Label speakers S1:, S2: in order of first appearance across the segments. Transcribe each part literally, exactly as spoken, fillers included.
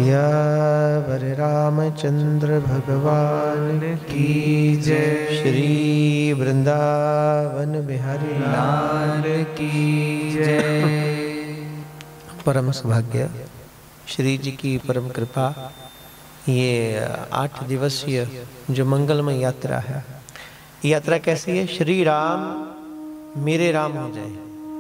S1: सियावर रामचंद्र भगवान की जय। श्री वृंदावन बिहारी लाल की जय। परम सौभाग्य श्री जी की परम कृपा, ये आठ दिवसीय जो मंगलमय यात्रा है, यात्रा कैसी है? श्री राम मेरे राम हो जाए,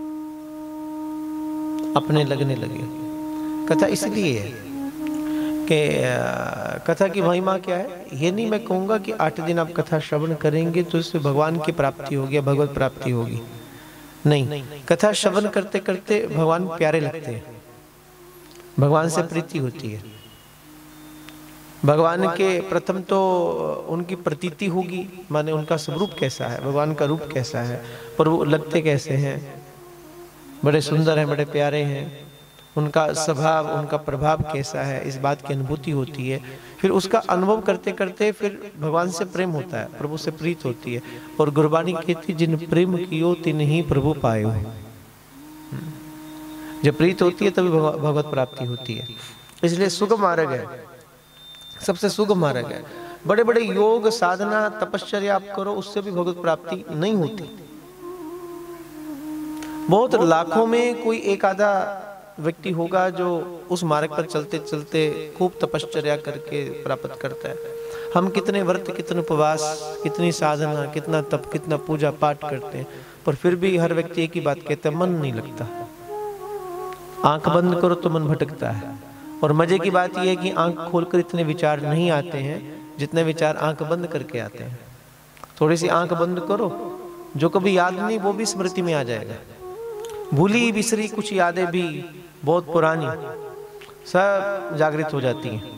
S1: अपने लगने लगे। कथा इसलिए है कि कथा की महिमा क्या है, ये नहीं मैं कहूँगा कि आठ दिन आप कथा श्रवण करेंगे तो इससे भगवान की प्राप्ति होगी, भगवत प्राप्ति होगी। नहीं, कथा श्रवण करते करते भगवान प्यारे लगते हैं, भगवान से प्रीति होती है। भगवान के प्रथम तो उनकी प्रतीति होगी, माने उनका स्वरूप कैसा है, भगवान का रूप कैसा है, पर वो लगते कैसे हैं, बड़े सुंदर हैं, बड़े प्यारे हैं, उनका स्वभाव, उनका प्रभाव कैसा है, इस बात की अनुभूति होती है। फिर उसका अनुभव करते करते फिर भगवान से प्रेम होता है, प्रभु से प्रीत होती है। और गुरबाणी कहती जिन प्रेम कियो तिन ही प्रभु पायो। जब प्रीत होती है तभी भगवत प्राप्ति होती है। इसलिए सुगम मार्ग है, सबसे सुगम मार्ग है। बड़े बड़े योग साधना तपश्चर्या आप करो, उससे भी भगवत प्राप्ति नहीं होती। बहुत लाखों में कोई एक आधा व्यक्ति होगा जो उस मार्ग पर चलते चलते खूब तपश्चर्या करके प्राप्त करता है। हम कितने व्रत, कितने उपवास, कितनी साधना, कितना तप, कितना पूजा पाठ करते हैं, पर फिर भी हर व्यक्ति एक ही बात कहता है, मन नहीं लगता। आंख बंद करो तो मन भटकता है। और मजे की बात यह है कि आंख खोलकर इतने विचार नहीं आते हैं जितने विचार आंख बंद करके आते हैं। थोड़ी सी आंख बंद करो, जो कभी याद नहीं वो भी स्मृति में आ जाएगा। भूली बिसरी कुछ यादें भी बहुत पुरानी सब जागृत हो जाती हैं,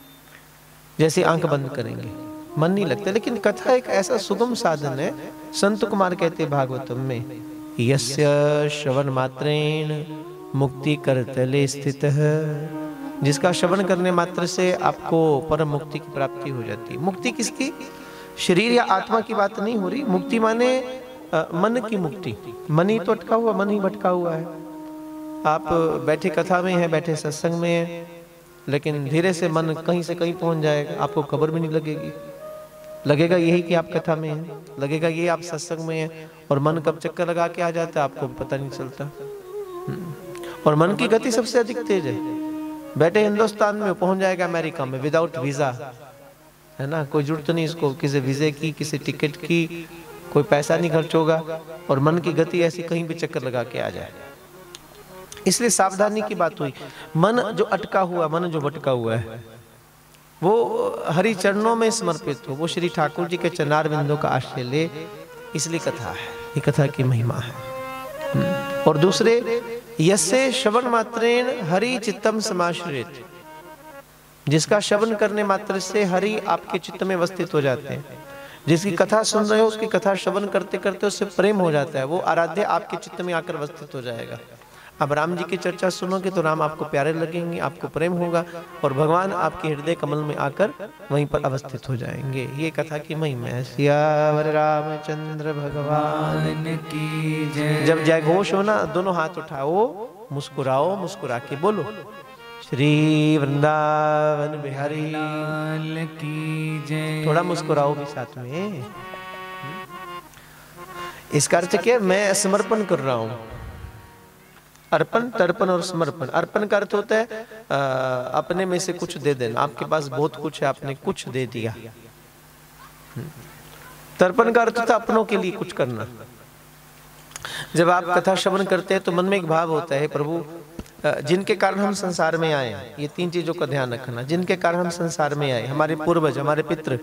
S1: जैसे आंख बंद करेंगे मन नहीं लगता। लेकिन कथा एक ऐसा सुगम साधन है। संत कुमार कहते भागवतम में, यस्य श्रवण मात्रेण मुक्ति करतले स्थित है, जिसका श्रवण करने मात्र से आपको परम मुक्ति की प्राप्ति हो जाती है। मुक्ति किसकी? शरीर या आत्मा की बात नहीं हो रही। मुक्ति माने आ, मन की मुक्ति। मन ही तो अटका हुआ, मन ही भटका हुआ है। आप बैठे कथा में हैं, बैठे सत्संग में हैं, लेकिन धीरे से मन कहीं से कहीं पहुंच जाएगा, आपको खबर भी नहीं लगेगी। लगेगा यही कि आप कथा में हैं, लगेगा ये आप सत्संग में हैं, और मन कब चक्कर लगा के आ जाता है आपको पता नहीं चलता। और मन की गति सबसे अधिक तेज है। बैठे हिंदुस्तान में पहुंच जाएगा अमेरिका में विदाउट वीजा, है ना, कोई जरूरत नहीं इसको किसी वीजे की, किसी टिकट की, कोई पैसा नहीं खर्च होगा, और मन की गति ऐसी कहीं भी चक्कर लगा के आ जाए। इसलिए सावधानी की बात हुई। मन जो अटका हुआ, मन जो भटका हुआ है, वो हरि चरणों में समर्पित हो, वो श्री ठाकुर जी के चरणार बिंदों का आश्रय ले। इसलिए कथा है, ये कथा की महिमा है। और दूसरे, यस्य श्रवण मात्रेण हरि चित्तम समाश्रित, जिसका श्रवण करने मात्र से हरि आपके चित्त में अवस्थित हो जाते हैं। जिसकी कथा सुन रहे हो उसकी कथा श्रवण करते करते उससे प्रेम हो जाता है, वो आराध्य आपके चित्त में आकर अवस्थित हो जाएगा। अब राम जी की चर्चा सुनोगे तो राम आपको प्यारे लगेंगे, आपको प्रेम होगा, और भगवान आपके हृदय कमल में आकर वहीं पर अवस्थित हो जाएंगे। ये कथा की महिमा है। सियावर रामचंद्र भगवान की जय। जब जय घोष हो ना, दोनों हाथ उठाओ, मुस्कुराओ, मुस्कुरा के बोलो श्री वृंदावन बिहारी लाल की जय। थोड़ा मुस्कुराओ भी साथ में। इसका अर्थ क्या? मैं समर्पण कर रहा हूं। अर्पण, तर्पण और समर्पण। अर्पण का अर्थ होता है आ, अपने में से कुछ दे देना। आपके पास बहुत कुछ है, आपने कुछ दे दिया। तर्पण का अर्थ था अपनों के लिए कुछ करना। जब आप कथा श्रवण करते हैं तो मन में एक भाव होता है, प्रभु जिनके कारण हम संसार में आए, ये तीन चीजों का ध्यान रखना। जिनके कारण हम संसार में आए, हमारे पूर्वज, हमारे पितृ,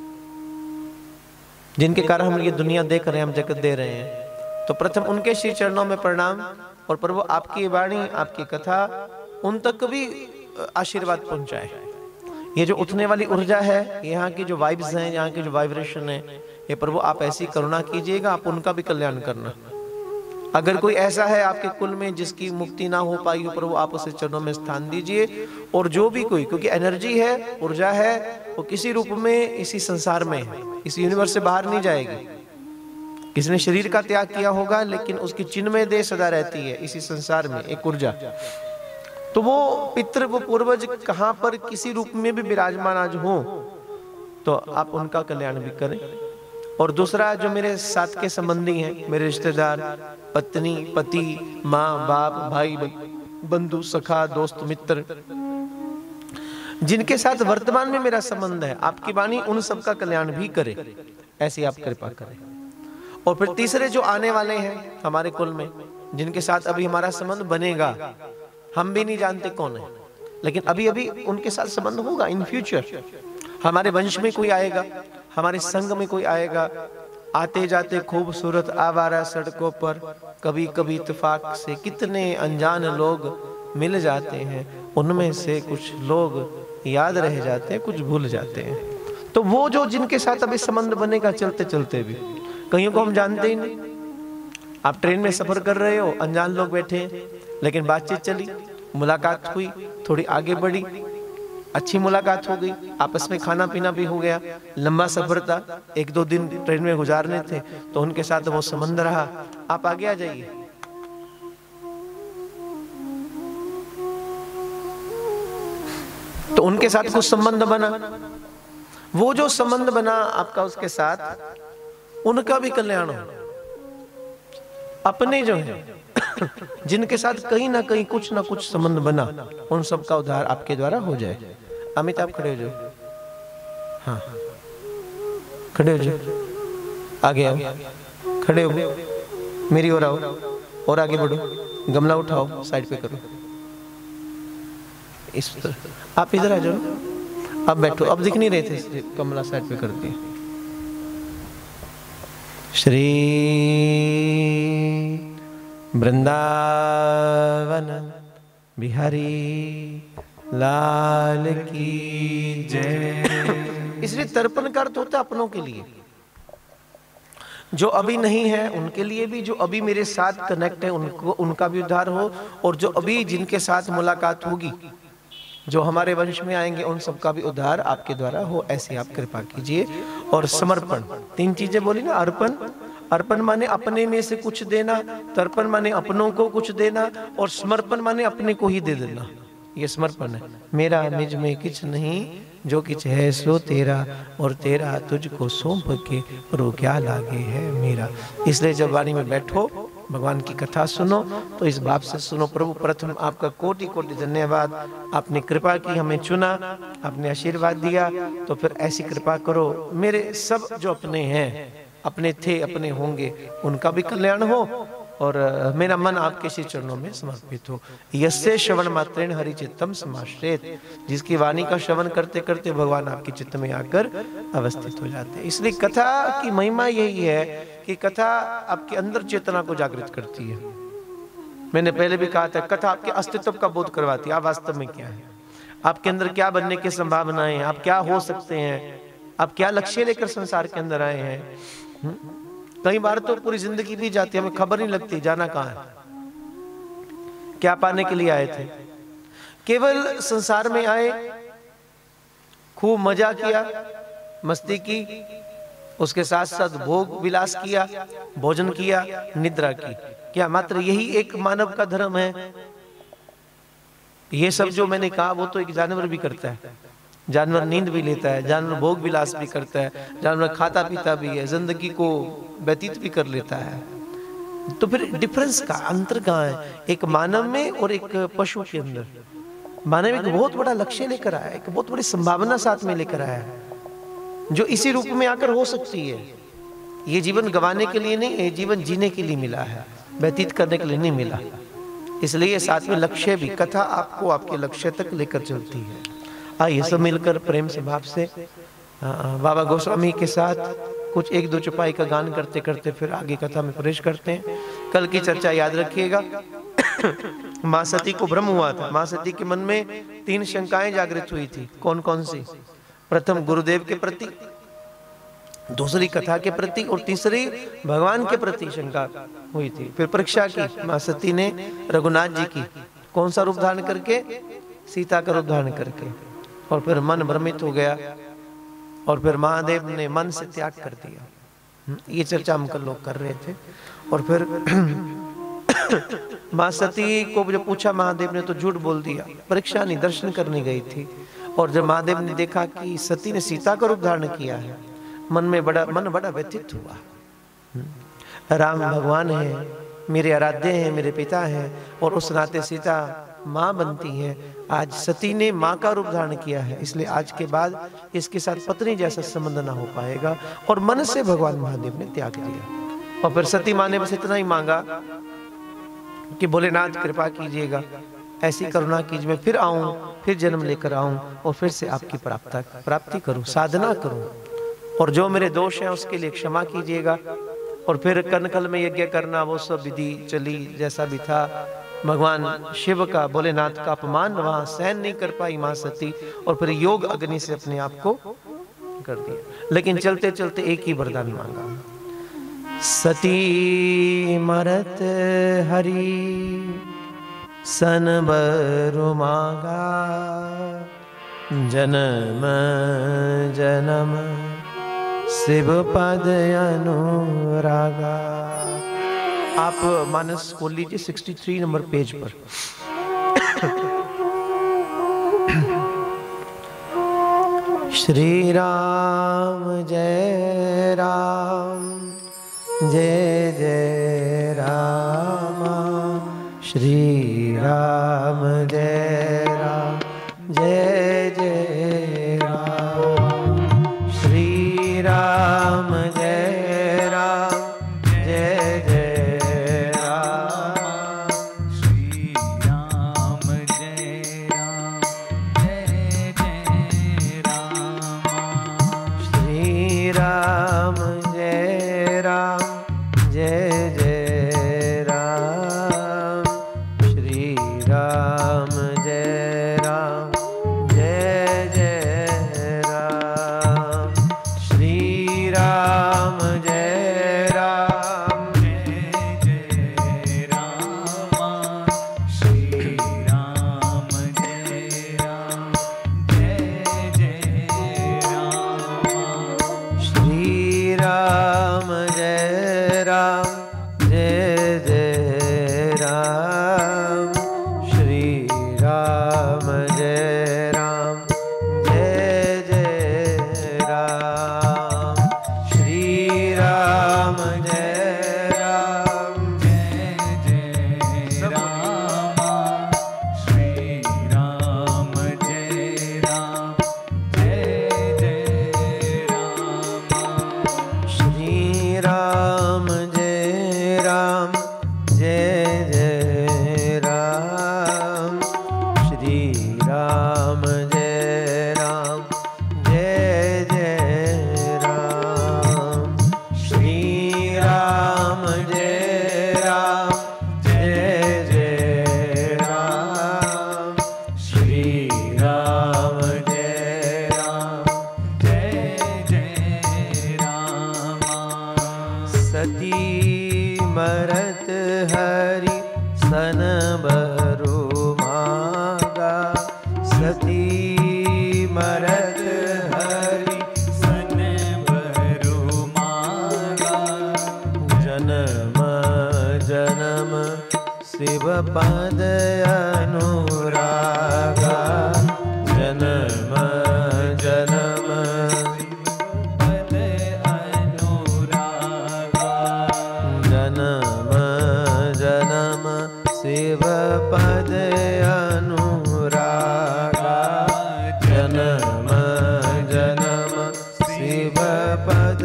S1: जिनके कारण हम ये दुनिया देख रहे हैं, हम जगत दे रहे हैं, तो प्रथम उनके श्री चरणों में प्रणाम। और प्रभु आपकी वाणी, आपकी कथा उन तक भी आशीर्वाद पहुंचाए। ये जो उठने वाली ऊर्जा है, यहाँ की जो वाइब्स हैं, यहाँ की जो वाइब्रेशन है, ये प्रभु आप ऐसी करुणा कीजिएगा, आप उनका भी कल्याण करना। अगर कोई ऐसा है आपके कुल में जिसकी मुक्ति ना हो पाई हो, प्रभु आप उसे चरणों में स्थान दीजिए। और जो भी कोई, क्योंकि एनर्जी है, ऊर्जा है, वो किसी रूप में इसी संसार में है, इस यूनिवर्स से बाहर नहीं जाएगी। किसने शरीर का त्याग किया होगा, लेकिन उसकी चिन्मय देह सदा रहती है इसी संसार में, एक ऊर्जा। तो वो पितृ वो पूर्वज कहां पर किसी रूप में भी विराजमान आज हो तो आप उनका कल्याण भी करें। और दूसरा जो मेरे साथ के संबंधी हैं, मेरे रिश्तेदार, पत्नी, पति, माँ, बाप, भाई, बंधु, सखा, दोस्त, मित्र, जिनके साथ वर्तमान में मेरा संबंध है, आपकी वाणी उन सबका कल्याण भी करे, ऐसी आप कृपा करें। और फिर तीसरे जो आने वाले हैं हमारे कुल में, जिनके साथ अभी हमारा संबंध बनेगा, हम भी नहीं जानते कौन है, लेकिन अभी अभी उनके साथ संबंध होगा इन फ्यूचर। हमारे वंश में कोई आएगा, हमारे संग में कोई आएगा, आते जाते खूबसूरत आवारा सड़कों पर कभी कभी इत्तेफाक से कितने अनजान लोग मिल जाते हैं, उनमें से कुछ लोग याद रह जाते हैं, कुछ भूल जाते हैं। तो वो जो जिनके साथ अभी संबंध बनेगा चलते चलते भी, कईयों को हम जानते ही नहीं। आप ट्रेन में सफर कर रहे हो, अनजान लोग बैठे हैं, लेकिन बातचीत चली, मुलाकात हुई, थोड़ी आगे बढ़ी, अच्छी मुलाकात हो गई, आपस में खाना पीना भी हो गया, लंबा सफर था, एक दो दिन ट्रेन में गुजारने थे, तो उनके साथ वो संबंध रहा, आप आगे आ जाइए। तो उनके साथ कुछ संबंध बना, वो जो संबंध बना आपका उसके साथ, उनका भी कल्याण हो। अपने जो है जिनके साथ कहीं ना कहीं कुछ ना कुछ संबंध बना, उन सब का उद्धार आपके द्वारा हो जाए। अमित आप खड़े हो जाओ, हाँ खड़े हो जाओ, आगे आओ, खड़े हो, मेरी ओर आओ और आगे बढ़ो, गमला उठाओ, साइड पे करो, इस तरह आप इधर आ जाओ, अब बैठो, अब दिख नहीं रहे थे, गमला साइड पे कर दिया। श्री वृंदावन बिहारी लाल की जय। इसलिए तर्पण का अर्थ होता है अपनों के लिए, जो अभी नहीं है उनके लिए भी, जो अभी मेरे साथ कनेक्ट है उनको, उनका भी उद्धार हो, और जो अभी जिनके साथ मुलाकात होगी, जो हमारे वंश में आएंगे, उन सबका भी उद्धार आपके द्वारा हो, ऐसी आप कृपा कीजिए। और समर्पण, तीन चीजें बोली ना, अर्पण, अर्पण माने अपने में से कुछ देना, तर्पण माने अपनों को कुछ देना, और समर्पण माने अपने को ही दे देना, ये समर्पण है। मेरा निज में किछ नहीं, जो किछ है सो तेरा, और तेरा तुझको सौंप के रो क्या लागे है मेरा। इसलिए जब वाणी में बैठो, भगवान की कथा सुनो, तो इस भाव से सुनो। प्रभु प्रथम आपका कोटि कोटि धन्यवाद, आपने कृपा की, हमें चुना, आपने आशीर्वाद दिया, तो फिर ऐसी कृपा करो मेरे सब जो अपने हैं, अपने थे, अपने होंगे, उनका भी कल्याण हो, और मेरा मन आपके श्री चरणों में समर्पित हो। यस्य श्रवण मात्रेण हरि चित्तम समाश्रित, जिसकी वाणी का श्रवण करते करते भगवान आपके चित्त में आकर अवस्थित हो जाते हैं। इसलिए कथा की महिमा यही है कि कथा आपके अंदर चेतना को जागृत करती है। मैंने पहले भी कहा था, कथा आपके अस्तित्व का बोध करवाती है, आप वास्तव में क्या है, आपके अंदर क्या बनने की संभावनाएं, आप क्या हो सकते हैं, आप क्या लक्ष्य लेकर संसार के अंदर आए हैं। कई बार तो पूरी जिंदगी भी जाती है, हमें खबर नहीं लगती जाना कहाँ है, क्या पाने के लिए आए थे। केवल संसार में आए, खूब मजा किया, मस्ती की, उसके साथ साथ भोग विलास किया, भोजन किया, निद्रा की, क्या मात्र यही एक मानव का धर्म है? ये सब जो मैंने कहा वो तो एक जानवर भी करता है, जानवर नींद भी लेता है, जानवर भोग विलास भी करता है, जानवर खाता पीता भी है, जिंदगी को व्यतीत भी कर लेता है। तो फिर डिफरेंस का अंतर कहाँ है एक मानव में और एक पशु के अंदर? मानव एक बहुत बड़ा लक्ष्य लेकर आया, एक बहुत बड़ी संभावना साथ में लेकर आया है, जो इसी रूप में आकर हो सकती है। ये जीवन गंवाने के लिए नहीं है, जीवन जीने के लिए मिला है, व्यतीत करने के लिए नहीं मिला। इसलिए साथ में लक्ष्य भी, कथा आपको आपके लक्ष्य तक लेकर चलती है। आइए सब मिलकर प्रेम से भाव से बाबा गोस्वामी के साथ कुछ एक दो चौपाई का गान करते करते फिर आगे कथा में प्रवेश करते हैं। कल की चर्चा याद रखिएगा। माँ सती को भ्रम हुआ था, माँ सती के मन में तीन शंकाएं जागृत हुई थी। कौन कौन सी? प्रथम गुरुदेव के प्रति, दूसरी कथा के प्रति, और तीसरी भगवान के प्रति शंका हुई थी। फिर परीक्षा की माँ सती ने रघुनाथ जी की, कौन सा रूप धारण करके? सीता का रूप धारण करके। और फिर मन भ्रमित हो गया, और फिर महादेव ने मन से त्याग कर दिया। ये चर्चा हम कल लोग कर रहे थे। और फिर माँ सती को जब पूछा महादेव ने तो झूठ बोल दिया, परीक्षा नहीं, दर्शन करने गई थी। और जब महादेव ने देखा कि सती ने सीता का रूप धारण किया है, मन में बड़ा मन बड़ा व्यथित हुआ। राम भगवान है, मेरे आराध्य हैं, मेरे पिता हैं, और उस नाते सीता माँ बनती है। आज सती ने माँ का रूप धारण किया है, इसलिए आज के बाद इसके साथ पत्नी जैसा संबंध ना हो पाएगा। और मन से भगवान महादेव ने त्याग दिया। और फिर सती माँ ने बस इतना ही मांगा कि भोलेनाथ कृपा कीजिएगा, ऐसी करुणा कीजिए, मैं फिर आऊं, फिर जन्म लेकर आऊं और फिर से आपकी प्राप्ति प्राप्ति करूं, साधना करूं, और जो मेरे दोष हैं उसके लिए क्षमा कीजिएगा। और फिर कनकल में यज्ञ करना, वो सब विधि चली जैसा भी था। भगवान शिव का, भोलेनाथ का अपमान वहां सहन नहीं कर पाई मां सती, और फिर योग अग्नि से अपने आप को कर दिया। लेकिन चलते चलते एक ही वरदान मांगा, सती मरत हरि सन बरु मांगा, जन्म जन्म शिव पद अनुरागा। आप मानस खोल लीजिए तिरसठ नंबर पेज पर। श्री राम जय राम, जय जय राम, श्री राम जय राम, जय जय राम, श्री राम जय राम, जय जय राम, श्री राम जय राम, जय जय राम, श्री राम जय राम, जय जय राम, श्री राम जय राम, जय जय राम, श्री राम जय राम, जय जय राम, श्री राम जय राम, जय जय राम, श्री राम जय राम, जय जय राम, श्री राम जय राम, जय जय राम, श्री राम जय राम, जय जय राम, श्री राम जय राम, जय जय राम, श्री राम जय राम, जय जय राम, श्री राम जय राम, जय जय राम, श्री राम जय राम, जय जय राम, श्री राम जय राम, जय जय राम। सती मरत हरि सन बरु मांगा, सती मरत हरि सन बरु मांगा, जन्म जन्म शिव पद अनुरागा, जन्म जन्म पद अनुरागा, जन्म जन्म शिव पद अनुरागा, जन्म जन्म शिव पद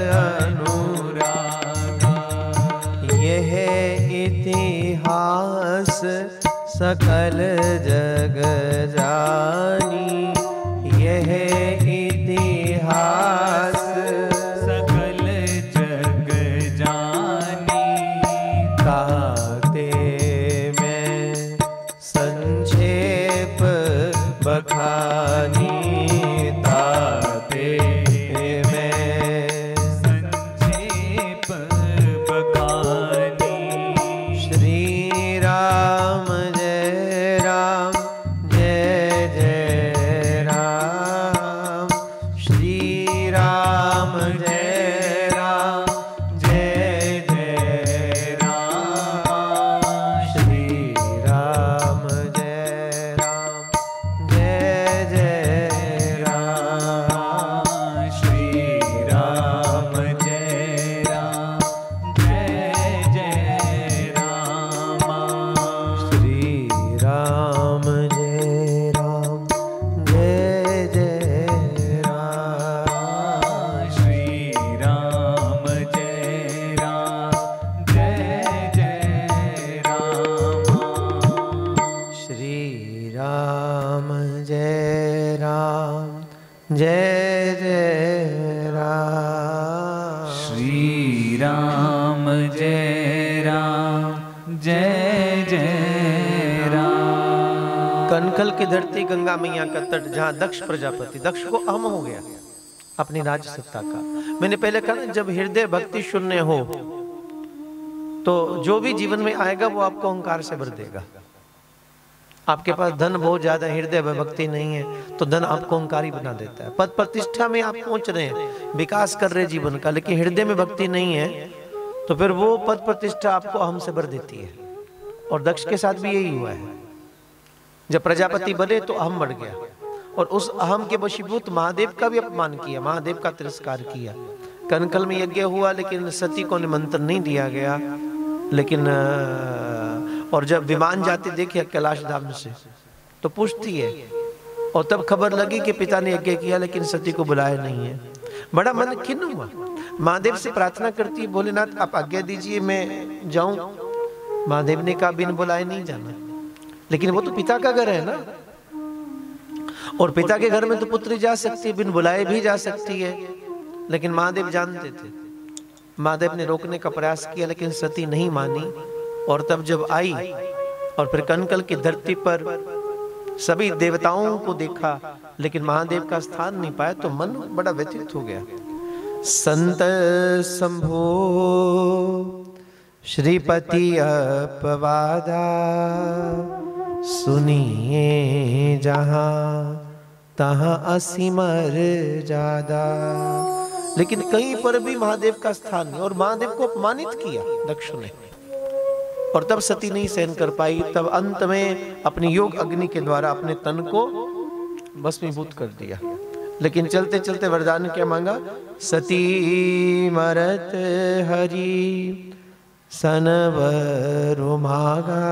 S1: अनुरागा। यह इतिहास सकल जग जानी, यह इतिहास सकल जग जानी, कहते मैं संक्षेप बखानी, ताते मैं संक्षेप बखानी, श्री राम जय राम, जय जय राम, श्री राम जय राम, जय जय राम, राम जय जय राम।
S2: श्री राम जय राम जय जय राम।
S1: कनकल की धरती गंगा मैया का तट, जहाँ दक्ष प्रजापति, दक्ष को अहम हो गया अपनी राज सत्ता का। मैंने पहले कहा, जब हृदय भक्ति शून्य हो तो जो भी जीवन में आएगा वो आपको अहंकार से भर देगा। आपके पास धन बहुत ज्यादा, हृदय में भक्ति नहीं है तो धन आपको अहंकारी बना देता है। पद प्रतिष्ठा में आप पहुंच रहे हैं, विकास कर रहे जीवन का, लेकिन हृदय में भक्ति नहीं है तो फिर वो पद प्रतिष्ठा आपको अहम से भर देती है। और दक्ष के साथ भी यही हुआ है। जब प्रजापति बने तो अहम बढ़ गया और उस अहम के वशीभूत महादेव का भी अपमान किया, महादेव का तिरस्कार किया। कनकल में यज्ञ हुआ लेकिन सती को निमंत्रण नहीं दिया गया। लेकिन और जब विमान जाते देखे कैलाश धाम से तो पूछती है, और तब खबर लगी कि पिता ने यज्ञ किया लेकिन सती को बुलाया नहीं है। बड़ा मन खिन्न हुआ, महादेव से प्रार्थना करती है, भोलेनाथ आप आज्ञा दीजिए मैं जाऊं। महादेव ने कहा बिन बुलाए नहीं जाना। लेकिन वो तो पिता का घर है ना, और पिता के घर में तो पुत्री जा सकती है, बिन बुलाए भी जा सकती है। लेकिन महादेव जानते थे। महादेव ने रोकने का प्रयास किया लेकिन सती नहीं मानी। और तब जब आई और फिर कनकल की धरती पर सभी देवताओं को देखा लेकिन महादेव का स्थान नहीं पाया तो मन बड़ा व्यथित हो गया। संत शंभो श्रीपति अपवादा, सुनिए जहां तहां असीमर जादा। लेकिन कहीं पर भी महादेव का स्थान नहीं, और महादेव को अपमानित किया दक्ष ने। और तब सती नहीं सहन कर पाई, तब अंत में अपनी योग अग्नि के द्वारा अपने तन को भस्मीभूत कर दिया। लेकिन चलते चलते वरदान क्या मांगा? सती मरत हरि सनवरु मागा,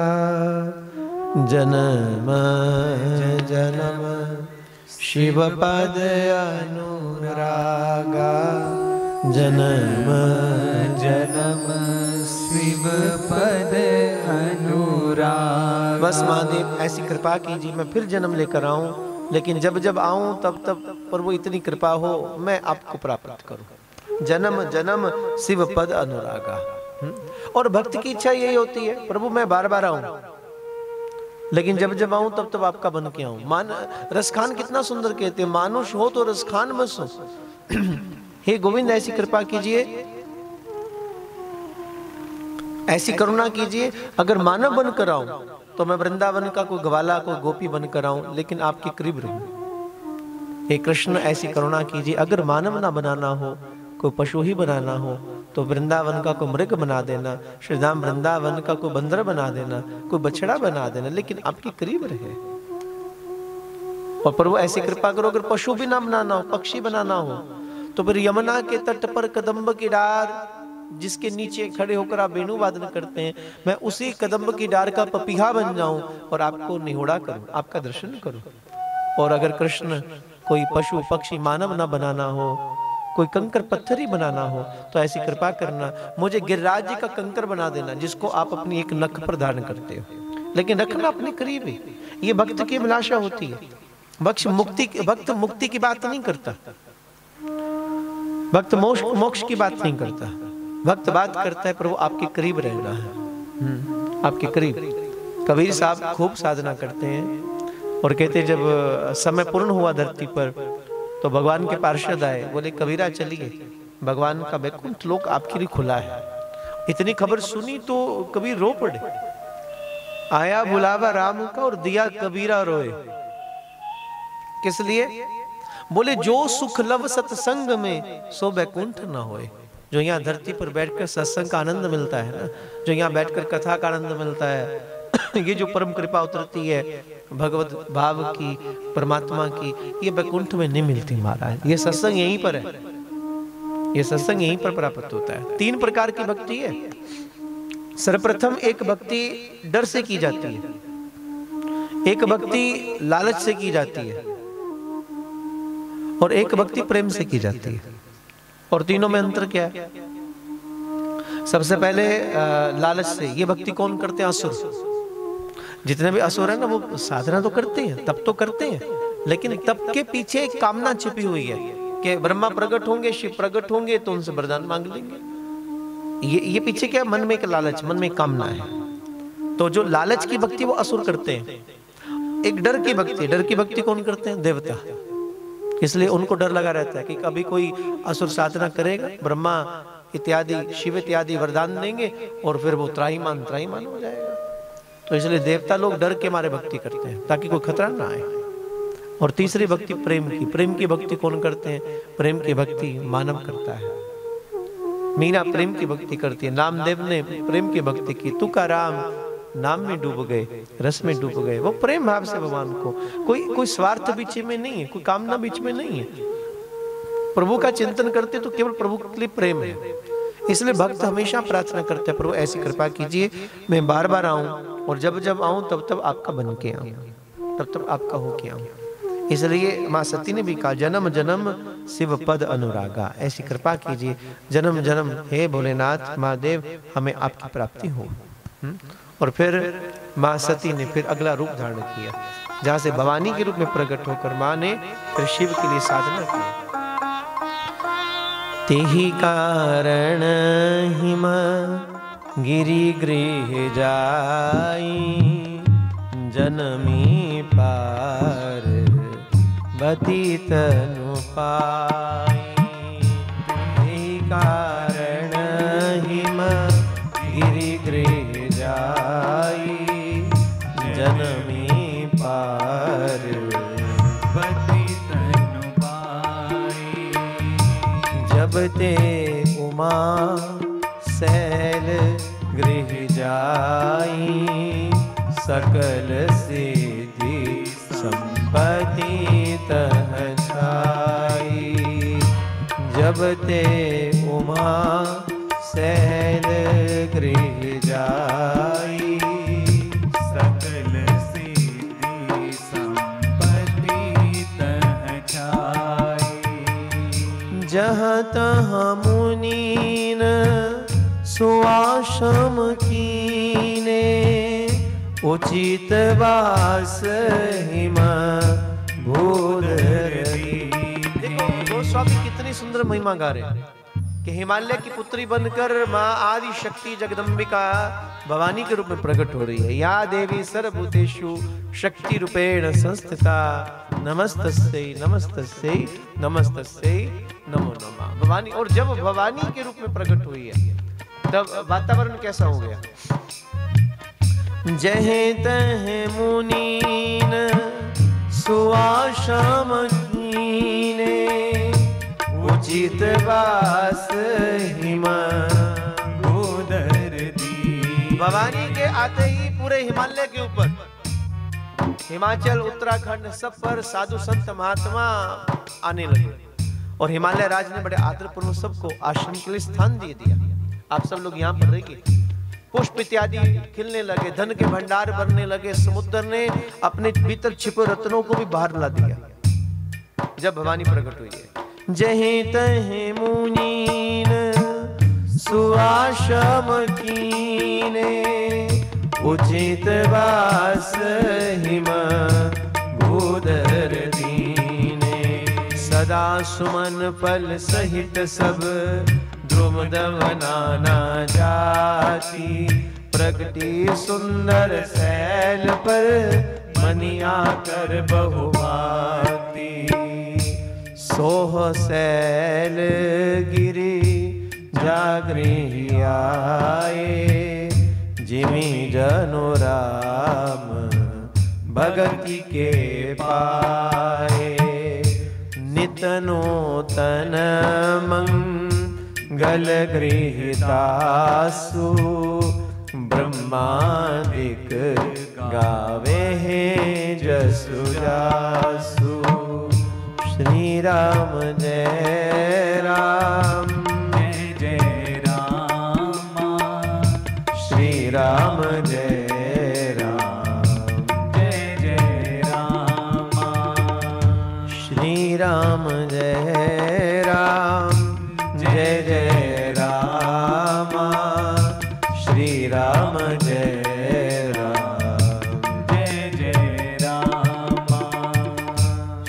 S1: जन्म जन्म शिव पद अनुरागा, जन्म जन्म
S2: शिव पद अनुराग।
S1: बस महादेव ऐसी कृपा कीजिए मैं फिर जन्म लेकर आऊं, लेकिन जब जब आऊं तब तब पर वो इतनी कृपा हो मैं आपको प्राप्त करूं। जन्म जन्म शिव पद अनुरागा। और भक्त की इच्छा यही होती है, प्रभु मैं बार बार आऊं, लेकिन जब जब आऊं तब तब आपका बन के आऊं। मान रसखान कितना सुंदर कहते हैं, मानुष हो तो रसखान बस हो। हे गोविंद ऐसी कृपा कीजिए, ऐसी करुणा कीजिए, अगर मानव बनकर आऊं तो मैं वृंदावन का कोई ग्वाला कोई गोपी बनकर आऊं, लेकिन आपके करीब रहूं। हे कृष्ण ऐसी करुणा कीजिए, अगर मानव ना बनाना हो कोई पशु ही बनाना हो तो वृंदावन का कोई मृग बना देना, श्रीधाम वृंदावन का कोई बंदर बना देना, कोई बछड़ा बना देना, लेकिन आपके करीब रहे। और प्रभु ऐसी कृपा करो, अगर पशु भी ना बनाना हो पक्षी बनाना हो तो फिर यमुना के तट पर कदम्ब की डार जिसके नीचे खड़े होकर आप वेणु वादन करते हैं, मैं उसी कदम्ब की डार का पपीहा बन जाऊं और आपको निहोड़ा करूं, आपका दर्शन करूं। और अगर कृष्ण कोई पशु पक्षी मानव ना बनाना हो, कोई कंकर पत्थर ही बनाना हो तो ऐसी कृपा करना, मुझे गिरिराज जी का कंकर बना देना जिसको आप अपनी एक नख पर धारण करते हो, लेकिन रखना अपने करीब ही। ये भक्त की अभिलाषा होती है। भक्त मुक्ति भक्त मुक्ति की बात नहीं करता, भक्त मोक्ष मोक्ष की बात नहीं करता। भक्त बात करता है प्रभु आपके करीब रहना है, आपके करीब। कबीर साहब खूब साधना करते हैं और कहते जब समय पूर्ण हुआ धरती पर तो भगवान के पार्षद आए, बोले कबीरा चलिए भगवान का वैकुंठ लोक आपके लिए खुला है। इतनी खबर सुनी तो कबीर रो पड़े। आया बुलावा राम का और दिया कबीरा रोए। किस लिए? बोले जो सुख लव सत्संग में सो वैकुंठ न होए। जो यहाँ धरती पर बैठकर सत्संग का आनंद मिलता है ना, जो यहाँ बैठकर कथा का आनंद मिलता है, ये जो परम कृपा उतरती है भगवत भाव की, परमात्मा की, ये वैकुंठ में नहीं मिलती महाराज। ये सत्संग यहीं पर है, ये सत्संग यहीं पर प्राप्त होता है। तीन प्रकार की भक्ति है। सर्वप्रथम एक भक्ति डर से की जाती है, एक भक्ति लालच से की जाती है, और एक भक्ति प्रेम से की जाती है। और तीनों में अंतर क्या है? सबसे पहले लालच से, ये भक्ति कौन करते हैं? असुर। जितने भी असुर है ना वो साधना तो करते हैं, तब तो करते हैं, लेकिन तप के पीछे एक कामना छिपी हुई है कि ब्रह्मा प्रकट होंगे, शिव प्रकट होंगे तो उनसे वरदान मांग लेंगे। ये ये पीछे क्या, मन में एक लालच, मन में एक कामना है। तो जो लालच की भक्ति वो असुर करते हैं। एक डर की भक्ति, डर की भक्ति कौन करते हैं? देवता। इसलिए उनको डर लगा रहता है कि कभी कोई असुर साधना करेगा, ब्रह्मा इत्यादि, शिव इत्यादि वरदान देंगे और फिर वो त्राहीमान त्राहीमान हो जाएगा। तो इसलिए देवता लोग डर के मारे भक्ति करते हैं ताकि कोई खतरा ना आए। और तीसरी भक्ति प्रेम की। प्रेम की भक्ति कौन करते हैं? प्रेम की भक्ति मानव करता है। मीरा प्रेम की भक्ति करती है, नामदेव ने प्रेम की भक्ति की, तुकाराम नाम में डूब गए, रस में डूब गए। वो प्रेम भाव से भगवान को, कोई कोई स्वार्थ बीच में नहीं है, कोई कामना बीच में नहीं है। प्रभु का चिंतन करते तो केवल प्रभु के लिए प्रेम है। इसलिए भक्त हमेशा प्रार्थना करते हैं, प्रभु ऐसी कृपा कीजिए मैं बार बार आऊं, और जब जब आऊं तब तब आपका बन के आऊं, तब तब आपका हो के आऊं। इसलिए माँ सती ने भी कहा, जन्म जन्म शिव पद अनुरागा, ऐसी कृपा कीजिए जन्म जन्म हे भोलेनाथ महादेव हमें आपकी प्राप्ति हो। और फिर माँ सती ने फिर अगला रूप धारण किया, जहाँ से भवानी के रूप में प्रकट होकर माँ ने फिर शिव के लिए साधना की। तेहि कारण हिम गिरि गृह जाई, जनमी पार बती तनु पाई। तेहि कारण हिम गिरि गृह जाई, जनमी पार
S2: बती तनु पाई।
S1: जब ते उमा सैल गृह जाई, सकल सिद्धि संपत्ति तह छाई। जब ते उमा सैल गृह जाई,
S2: सकल सिद्धि संपत्ति तह छाई।
S1: जहाँ तहाँ मुनीन सुआश्रम कीने, उचित वास हिम भूधर दीने। देखो गोस्वामी कितनी सुंदर महिमा गा रहे हैं कि हिमालय की पुत्री बनकर माँ आदि शक्ति जगदम्बिका भवानी के रूप में प्रकट हो रही है। या देवी सर्वभूतेषु शक्ति रूपेण संस्थिता, नमस्तस्यै नमस्तस्यै नमस्तस्यै नमो नमः। भवानी, और जब भवानी के रूप में प्रकट हुई है तब वातावरण कैसा हो गया? जहे तहे मुनीन सुआश्रम कीने, उचित वास हिम भूधर दी। भवानी के आते ही पूरे हिमालय के ऊपर, हिमाचल उत्तराखंड सब पर साधु संत महात्मा आने लगे। और हिमालय राज ने बड़े आदरपूर्वक सबको आश्रम के लिए स्थान दे दिया। आप सब लोग यहाँ पर रहिए। पुष्प इत्यादि खिलने लगे, धन के भंडार भरने लगे। समुद्र ने अपने भीतर छिपे रत्नों को भी बाहर ला दिया जब भवानी प्रकट हुई है। जहे तहे मुनीन सुआश्रम कीने, उचित वास हिम भूधर दीने। सदा सुमन फल सहित सब द्रुमदवनाना जाति, प्रगति सुंदर सैल पर मनिया कर बहुभाति। सोह सैल गिरि जागृहि आए, जिमि जनु राम भगति के पाए। नित नूतन मंगल गृहीतासु, ब्रह्मादिक गावे हैं जसु जासु। श्री राम जय राम
S2: जय जय राम,
S1: श्री राम जय राम
S2: जय जय राम,
S1: श्री राम जय राम जय जय राम, श्री राम जय राम
S2: जय जय राम।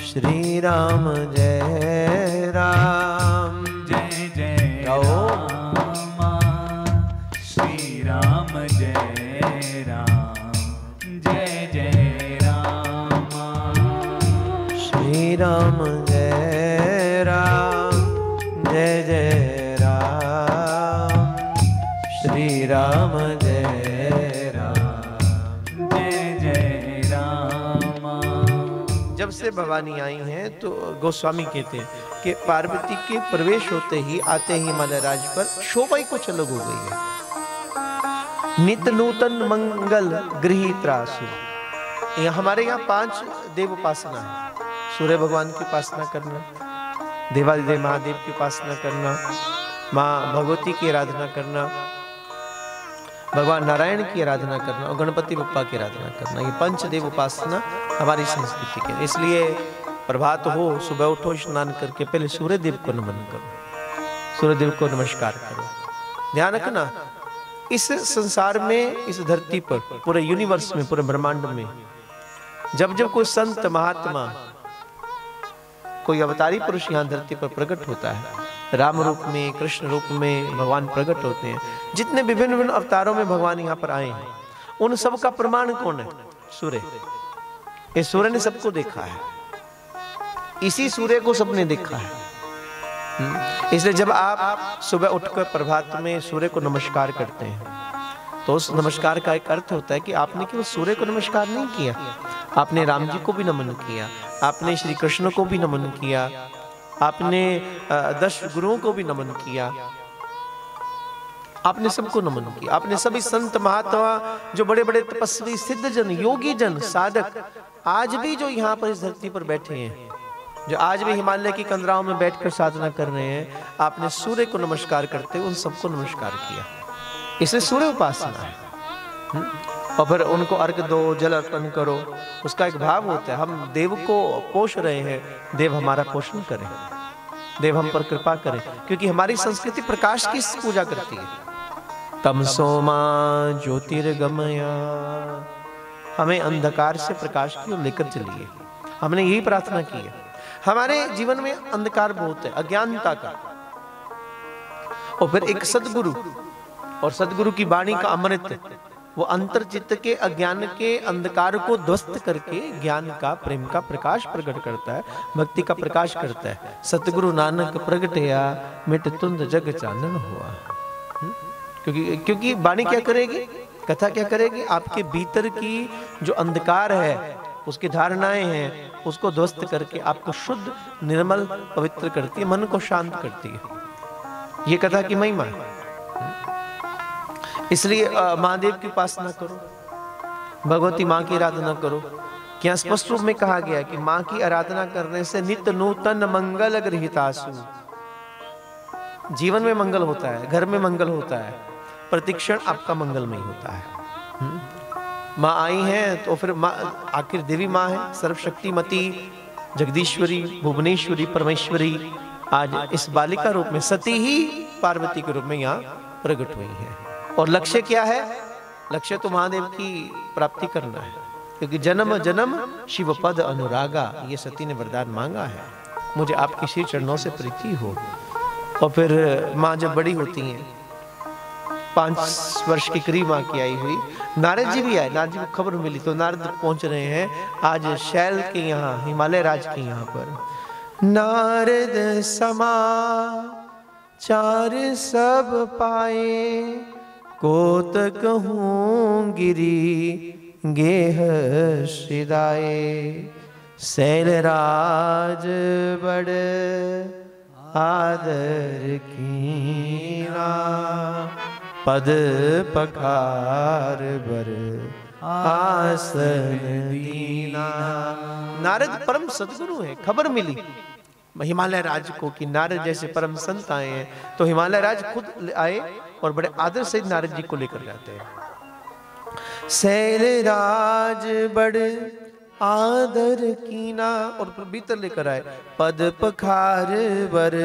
S1: राम जय राम।
S2: जय जय रामा श्री राम जय राम। जय जय रामा
S1: श्री राम जय राम। जय जय राम श्री राम जय राम।
S2: जय जय रामा।
S1: जब से भवानी आई हैं तो गोस्वामी कहते हैं कि पार्वती के प्रवेश होते ही आते ही हिमालय राज पर शोभा ही कुछ अलग हो गई है। नित नूतन मंगल गृहीत्रासु। ये हमारे यहाँ पांच देव उपासना है। सूर्य भगवान की उपासना करना, देवादिदेव महादेव की उपासना करना, माँ भगवती की आराधना करना, भगवान नारायण की आराधना करना और गणपति बप्पा की आराधना करना। ये पंचदेव उपासना हमारी संस्कृति के। इसलिए प्रभात हो, सुबह उठो, स्नान करके पहले सूर्य देव को नमन करो, सूर्य देव को नमस्कार करो। ध्यान रखना, इस संसार में, इस धरती पर, पूरे यूनिवर्स में, पूरे ब्रह्मांड में जब जब कोई संत महात्मा, कोई अवतारी पुरुष यहाँ धरती पर प्रकट होता है, राम रूप में, कृष्ण रूप में भगवान प्रकट होते हैं, जितने विभिन्न विभिन्न अवतारों में भगवान यहाँ पर आए हैं, उन सब का प्रमाण कौन है? सूर्य। इस सूर्य ने सबको देखा है, इसी सूर्य को सबने देखा है। इसलिए जब आप सुबह उठकर प्रभात में सूर्य को नमस्कार करते हैं तो उस नमस्कार का एक अर्थ होता है कि आपने केवल सूर्य को नमस्कार नहीं किया, आपने राम जी को भी नमन किया, आपने श्री कृष्ण को भी नमन किया, आपने दस गुरुओं को भी नमन किया, आपने सबको नमन किया। आपने सभी संत महात्मा, जो बड़े बड़े तपस्वी, सिद्ध जन, योगी जन, साधक, आज भी जो यहाँ पर इस धरती पर बैठे हैं, जो आज भी हिमालय की कंदराओं में बैठकर साधना कर रहे हैं, आपने सूर्य को नमस्कार करते हुए उन सबको नमस्कार किया। इसे सूर्य उपासना है। हुँ? और फिर उनको अर्घ दो, जल अर्पण करो। उसका एक भाव होता है, हम देव को पोष रहे हैं, देव हमारा पोषण करें, देव हम पर कृपा करें, क्योंकि हमारी संस्कृति प्रकाश की पूजा करती है। तमसो मा ज्योतिर्गमया, हमें अंधकार से प्रकाश की ओर लेकर चलिए। हमने यही प्रार्थना की है। हमारे जीवन में अंधकार बहुत है, अज्ञानता का, और फिर एक सदगुरु, और सदगुरु की वाणी का अमृत, वो अंतर चित्त के अज्ञान के अंधकार को ध्वस्त करके ज्ञान का, प्रेम का प्रकाश प्रकट करता है, भक्ति का प्रकाश करता है। सतगुरु नानक प्रगटया, मिट तुंद जग चानन हुआ। क्योंकि क्योंकि वाणी क्या करेगी, कथा क्या करेगी? आपके भीतर की जो अंधकार है, उसकी धारणाएं हैं, उसको ध्वस्त करके आपको शुद्ध, निर्मल, पवित्र करती है, मन को शांत करती है। ये कथा की महिमा है। इसलिए महादेव की उपासना करो, भगवती माँ की आराधना करो। क्या स्पष्ट रूप में कहा गया कि माँ की आराधना करने से नित्य नूतन मंगल गृहीतासु, जीवन में मंगल होता है, घर में मंगल होता है, प्रतिक्षण आपका मंगलमय होता है। माँ आई है तो फिर माँ आखिर देवी माँ है, सर्वशक्तिमती, जगदीश्वरी, भुवनेश्वरी, परमेश्वरी, आज इस बालिका रूप में, सती ही पार्वती के रूप में यहाँ प्रकट हुई है। और लक्ष्य क्या है? लक्ष्य तो महादेव की प्राप्ति करना है, क्योंकि जन्म जन्म शिव पद अनुरागा, ये सती ने वरदान मांगा है, मुझे आपके श्री चरणों से प्रीति हो। और फिर माँ जब बड़ी होती हैं, पांच वर्ष की करीब माँ की आई हुई, नारद जी भी आए, नारद जी को खबर मिली तो नारद पहुंच रहे हैं आज शैल के यहाँ, हिमालय राज के यहाँ पर। नारद समा चार सब पाए, कोत कहूँ गिरी गेह सिदाए, शैलराज बड़ आदर कीना, पद पखार बर आसन दीना। नारद परम सद्गुरु है, खबर मिली हिमालय राज को कि नारद जैसे परम संत आए हैं, तो हिमालय राज खुद आए और बड़े आदर से नारद जी को लेकर जाते हैं। शैलराज बड़े आदर कीना, और भीतर लेकर आए, पद पखार बर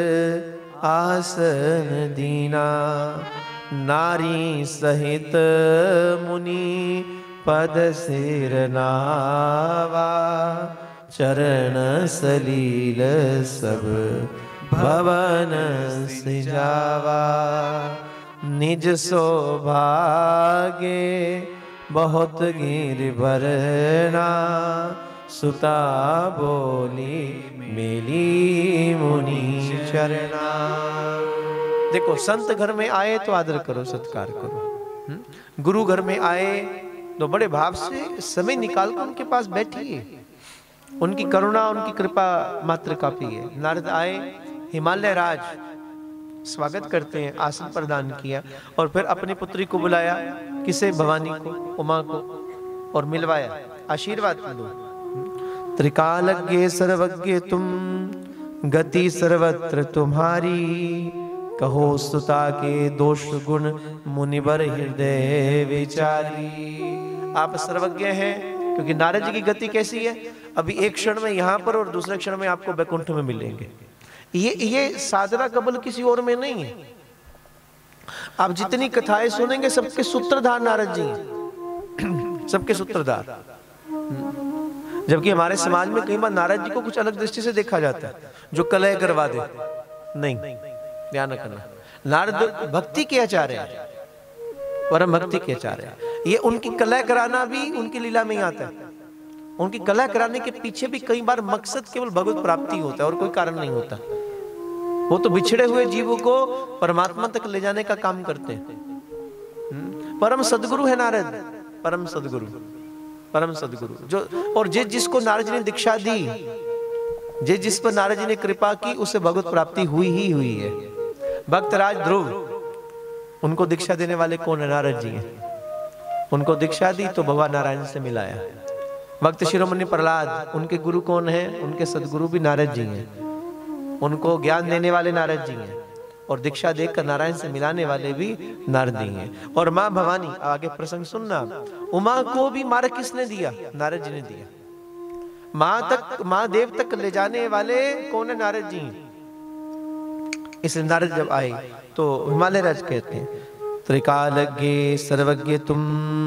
S1: आसन दीना, नारी सहित मुनि पद सिर नावा, चरण सलील सब भवन सिजावा। निज सौभाग्य बहुत गिर भरना, सुता बोली मेली मुनि चरना। देखो, संत घर में आए तो आदर करो, सत्कार करो। गुरु घर में आए तो बड़े भाव से समय निकाल कर उनके पास बैठिए। उनकी करुणा, उनकी कृपा मात्र काफी है। नारद आए, हिमालय राज स्वागत करते हैं, आसन प्रदान किया और फिर अपनी पुत्री को बुलाया। किसे? भवानी को, उमा को, और मिलवाया, आशीर्वाद दो। त्रिकालज्ञ सर्वज्ञ तुम, गति सर्वत्र तुम्हारी। कहो सुता के दोष गुण, मुनिवर हृदय विचारी। आप सर्वज्ञ हैं, क्योंकि नारद जी की गति कैसी है? अभी एक क्षण में यहाँ पर और दूसरे क्षण में आपको बैकुंठ में मिलेंगे। ये ये साधना कबल किसी और में नहीं है। आप जितनी कथाएं सुनेंगे, सबके सूत्रधार नारद जी हैं, सबके सूत्रधार। जबकि हमारे समाज में कई बार नारद जी को कुछ अलग दृष्टि से देखा जाता है, जो कलह करवा दे। नहीं, ध्यान रखना, नारद भक्ति के आचार्य हैं, परम भक्ति के आचार्य हैं। ये उनकी कलह कराना भी उनकी लीला में ही आता है। उनकी कलह कराने के पीछे भी कई बार मकसद केवल भगवत प्राप्ति होता है और कोई कारण नहीं होता। वो तो बिछड़े हुए जीवों को परमात्मा तक ले जाने का काम करते हैं। परम सदगुरु है नारद, परम सदगुरु, परम सदगुरु। जो और जिस जिसको नारद जी ने दीक्षा दी, जिस जिस पर नारद जी ने कृपा की, उसे भगवत प्राप्ति हुई ही हुई है। भक्तराज ध्रुव, उनको दीक्षा देने वाले कौन है? नारद जी हैं। उनको दीक्षा दी तो भगवान नारायण से मिलाया। भक्त शिरोमणि प्रहलाद, उनके गुरु कौन है? उनके सदगुरु भी नारद जी हैं। उनको ज्ञान देने वाले नारद जी हैं और दीक्षा देकर नारायण से मिलाने वाले भी नारद जी हैं। और माँ भवानी, आगे प्रसंग सुनना, उमा को भी मार्ग किसने दिया? नारद जी ने दिया। माँ तक, माँ देव तक ले जाने वाले कौन है? नारद जी। इसलिए नारद जब आए तो हिमालय राज कहते हैं, त्रिकालज्ञ सर्वज्ञ तुम,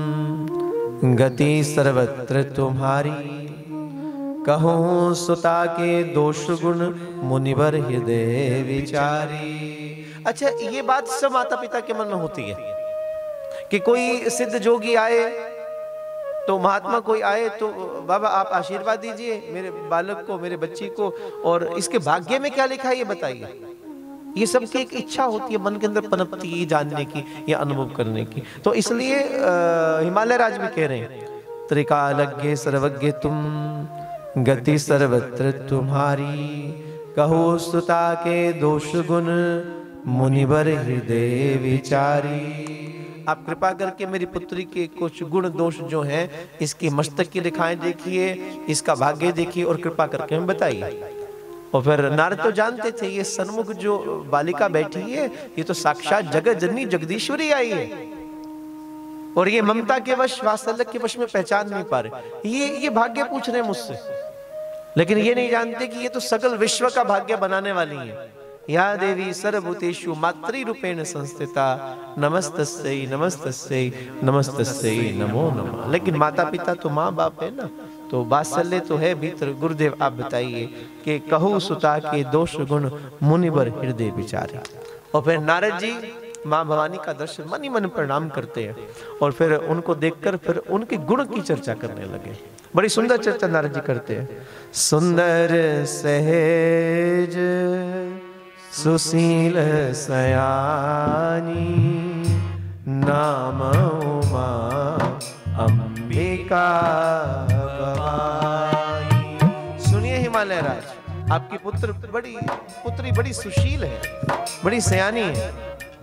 S1: गति सर्वत्र तुम्हारी। कहो सुता के दोष गुण, मुनिवर हृदय विचारी। अच्छा, ये बात सब माता पिता के मन में होती है कि कोई सिद्ध जोगी आए तो, महात्मा कोई आए तो, बाबा आप आशीर्वाद दीजिए मेरे बालक को, मेरे बच्ची को, और इसके भाग्य में क्या लिखा है ये बताइए। ये सबकी एक इच्छा होती है, मन के अंदर पनपती है, जानने की या अनुभव करने की। तो इसलिए हिमालय राज भी कह रहे हैं, त्रिकालज्ञ सर्वज्ञ तुम, गति सर्वत्र तुम्हारी। कहो सुता के दोष गुण, मुनिवर हृदय विचारी। आप कृपा करके मेरी पुत्री के कुछ गुण दोष जो हैं, इसके मस्तक की रेखाएं देखिए, इसका भाग्य देखिए और कृपा करके हमें बताइए। और फिर नारद तो जानते थे, ये सन्मुख जो बालिका बैठी है, ये तो साक्षात जगत जननी जगदीश्वरी आई है, और ये ममता के वश, वात्सल्य के वश में पहचान नहीं पा रहे। ये ये भाग्य पूछ रहे हैं मुझसे, लेकिन ये नहीं जानते कि ये तो सकल विश्व का भाग्य बनाने वाली है। या देवी सर्वभूतेषु मातृ रूपेण संस्थिता, नमस्तस्यै नमस्तस्यै नमस्तस्यै नमो नमः। लेकिन माता पिता तो माँ बाप है ना, तो वात्सल्य तो है भीतर। गुरुदेव आप बताइए कि कहो सुता के दोष गुण, मुनिवर हृदय विचारे। और फिर नारद जी माँ भवानी का दर्शन मन ही मन प्रणाम करते हैं और फिर उनको देखकर फिर उनके गुण की चर्चा करने लगे। बड़ी सुंदर चर्चा नारद जी करते हैं। सुंदर सहज सुशील सयानी, नाम उमा अंबिका भवानी। सुनिए हिमालय राज, आपकी पुत्र बड़ी पुत्री बड़ी सुशील है, बड़ी सयानी है।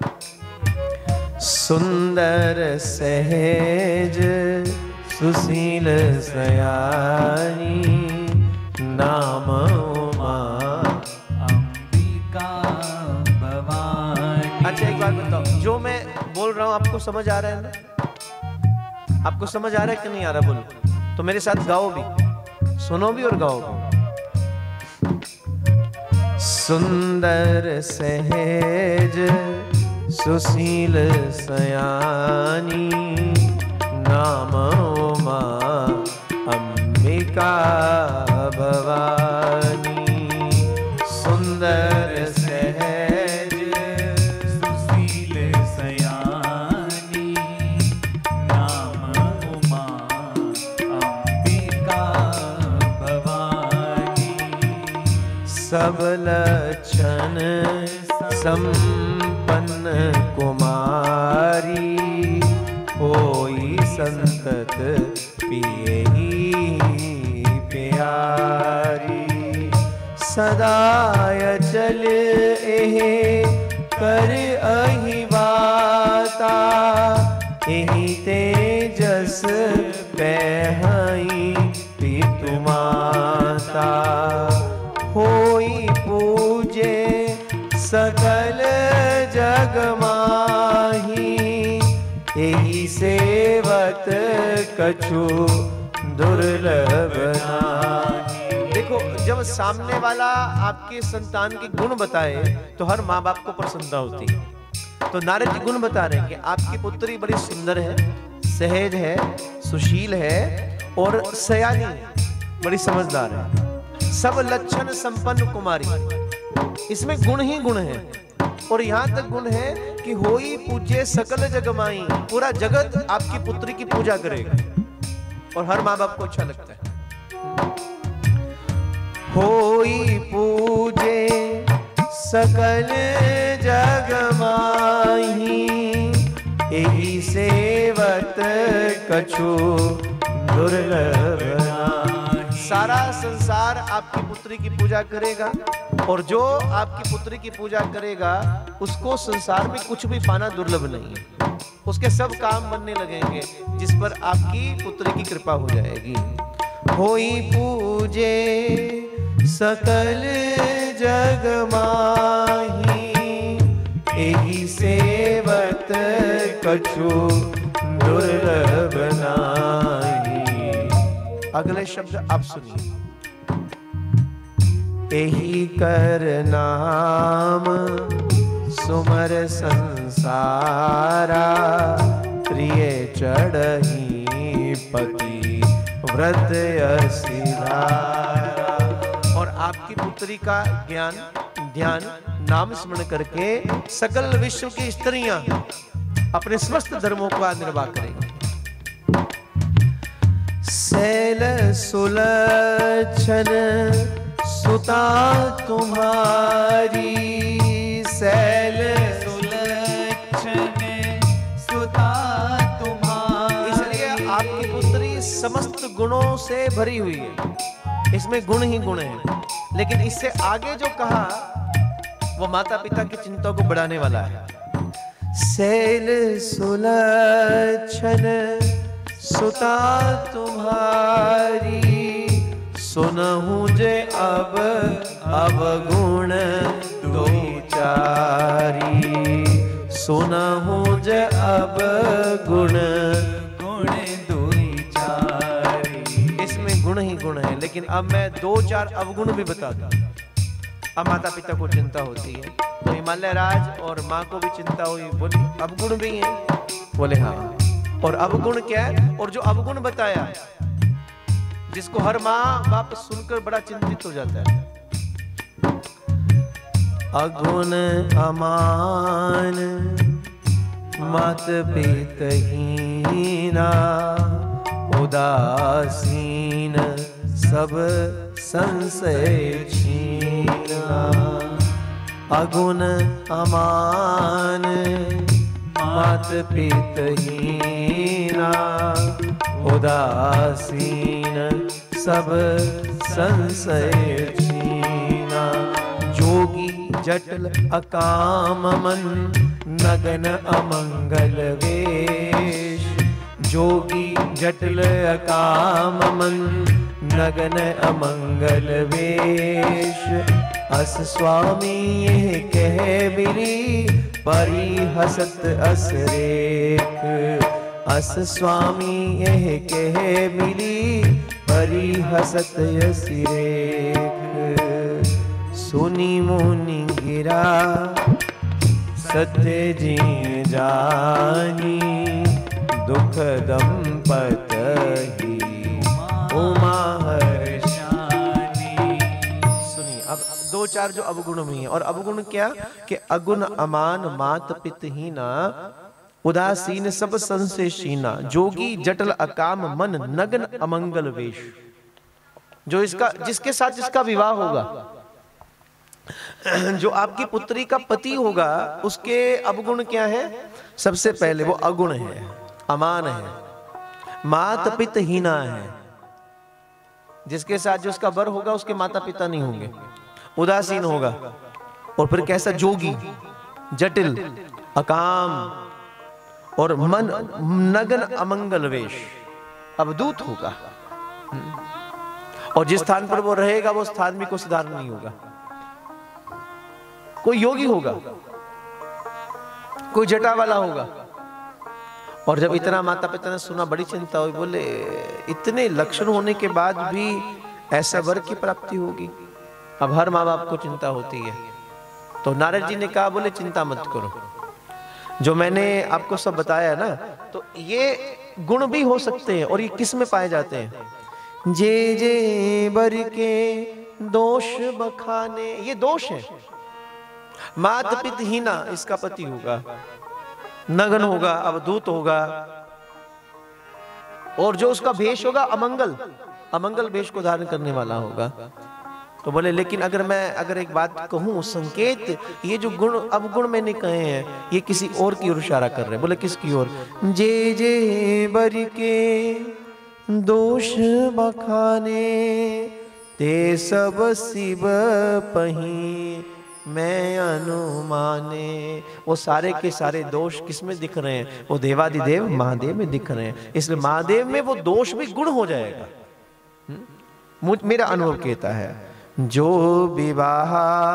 S1: सुंदर सहज सुशील सयानी, नाम उमा अंबिका भवानी। अच्छा एक बात बताओ, जो मैं बोल रहा हूं आपको समझ आ रहा है ना? आपको समझ आ रहा है कि नहीं आ रहा? बोलो तो मेरे साथ गाओ भी, सुनो भी और गाओ भी। सुंदर सहज सुशील सयानी, नाम उमा अंबिका भवानी सुंदर सहज
S2: सुशील सयानी नाम उमा अंबिका भवानी
S1: सब लक्षण संपन्न कुमारी होई संतत पियहि प्यारी सदाय चल एहे कर अहि बाता एहि तेजस पहई पितु माता होई पूजे सकल जग माही एहि सेवत कछु दुर्लभ नाही। देखो, जब सामने वाला आपके संतान के गुण बताए तो हर माँ बाप को प्रसन्नता होती है। तो नारद जी गुण बता रहे हैं कि आपकी पुत्री बड़ी सुंदर है, सहज है, सुशील है और सयानी है, बड़ी समझदार है, सब लक्षण संपन्न कुमारी। इसमें गुण ही गुण है और यहाँ तक गुण है कि होई पूज्य सकल जग माई, पूरा जगत आपकी पुत्री की पूजा करेगा और हर माँ बाप को अच्छा लगता है। होई पूजे सकल जग माही एहि सेवत कछु दुर्लभ नाही। सारा संसार आपकी पुत्री की पूजा करेगा और जो आपकी पुत्री की पूजा करेगा उसको संसार में कुछ भी पाना दुर्लभ नहीं है। उसके सब काम बनने लगेंगे जिस पर आपकी पुत्री की कृपा हो जाएगी। होई पूजे सकल जग माही एहि सेवत कछु दुर्लभ नाही। अगले शब्द आप सुनिए। एहि कर नाम सुमर संसारा प्रिय चढ़ही पति व्रत असिधारा। और आपकी पुत्री का ज्ञान ध्यान नाम स्मरण करके सकल विश्व की स्त्रियां अपने समस्त धर्मों का निर्वाह करेंगी। सैल सुलक्षण सुता तुम्हारी, सैल
S2: सुलक्षण सुता तुम्हारी।
S1: इसलिए आपकी पुत्री समस्त गुणों से भरी हुई है, इसमें गुण ही गुण है। लेकिन इससे आगे जो कहा वो माता पिता की चिंता को बढ़ाने वाला है। सैल सुलक्षण सुता तुम्हारी सुनहु जे अब अवगुण दुचारी, सुनहु जे अब गुण
S2: गुण दुचारी।
S1: इसमें गुण ही गुण है, लेकिन अब मैं दो चार अवगुण भी बता दूं। अब माता पिता को चिंता होती है तो हिमालय राज और माँ को भी चिंता हुई, बोली अवगुण भी है? बोले हाँ। और अवगुण क्या है? और जो अवगुण बताया जिसको हर माँ बाप सुनकर बड़ा चिंतित हो जाता है। अगुण अमान मत पितहीना उदासीन सब संशय छीना। अगुण अमान मत पितहीना उदासीन सब संशय छीना। जोगी जटल अकाम मन नगन अमंगल वेश, जोगी जटल अकाम मन नगन अमंगल वेश। अस स्वामी यह कह बिरी परी हसत असरेख, अस स्वामी यह कह मिली परी हसत यसिरेख। सुनी मुनि गिरा सत्य जी जानी, दुख दंपत ही उमा हर्षानी। चार जो अवगुण में है। और अवगुण क्या कि अगुण अमान मात पित हीना उदासीन सब संशय शीना जोगी जटल अकाम मन नगन अमंगल वेश। जो इसका जिसके साथ इसका विवाह होगा, जो आपकी पुत्री का पति होगा, उसके अवगुण क्या है? सबसे पहले वो अगुण है, अमान है, मात पित हीना है। जिसके साथ जो उसका वर होगा उसके माता पिता नहीं होंगे, उदासीन होगा। और फिर कैसा? जोगी, जटिल, अकाम और मन नगन अमंगल वेश, अवधूत होगा। और जिस स्थान पर वो रहेगा वो स्थान भी कोई साधारण नहीं होगा, कोई योगी होगा, कोई जटा वाला होगा। और जब इतना माता पिता ने सुना, बड़ी चिंता हुई। बोले इतने लक्षण होने के बाद भी ऐसा वर की प्राप्ति होगी? अब हर माँ बाप को चिंता होती है। तो नारद जी ने कहा, बोले चिंता मत करो, जो मैंने आपको सब बताया ना, तो ये गुण भी हो सकते हैं। और ये किस में पाए जाते हैं? जे जे बर के दोष बखाने, ये दोष है। मात पित हीना, इसका पति होगा, नगन होगा, अवधूत होगा। और जो उसका भेष होगा अमंगल, अमंगल भेष को धारण करने वाला होगा। तो बोले लेकिन अगर मैं अगर एक बात कहूं, संकेत, ये जो गुण अवगुण मैंने कहे हैं, ये किसी और की ओर इशारा कर रहे हैं। बोले किसकी ओर? जे जे बर के दोष बखाने ते सब शिव पही मैं अनुमाने। वो सारे के सारे दोष किसमें दिख रहे हैं? वो देवादिदेव महादेव में दिख रहे हैं। इसलिए महादेव में वो दोष भी गुण हो जाएगा। मुझ मेरा अनुभव कहता है, जो विवाह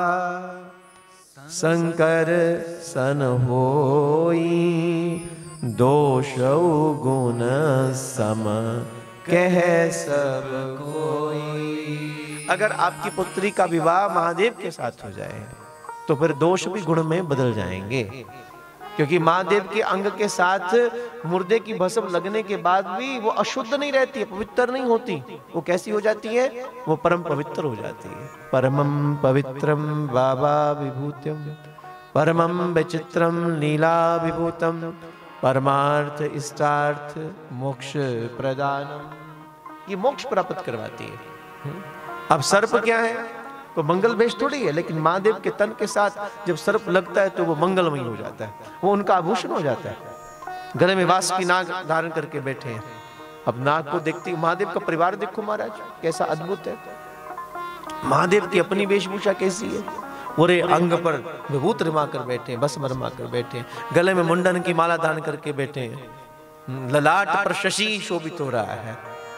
S1: शंकर सन होई दोष गुण सम कह सब कोई। अगर आपकी पुत्री का विवाह महादेव के साथ हो जाए तो फिर दोष भी गुण में बदल जाएंगे। क्योंकि महादेव के अंग के साथ मुर्दे की भस्म लगने के बाद भी वो अशुद्ध नहीं रहती है, पवित्र नहीं होती। वो कैसी हो जाती है? वो परम पवित्र हो जाती है। परमं पवित्रम बाबा विभूत्यम परमं विचित्रम लीला विभूतम परमार्थ इष्टार्थ मोक्ष प्रदानम। ये मोक्ष प्राप्त करवाती है। अब सर्प क्या है? तो मंगल भेष थोड़ी है, लेकिन महादेव के तन के साथ जब सर्प लगता है तो वो मंगलमय हो जाता है, वो उनका आभूषण हो जाता है। गले में वास की नाग धारण करके बैठे हैं। अब नाग को देखते महादेव का परिवार देखो महाराज, कैसा अद्भुत है। महादेव की अपनी वेशभूषा कैसी है? पूरे अंग पर विभूत रमा कर बैठे हैं, भस्म रमा कर बैठे हैं, गले में मुंडन की माला धारण करके बैठे हैं, ललाट पर शशि शोभित हो रहा है।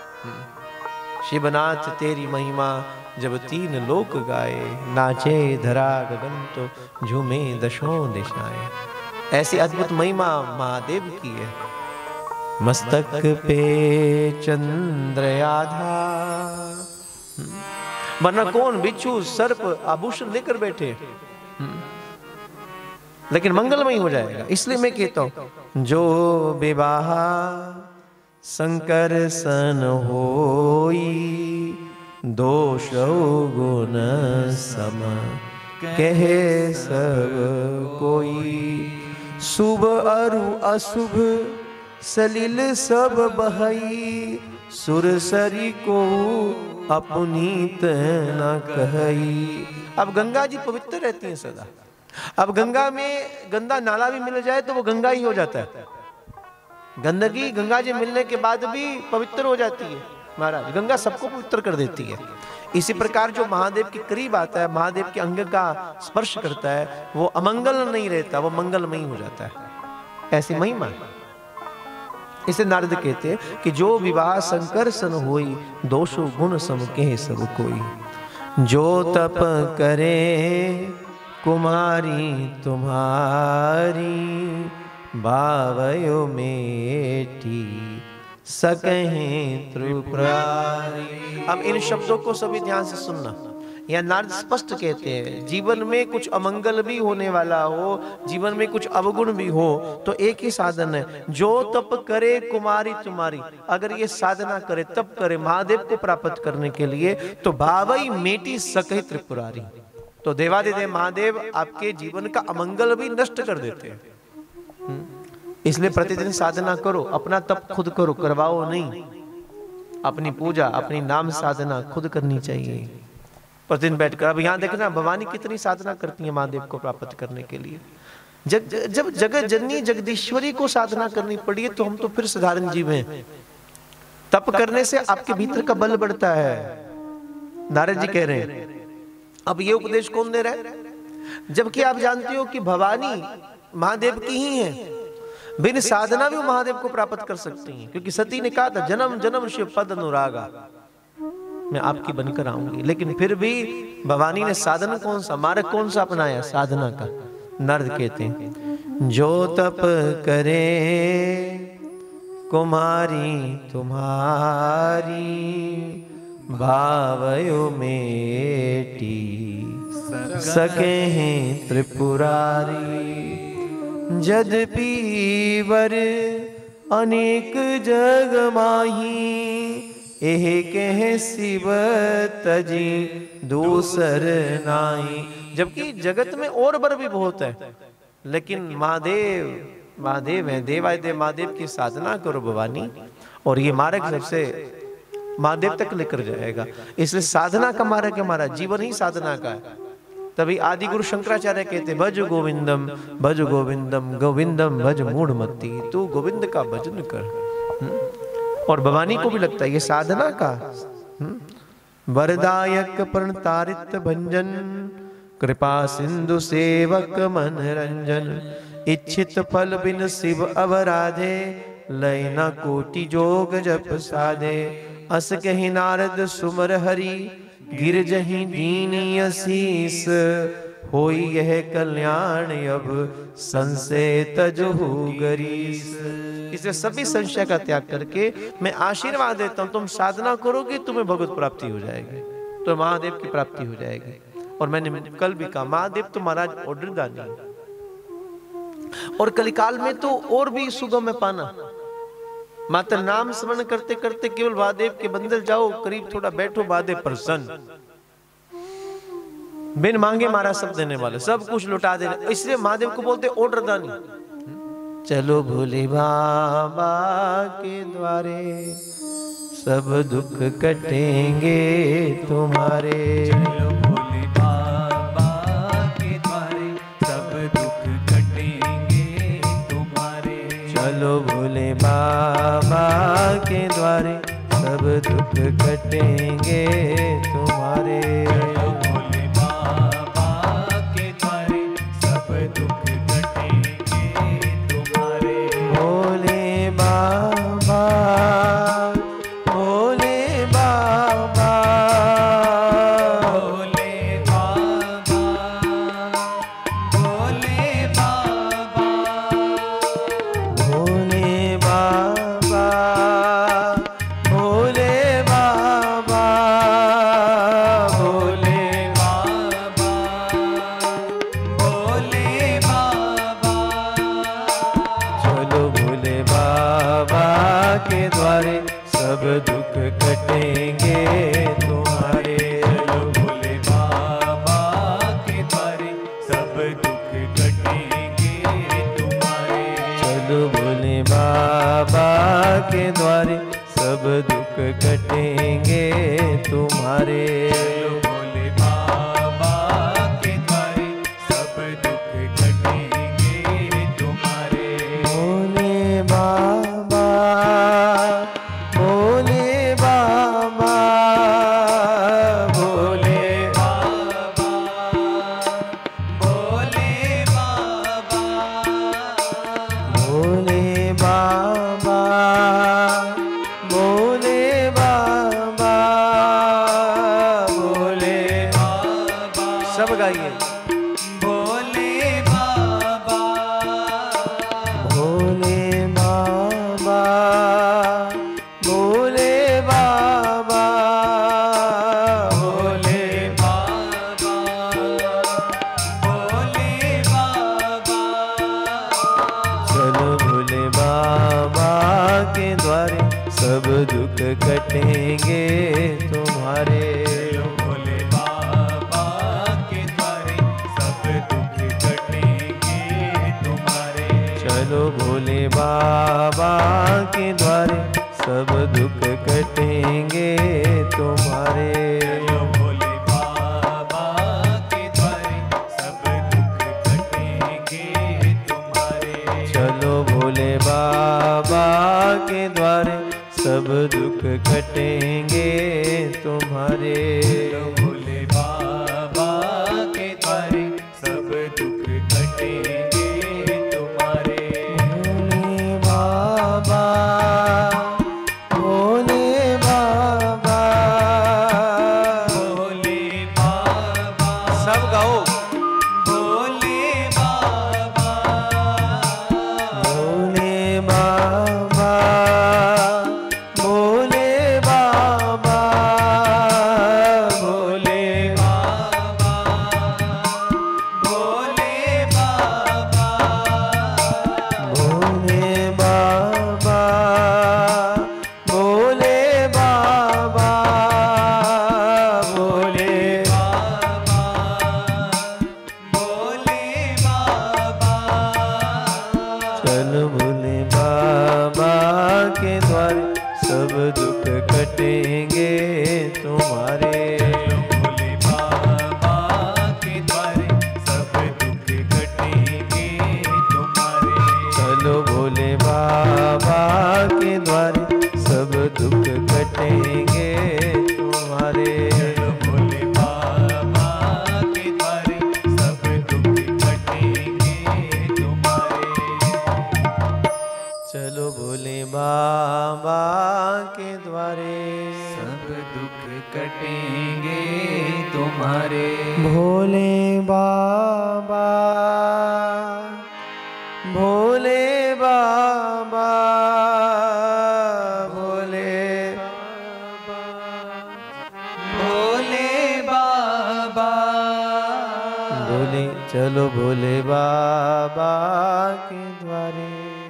S1: शिवनाथ तेरी महिमा जब तीन लोक गाए, नाचे धरा गगन तो झूमे दशों दिशाएं। ऐसी अद्भुत महिमा महादेव की है। मस्तक पे चंद्र आधार, वरना कौन बिच्छू सर्प आभूषण लेकर बैठे, लेकिन मंगलमय हो जाएगा। इसलिए मैं कहता हूं, जो विवाह शंकर सन होई दोष गुण सम कहे सब कोई। शुभ अरु अशुभ सलिल सब बहई, सुरसरी को अपनीत न कहई। अब गंगा जी पवित्र रहती हैं सदा। अब गंगा में गंदा नाला भी मिल जाए तो वो गंगा ही हो जाता है। गंदगी गंगा जी मिलने के बाद भी पवित्र हो जाती है महाराज। गंगा सबको पवित्र कर देती है। इसी प्रकार जो महादेव के करीब आता है, महादेव के अंग का स्पर्श करता है, वो अमंगल नहीं रहता, वो मंगलमय हो जाता है। ऐसी महिमा है। इसे नारद कहते हैं कि जो विवाह शंकर सन होई दोषो गुण सम कहे सब कोई। जो तप करे कुमारी तुम्हारी भावयो मेटी सकहें त्रिपुरारी। अब इन शब्दों को सभी ध्यान से सुनना। यह नारद स्पष्ट कहते हैं, जीवन में कुछ अमंगल भी होने वाला हो, जीवन में कुछ अवगुण भी हो, तो एक ही साधन है, जो तप करे कुमारी तुम्हारी। अगर ये साधना करे, तप करे महादेव को प्राप्त करने के लिए, तो भावई मेटी सकहि त्रिपुरारी। तो देवादिदेव महादेव आपके जीवन का अमंगल भी नष्ट कर देते हैं। इसलिए प्रतिदिन साधना करो, अपना तप खुद करो, करवाओ नहीं। अपनी पूजा, अपनी नाम साधना खुद करनी चाहिए प्रतिदिन बैठकर। अब यहाँ देखना भवानी कितनी साधना करती है महादेव को प्राप्त करने के लिए। जग, जब जगत जननी जगदीश्वरी को साधना करनी पड़ी है तो हम तो फिर साधारण जीव हैं। तप करने से आपके भीतर का बल बढ़ता है। नारद जी कह रहे हैं, अब ये उपदेश कौन दे रहा है? जबकि आप जानते हो कि भवानी महादेव की ही है, बिन साधना भी महादेव को प्राप्त कर सकती हैं। क्योंकि सती ने कहा था, जन्म जन्म शिव पद अनुरागा, मैं आपकी बनकर आऊंगी। लेकिन फिर भी भवानी ने साधन कौन सा, मार्ग कौन सा अपनाया? साधना का। नारद कहते हैं, जो तप करे कुमारी तुम्हारी, भावयो मेटी सके हैं त्रिपुरारी। यद्यपि वर अनेक जग माही, एह कह शिव तजी दूसर नाई। जबकि जगत में और वर भी बहुत है, लेकिन महादेव महादेव है। देवादिदेव महादेव की साधना करो भवानी, और ये मार्ग सबसे महादेव तक लेकर जाएगा। इसलिए साधना का मार्ग हमारा जीवन ही साधना का है। तभी आदि गुरु शंकराचार्य कहते, भज गोविंदम भज गोविंदम गोविंदम भज मूढ़मती। तू गोविंद का भजन कर। और भवानी को भी लगता है ये साधना का। वरदायक प्रणतारित भंजन, कृपा सिंधु सेवक मन रंजन। इच्छित फल बिन शिव अवराधे, लयना कोटि जोग जप साधे। अस कहि नारद सुमर हरि, गिर जहीं दीनी असीस। होई यह कल्याण अब संशय तजहु गरीस। इसलिए सभी संशय का त्याग करके मैं आशीर्वाद देता हूं, तुम साधना करोगे तुम्हें भगवत प्राप्ति हो जाएगी, तो महादेव की प्राप्ति हो जाएगी। और मैंने कल भी कहा, महादेव तो महाराज ऑर्डर दानी, और कलिकाल में तो और भी सुगम है पाना। मात्र नाम स्मरण करते करते केवल महादेव के बंदर जाओ, करीब थोड़ा बैठो, महादेव प्रसन्न, बिन मांगे मारा सब देने वाले, सब कुछ लुटा देने। इसलिए महादेव को बोलते ऑर्डर दानी। चलो भोले बाबा के द्वारे, सब दुख कटेंगे तुम्हारे।
S2: चलो भोले बाबा के द्वारे, सब दुख कटेंगे तुम्हारे।
S1: चलो भोले बाबा के द्वारे, सब दुख कटेंगे तुम्हारे।
S2: चलो भोले बाबा के द्वारे, सब दुख कटेंगे तुम्हारे।
S1: भोले बाबा भोले बाबा
S2: भोले बाबा भोले बाबा
S1: भोले बाबा भोले बाबा
S2: भोले बाबा भोले बाबा।
S1: चलो भोले बाबा के द्वारे, सब दुख कटेंगे तुम्हारे।
S2: चलो भोले बाबा के द्वारे, सब दुख कटेंगे तुम्हारे।
S1: चलो भोले बाबा के द्वारे, सब दुख कटेंगे तुम्हारे।
S2: चलो भोले बाबा के द्वारे, सब दुख कटेंगे तुम्हारे।
S1: भोले बाबा भोले बाबा भोले
S2: बाबा भोले बाबा
S1: भोले बाबा भोले बाबा भोले
S2: बाबा।
S1: सब गाइए।
S2: भोले बाबा
S1: भोले बाबा भोले बाबा
S2: भोले बाबा भोले बाबा।
S1: चलो भोले बाबा के द्वारे, सब दुख कटेंगे तुम्हारे।
S2: चलो भोले बाबा के द्वारे,
S1: चलो भोले बाबा के द्वारे सब दुख कटेंगे तुम्हारे।
S2: चलो भोले बाबा के द्वारे सब दुख कटेंगे तुम्हारे।
S1: चलो भोले बाबा के द्वारे सब दुख कटेंगे तुम्हारे।
S2: चलो भोले बाबा के द्वारे सब दुख कटेंगे तुम्हारे।
S1: भोले बाबा, भोले बाबा,
S2: भोले बाबा
S1: सब गाओ।
S2: भोले बाबा
S1: भोले बाबा, भोले बाबा, भोले
S2: बाबा भोले बाबा
S1: भोले बाबा, भोले बाबा, भोले
S2: भोले बाबा।
S1: चल भोले बाबा के द्वारे सब दुख कटेंगे तुम्हारे।
S2: भोले बाबा के द्वारे सब दुख कटेंगे तुम्हारे।
S1: चलो भोले बाबा के द्वारे सब दुख कटेंगे तुम्हारे।
S2: चलो भोले बाबा के द्वारे सब दुख कटेंगे तुम्हारे।
S1: चलो भोले बाबा के द्वारे
S2: सब दुख कटेंगे तुम्हारे।
S1: भोले बाबा, भोले बाबा, भोले
S2: भोले बाबा
S1: भोले। चलो भोले बाबा के द्वारे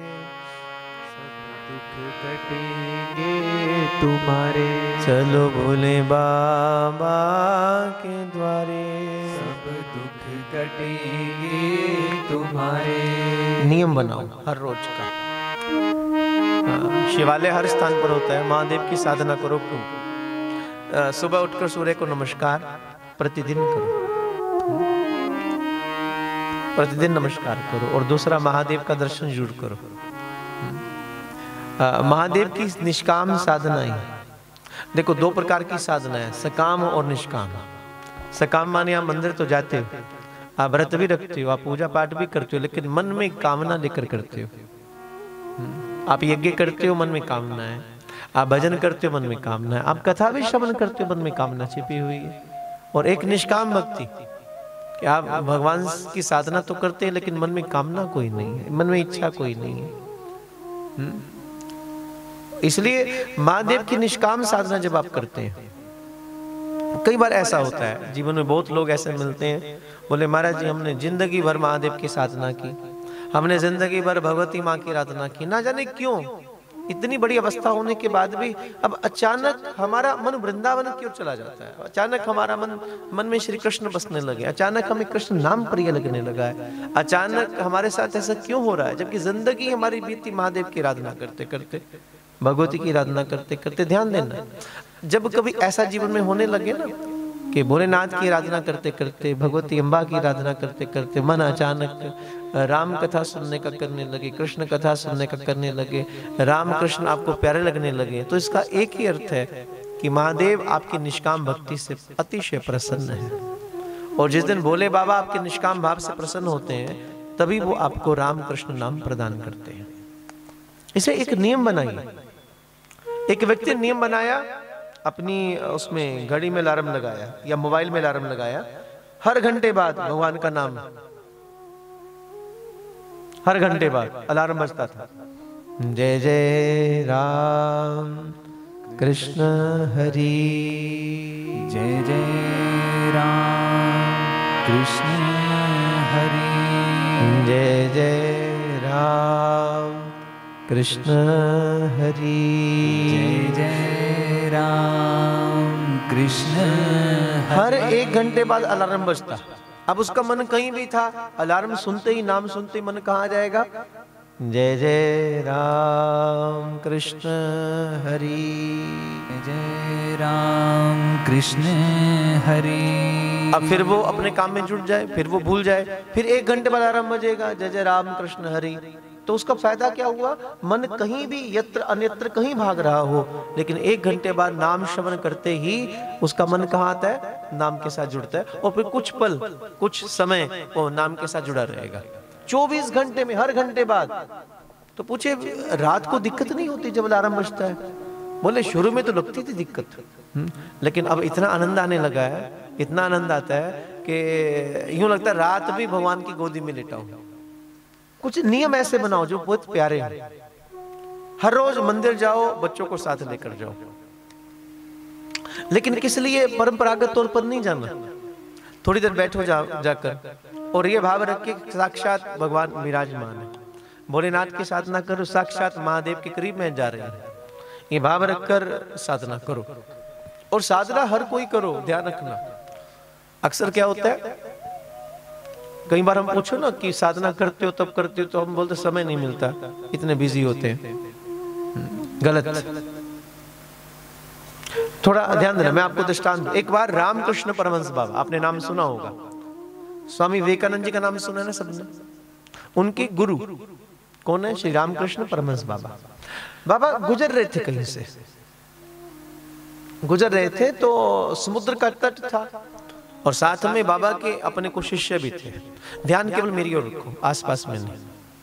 S2: दुख कटेंगे तुम्हारे।
S1: चलो भोले बाबा के द्वारे।
S2: सब दुख कटेंगे तुम्हारे।
S1: नियम बनाओ हर रोज का। हाँ, शिवालय हर स्थान पर होता है। महादेव की साधना करो। क्यों? अ, सुबह उठकर सूर्य को नमस्कार प्रतिदिन करो, प्रतिदिन नमस्कार करो। और दूसरा, महादेव का दर्शन जरूर करो। अ, महादेव की निष्काम साधना ही। देखो, दो प्रकार की साधना है, सकाम और निष्काम। सकाम माने आप मंदिर तो जाते हो, आप व्रत भी रखते हो, आप पूजा पाठ भी करते हो, लेकिन मन में कामना लेकर करते हो। आप यज्ञ करते हो, मन में कामना है। आप भजन करते हो, मन में कामना है। आप कथा भी श्रवण करते हो, मन में कामना छिपी हुई है। और एक निष्काम भक्ति कि आप भगवान की साधना तो करते हैं, लेकिन मन में कामना कोई नहीं है, मन में इच्छा कोई नहीं है। इसलिए महादेव की निष्काम साधना जब आप करते हैं, कई बार ऐसा होता है जीवन में, बहुत लोग ऐसे मिलते हैं, बोले महाराज जी हमने जिंदगी भर महादेव की साधना की, हमने जिंदगी भर भगवती माँ की आराधना की, ना जाने क्यों इतनी बड़ी अवस्था होने के बाद भी अब अचानक हमारा मन वृंदावन की ओर चला जाता है। अचानक हमारा मन मन में श्री कृष्ण बसने लगे, अचानक हमें कृष्ण नाम प्रिय लगने लगा है। अचानक हमारे साथ ऐसा क्यों हो रहा है, जबकि जिंदगी हमारी बीती महादेव की आराधना करते करते, भगवती की आराधना करते करते। ध्यान देना, जब कभी ऐसा जीवन में होने लगे ना कि भोलेनाथ की आराधना करते करते, भगवती अम्बा की आराधना करते करते मन अचानक राम कथा सुनने का करने लगे, कृष्ण कथा सुनने का करने लगे, राम कृष्ण आपको प्यारे लगने लगे, तो इसका एक ही अर्थ है कि महादेव आपकी निष्काम भक्ति से अतिशय प्रसन्न है। और जिस दिन भोले बाबा आपके निष्काम भाव से प्रसन्न होते हैं, तभी वो आपको राम कृष्ण नाम प्रदान करते हैं। इसे एक नियम बनाइए। एक व्यक्ति ने नियम बनाया, अपनी उसमें घड़ी में अलार्म लगाया या मोबाइल में अलार्म लगाया, हर घंटे बाद भगवान का नाम, हर घंटे बाद अलार्म बजता था, जय जय राम कृष्ण हरि,
S2: जय जय राम कृष्ण हरि,
S1: जय जय राम कृष्ण हरि,
S2: जय जय राम कृष्ण हरि।
S1: हर एक घंटे बाद अलार्म बजता। अब उसका मन कहीं भी था, अलार्म सुनते ही, नाम सुनते ही मन कहाँ जाएगा? जय जय राम कृष्ण हरि।
S2: जय राम कृष्ण हरि।
S1: अब फिर वो अपने काम में जुट जाए, फिर वो भूल जाए, फिर एक घंटे बाद आराम बजेगा जय जय राम कृष्ण हरि। तो उसका फायदा क्या हुआ? मन कहीं भी यत्र अन्यत्र कहीं भाग रहा हो, लेकिन एक घंटे बाद नाम श्रवण करते ही उसका मन कहाँ आता है? नाम के साथ जुड़ता है, और फिर कुछ पल कुछ समय वो नाम के साथ जुड़ा रहेगा। चौबीस घंटे में हर घंटे बाद। तो पूछे रात को दिक्कत नहीं होती जब अलार्म बजता है? बोले शुरू में तो लगती थी दिक्कत, लेकिन अब इतना आनंद आने लगा है, इतना आनंद आता है कि यूं लगता है रात भी भगवान की गोदी में लेटा हूं। कुछ नियम ऐसे बनाओ जो बहुत प्यारे हैं। हर रोज मंदिर जाओ, बच्चों को साथ लेकर जाओ, लेकिन किस लिए? परंपरागत तौर पर नहीं जाना। थोड़ी देर बैठो जा, जाकर और ये भाव रख के साक्षात भगवान विराजमान है। भोलेनाथ की साधना करो, साक्षात महादेव के करीब में जा रहे हैं, ये भाव रखकर साधना करो। और साधना हर कोई करो, ध्यान रखना। अक्सर क्या होता है, कई बार हम पूछो ना कि साधना करते हो तब करते हो, तो हम बोलते समय नहीं मिलता, इतने बिजी होते हैं। गलत। थोड़ा ध्यान देना। मैं आपको दृष्टांत दूं। एक बार रामकृष्ण परमहंस बाबा, आपने नाम सुना होगा, स्वामी विवेकानंद जी का नाम सुना है ना सबने? उनके गुरु कौन है? श्री रामकृष्ण परमहंस बाबा। बाबा गुजर रहे थे, कहीं से गुजर रहे थे, तो समुद्र का तट था और साथ में बाबा के अपने कुछ शिष्य भी थे। ध्यान केवल मेरी ओर रखो, आसपास में नहीं।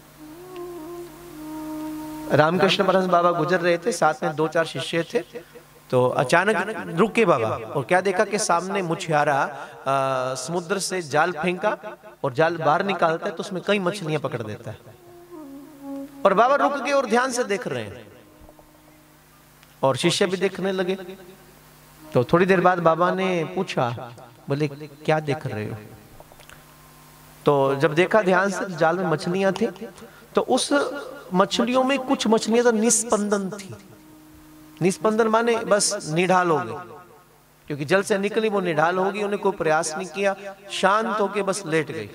S1: रामकृष्ण परमहंस बाबा गुजर रहे थे, साथ में दो चार शिष्य थे। तो अचानक रुके बाबा और क्या देखा कि सामने मुछियारा समुद्र से जाल फेंका और जाल बाहर निकालता है तो उसमें कई मछलियां पकड़ देता है। और बाबा रुक गए और ध्यान से देख रहे हैं, और शिष्य भी देखने लगे। तो थोड़ी देर बाद बाबा ने पूछा, बोले क्या देख रहे हो? तो जब देखा ध्यान से, जाल में मछलियां थी, तो उस मछलियों में कुछ मछलियां तो निस्पंदन थी। निस्पंदन माने बस निढाल हो गई, क्योंकि जल से निकली वो निढाल होगी, उन्हें कोई प्रयास नहीं किया, शांत होके बस लेट गई।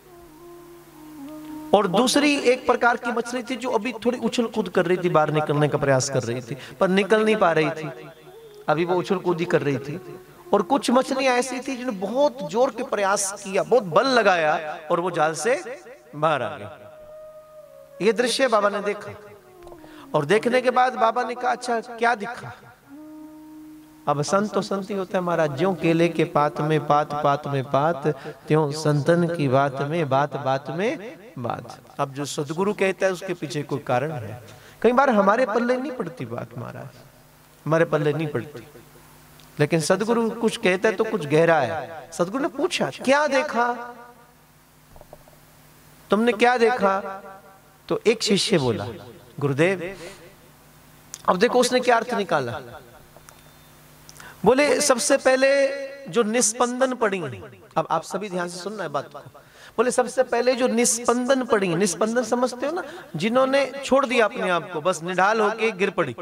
S1: और दूसरी एक प्रकार की मछली थी जो अभी थोड़ी उछल कूद कर रही थी, बाहर निकलने का प्रयास कर रही थी, पर निकल नहीं पा रही थी, अभी वो उछल कूदी कर रही थी। और कुछ मछलियां ऐसी थी जिन्होंने बहुत जोर के प्रयास किया, बहुत बल लगाया, और वो जाल से बाहर आ गई। ये दृश्य बाबा ने देखा, और देखने के बाद बाबा ने कहा, अच्छा क्या दिखा? अब संत तो संत ही होता है महाराज। ज्यों केले के पात में पात, पात में पात, त्यों संतन की बात में बात, बात में बात। अब जो सदगुरु कहता है उसके पीछे कोई कारण है। कई बार हमारे पल्ले नहीं पड़ती बात महाराज, हमारे पल्ले नहीं पड़ती, लेकिन सदगुरु कुछ कहता है तो कुछ गहरा है। सदगुरु ने पूछा, क्या देखा तुमने, क्या देखा? तो एक शिष्य बोला, गुरुदेव। अब देखो उसने क्या अर्थ निकाला। बोले सबसे पहले जो निस्पंदन पड़ी, अब आप सभी ध्यान से सुनना है बात को। बोले सबसे पहले जो निस्पंदन पड़ी, निस्पंदन समझते हो ना, जिन्होंने छोड़ दिया अपने आप को, बस निढाल होके गिर पड़ी,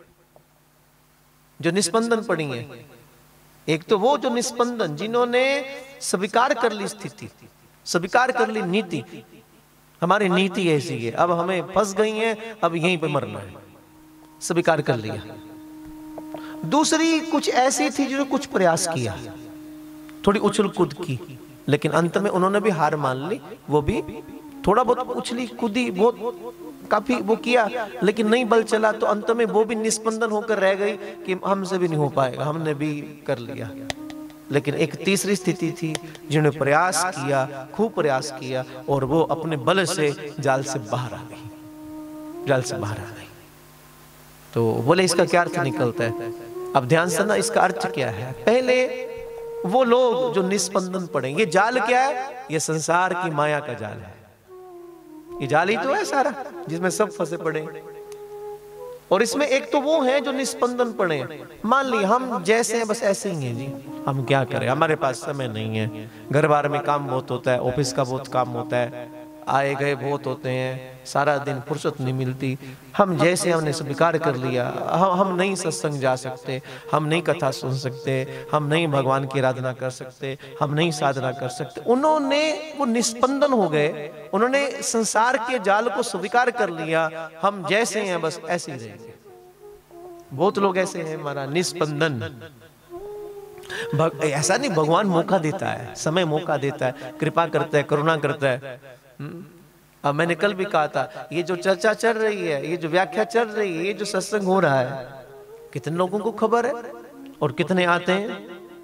S1: जो निस्पंदन पड़ी है। एक तो वो जो निस्पंदन जिन्होंने स्वीकार कर ली स्थिति, स्वीकार कर ली नीति, हमारी नीति ऐसी है, अब हमें फंस गई है, अब यहीं पे मरना है, स्वीकार कर लिया। दूसरी कुछ ऐसी थी जिन्होंने कुछ प्रयास किया, थोड़ी उछल कूद की, लेकिन अंत में उन्होंने भी हार मान ली। वो भी थोड़ा बहुत उछली कूदी, बहुत काफी वो किया, लेकिन नहीं बल चला, तो अंत में वो भी निस्पंदन होकर रह गई कि हमसे भी नहीं हो पाएगा, हमने भी कर लिया। लेकिन एक तीसरी स्थिति थी जिन्होंने प्रयास किया, खूब प्रयास किया, और वो अपने बल से जाल से बाहर आ गई, जाल से बाहर आ गई। तो बोले इसका क्या अर्थ निकलता है? अब ध्यान से ना, इसका अर्थ क्या है? पहले वो लोग जो निस्पंदन पड़े, ये जाल क्या है? ये संसार की माया का जाल है, ये जाल ही तो है सारा जिसमें सब फंसे पड़े। और इसमें एक तो वो है जो निस्पंदन पड़े, मान ली हम जैसे हैं बस ऐसे ही हैं जी, हम क्या करें, हमारे पास समय नहीं है, घर बार में काम बहुत होता है, ऑफिस का बहुत काम होता है, आए गए बहुत होते हैं, सारा दिन फुर्सत नहीं मिलती। हम जैसे हमने स्वीकार कर लिया, हम हम नहीं सत्संग जा सकते, हम नहीं कथा सुन सकते, हम नहीं भगवान की आराधना कर सकते, हम नहीं साधना कर सकते। उन्होंने वो निस्पंदन हो गए, उन्होंने संसार के जाल को स्वीकार कर लिया। हम जैसे हैं बस ऐसे ही रहेंगे। बहुत लोग ऐसे हैं हमारा निस्पंदन। भग, ऐसा नहीं, भगवान मौका देता है, समय मौका देता है, कृपा करता है, करुणा करता है। अब मैंने कल भी कहा था, ये जो चर्चा चल रही है, ये जो व्याख्या चल रही है, ये जो सत्संग हो रहा है, कितने लोगों को खबर है और कितने आते हैं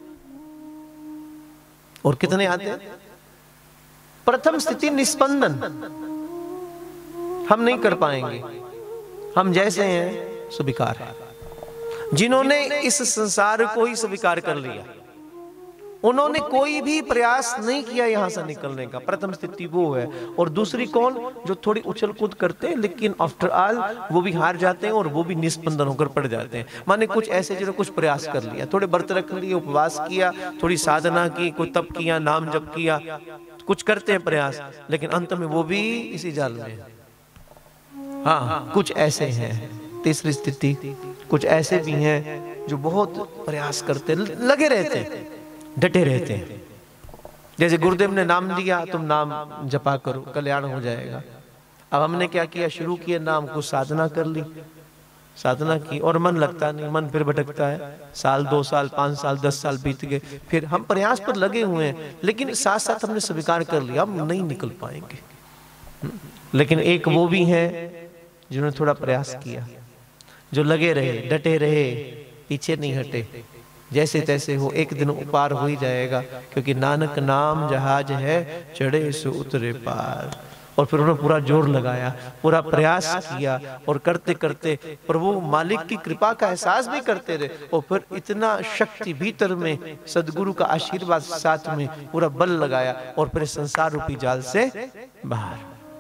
S1: और कितने आते हैं। प्रथम स्थिति निस्पंदन, हम नहीं कर पाएंगे, हम जैसे हैं स्वीकार है। जिन्होंने इस संसार को ही स्वीकार कर लिया, उन्होंने कोई भी प्रयास नहीं किया यहां से निकलने का, प्रथम स्थिति वो है। और दूसरी कौन, जो थोड़ी उछल कूद करते हैं लेकिन आफ्टर ऑल वो भी हार जाते हैं और वो भी निस्पंदन होकर पड़ जाते हैं। माने कुछ ऐसे जिन्होंने कुछ प्रयास कर लिया, थोड़े व्रत रख लिए, उपवास किया, थोड़ी साधना की, कोई तप किया, नाम जप किया, कुछ करते हैं प्रयास, लेकिन अंत में वो भी इसी जाल में। हाँ, कुछ ऐसे हैं। तीसरी स्थिति, कुछ ऐसे भी हैं जो बहुत प्रयास करते, लगे रहते हैं, डटे रहते हैं। जैसे गुरुदेव ने नाम दिया, तुम नाम जपा करो, कल्याण हो जाएगा। अब हमने क्या किया, शुरू किया नाम को, साधना कर ली, साधना की और मन लगता नहीं, मन फिर भटकता है। साल, दो साल, पांच साल, दस साल बीत गए, फिर हम प्रयास पर लगे हुए हैं, लेकिन साथ साथ हमने स्वीकार कर लिया हम नहीं निकल पाएंगे। लेकिन एक वो भी है जिन्होंने थोड़ा प्रयास किया, जो लगे रहे, डटे रहे, पीछे नहीं हटे, जैसे तैसे हो, एक दिन पार हो ही जाएगा, क्योंकि नानक नाम जहाज है, चढ़े सो उतरे पार। और फिर उन्होंने पूरा जोर लगाया, पूरा प्रयास किया, और करते करते प्रभु मालिक की कृपा का एहसास भी करते रहे, और फिर इतना शक्ति भीतर में, सदगुरु का आशीर्वाद साथ में, पूरा बल लगाया, और फिर संसार रूपी जाल से बाहर।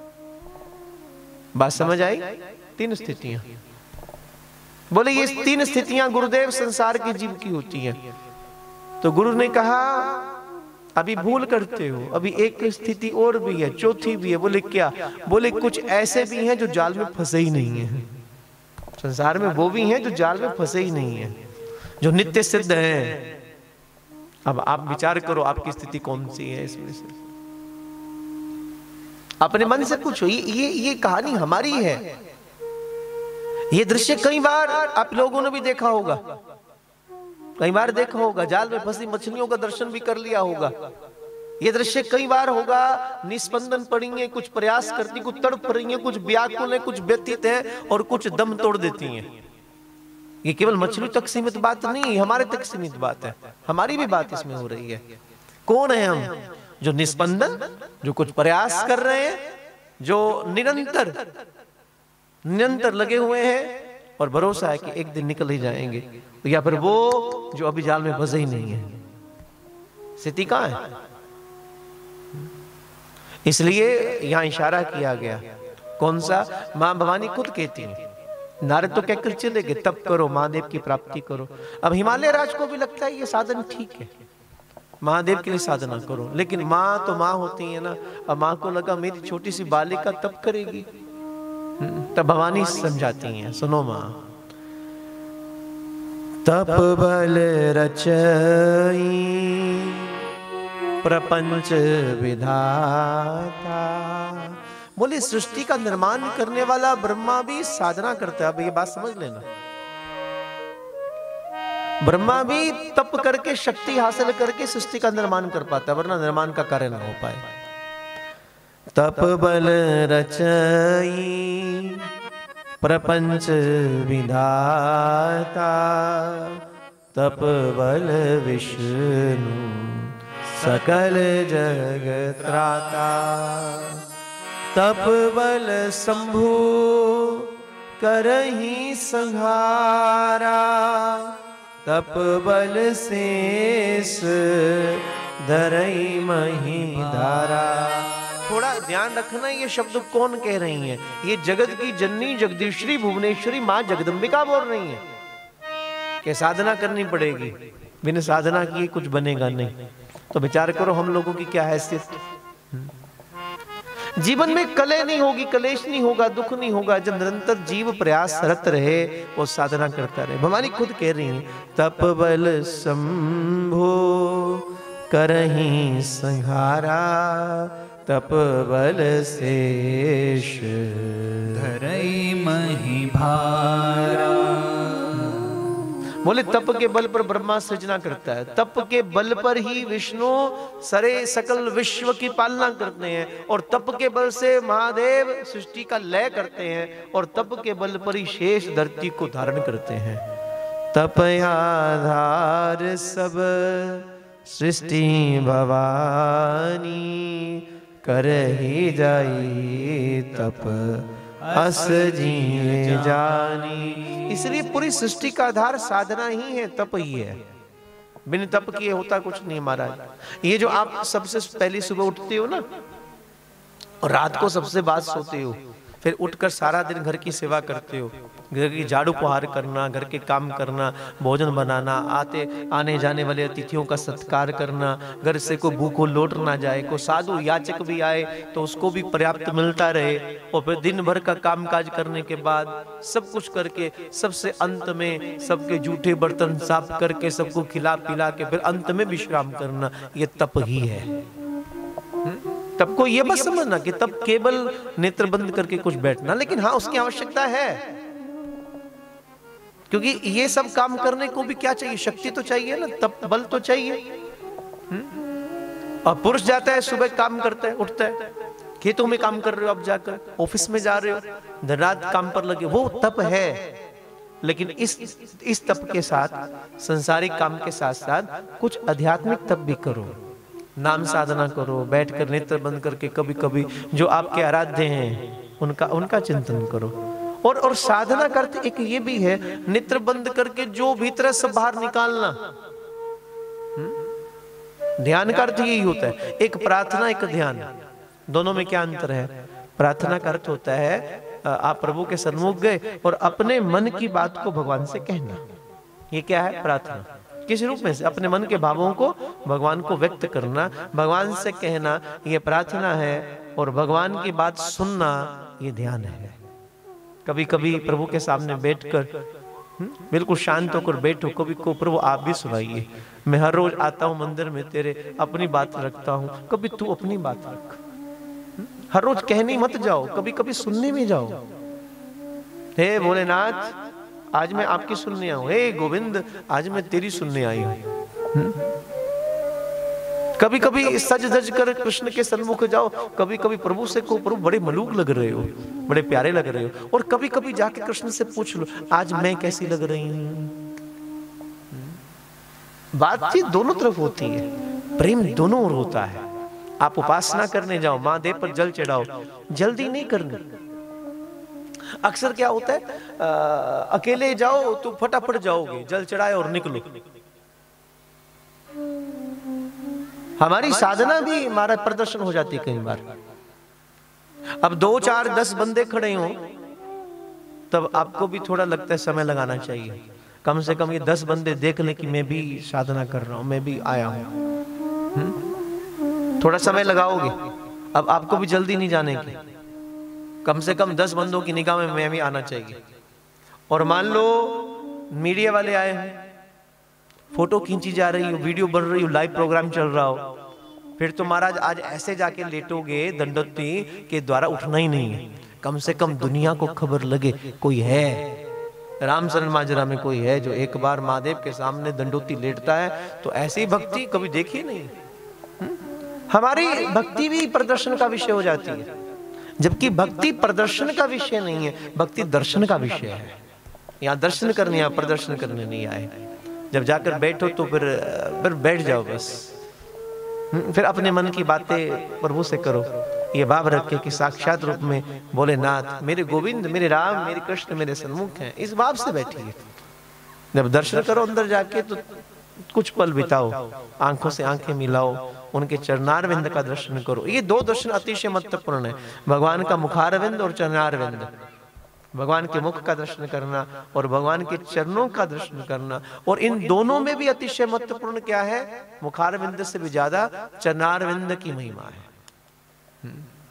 S1: बात समझ आई? तीन स्थितियां बोले, ये तीन स्थितियां गुरुदेव संसार के जीव की होती हैं। तो गुरु ने कहा अभी भूल करते हो, अभी एक स्थिति और भी है, चौथी भी है। बोले क्या? बोले कुछ ऐसे भी हैं जो जाल में फंसे ही नहीं है। संसार में वो भी हैं जो जाल में फंसे ही नहीं है, जो नित्य सिद्ध हैं। अब आप विचार करो आपकी स्थिति कौन सी है इसमें से, अपने मन से पूछो। ये ये ये कहानी हमारी है। ये दृश्य कई बार आप लोगों ने भी देखा होगा, कई बार देखा होगा, जाल में फंसी मछलियों का दर्शन भी कर लिया होगा। ये दृश्य कई बार होगा, निस्पंदन पड़ी है, कुछ प्रयास करती, कुछ तड़प रही है, कुछ व्याकुल है, कुछ व्यतीत है, और कुछ दम तोड़ देती हैं। ये केवल मछली तक सीमित बात नहीं, हमारे तक सीमित बात है, हमारी भी बात इसमें हो रही है। कौन है हम? जो निस्पंदन, जो कुछ प्रयास कर रहे हैं, जो निरंतर निरंतर लगे हुए हैं, और भरोसा है कि एक दिन निकल ही जाएंगे। या फिर वो जो अभी जाल में फंसे ही नहीं है। स्थिति कहां है? इसलिए यहां इशारा किया गया, कौन सा? मां भवानी खुद कहती है, नारद तो कहकर चले गए तप करो, महादेव की प्राप्ति करो। अब हिमालय राज को भी लगता है ये साधन ठीक है, महादेव के लिए साधना करो, लेकिन माँ तो माँ होती है ना। अब माँ को लगा मेरी छोटी सी बालिका तप करेगी, तब भवानी समझाती हैं, सुनो माँ, तप बल रचई प्रपंच विधाता। बोले सृष्टि का निर्माण करने वाला ब्रह्मा भी साधना करता है। अब ये बात समझ लेना, ब्रह्मा भी तप करके, शक्ति हासिल करके सृष्टि का निर्माण कर पाता है, वरना निर्माण का कार्य न हो पाए। तप बल रचई प्रपंच विधाता, तप बल विष्णु सकल जगत त्राता। तप बल शंभु करहि संहारा, तप बल शेष धरई महिधारा। थोड़ा ध्यान रखना, ये शब्द कौन कह रही हैं? ये जगत की जननी जगदीश्वरी भुवनेश्वरी मां जगदम्बिका बोल रही हैं कि साधना करनी पड़ेगी, बिना साधना किए कुछ बनेगा नहीं। तो विचार करो हम लोगों की क्या हैसियत। जीवन में कलह नहीं होगी, कलेश नहीं होगा, दुख नहीं होगा, जब निरंतर जीव प्रयासरत रहे, वो साधना करता रहे। भवानी खुद कह रही हैं, तप बल संभो करहीं संहारा, तप बल शेष
S2: धरई मही भारा।
S1: बोले तप के बल पर ब्रह्मा सृजना करता है, तप के बल पर ही विष्णु सारे सकल विश्व की पालना करते हैं, और तप के बल से महादेव सृष्टि का लय करते हैं, और तप के बल पर ही शेष धरती को धारण करते हैं। तप आधार सब सृष्टि भवानी, कर ही जाई तप अस जी जानी। इसलिए पूरी सृष्टि का आधार साधना ही है, तप ही है। बिन तप किए होता कुछ नहीं महाराज। ये जो आप सबसे पहली सुबह उठते हो ना, और रात को सबसे बाद सोते हो, फिर उठकर सारा दिन घर की सेवा करते हो, घर की झाड़ू पुहार करना, घर के काम करना, भोजन बनाना, आते आने जाने वाले अतिथियों का सत्कार करना, घर से कोई भूखो लौट ना जाए, कोई साधु याचक भी आए तो उसको भी पर्याप्त मिलता रहे, और फिर दिन भर का काम काज करने के बाद सब कुछ करके सबसे अंत में सबके जूठे बर्तन साफ करके सबको खिला पिला के फिर अंत में विश्राम करना, ये तप ही है। तब को ये बस समझना कि तब केवल नेत्र बंद करके कुछ बैठना, लेकिन हाँ उसकी आवश्यकता है, क्योंकि ये सब काम करने को भी क्या चाहिए, शक्ति तो चाहिए ना, तप बल तो चाहिए। और पुरुष जाता है सुबह काम करता है, उठता है, खेतों में काम कर रहे हो, अब जाकर ऑफिस में जा रहे हो, दिन रात काम पर लगे, वो तप है। लेकिन इस इस तप के साथ, संसारिक काम के साथ साथ कुछ आध्यात्मिक तप भी करो, नाम साधना करो, बैठकर नेत्र बंद करके कभी कभी जो आपके आराध्य हैं उनका उनका चिंतन करो। और और साधना का अर्थ एक ये भी है, नेत्र बंद करके जो भीतर सब बाहर निकालना। ध्यान का अर्थ यही होता है, एक प्रार्थना एक ध्यान, दोनों में क्या अंतर है? प्रार्थना का अर्थ होता है आप प्रभु के सन्मुख गए और अपने मन की बात को भगवान से कहना, ये क्या है? प्रार्थना। किस रूप में से? अपने मन के भावों को भगवान को व्यक्त करना, भगवान से कहना, ये प्रार्थना है। और भगवान की बात सुनना, ये ध्यान है। कभी कभी प्रभु के सामने बैठकर बिल्कुल शांत होकर बैठो, कभी को प्रभु आप भी सुनाइए, मैं हर रोज आता हूं मंदिर में तेरे, अपनी बात रखता हूं, कभी तू अपनी बात रख। हर रोज कहने मत जाओ, कभी कभी सुनने में जाओ। हे भोलेनाथ, आज मैं आपकी सुनने आऊं, हे गोविंद, आज मैं तेरी सुनने आई हूं। कभी कभी सज धज कर कृष्ण के सन्मुख जाओ, कभी कभी प्रभु से को प्रभु बड़े मलूक लग रहे हो, बड़े प्यारे लग रहे हो, और कभी कभी जाके कृष्ण से पूछ लो, आज मैं कैसी लग रही हूं। बातचीत दोनों तरफ होती है, प्रेम दोनों ओर होता है। आप उपासना करने जाओ, महादेव पर जल चढ़ाओ, जल्दी नहीं करनी। अक्सर क्या होता है, आ, अकेले जाओ तो फटाफट जाओगे, जल चढ़ाए और निकलो। हमारी साधना भी हमारा प्रदर्शन हो जाती है कई बार। अब दो चार दस बंदे खड़े हों तब आपको भी थोड़ा लगता है समय लगाना चाहिए, कम से कम ये दस बंदे देख लें कि मैं भी साधना कर रहा हूं, मैं भी आया हूं। थोड़ा समय लगाओगे। अब आपको भी जल्दी नहीं जाने की, कम से कम दस बंदों की निगाह में मैं भी आना चाहिए। और मान लो मीडिया वाले आए हैं, फोटो खींची जा रही हो, वीडियो बन रही हो, लाइव प्रोग्राम चल रहा हो, फिर तो महाराज आज ऐसे जाके लेटोगे दंडोती के द्वारा उठना ही नहीं है। कम से कम दुनिया को खबर लगे कोई है, रामचरण माजरा में कोई है जो एक बार महादेव के सामने दंडोती लेटता है। तो ऐसी भक्ति कभी देखी नहीं। हुँ? हमारी भक्ति भी प्रदर्शन का विषय हो जाती है, जबकि भक्ति प्रदर्शन का विषय नहीं है, भक्ति दर्शन का विषय है। यहाँ दर्शन करने या प्रदर्शन करने नहीं आए। जब जाकर बैठो तो फिर फिर बैठ जाओ बस, फिर अपने मन की बातें प्रभु से करो, ये भाव रखे कि साक्षात रूप में भोलेनाथ मेरे गोविंद, मेरे राम, मेरे कृष्ण मेरे सन्मुख हैं, इस भाव से बैठिए। जब दर्शन करो अंदर जाके तो कुछ पल बिताओ, आंखों से आंखें मिलाओ, उनके चरणारविंद का दर्शन करो। ये दो दर्शन अतिशय महत्वपूर्ण है, भगवान का मुखारविंद और चरणारविंद। भगवान के मुख का दर्शन करना और भगवान के चरणों का दर्शन करना। और इन दोनों में भी अतिशय महत्वपूर्ण क्या है? मुखारविंद से भी ज्यादा चरणारविंद की महिमा है।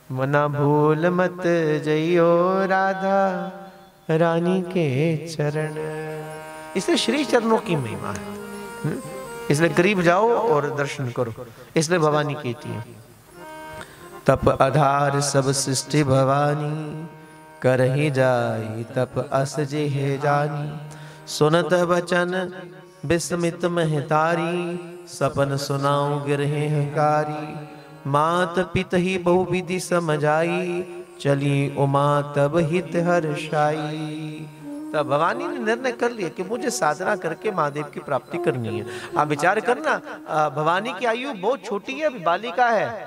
S1: मना भूल मत जइयो राधा रानी के चरण। इसलिए श्री चरणों की महिमा है, इसलिए करीब जाओ और दर्शन करो। इसलिए भवानी कहती है तप आधार सब सृष्टि भवानी, करही जाई तप अस जे है जानी। सुनत बचन विस्मित महतारी, सपन सुनाऊं गिरहे हंकारी। मात पित ही बहु विधि समझाई, चली उमा तब हित हर्षाई। तब भवानी ने निर्णय कर लिया कि मुझे साधना करके महादेव की प्राप्ति करनी है। आप विचार करना, भवानी की आयु बहुत छोटी है, अभी बालिका है।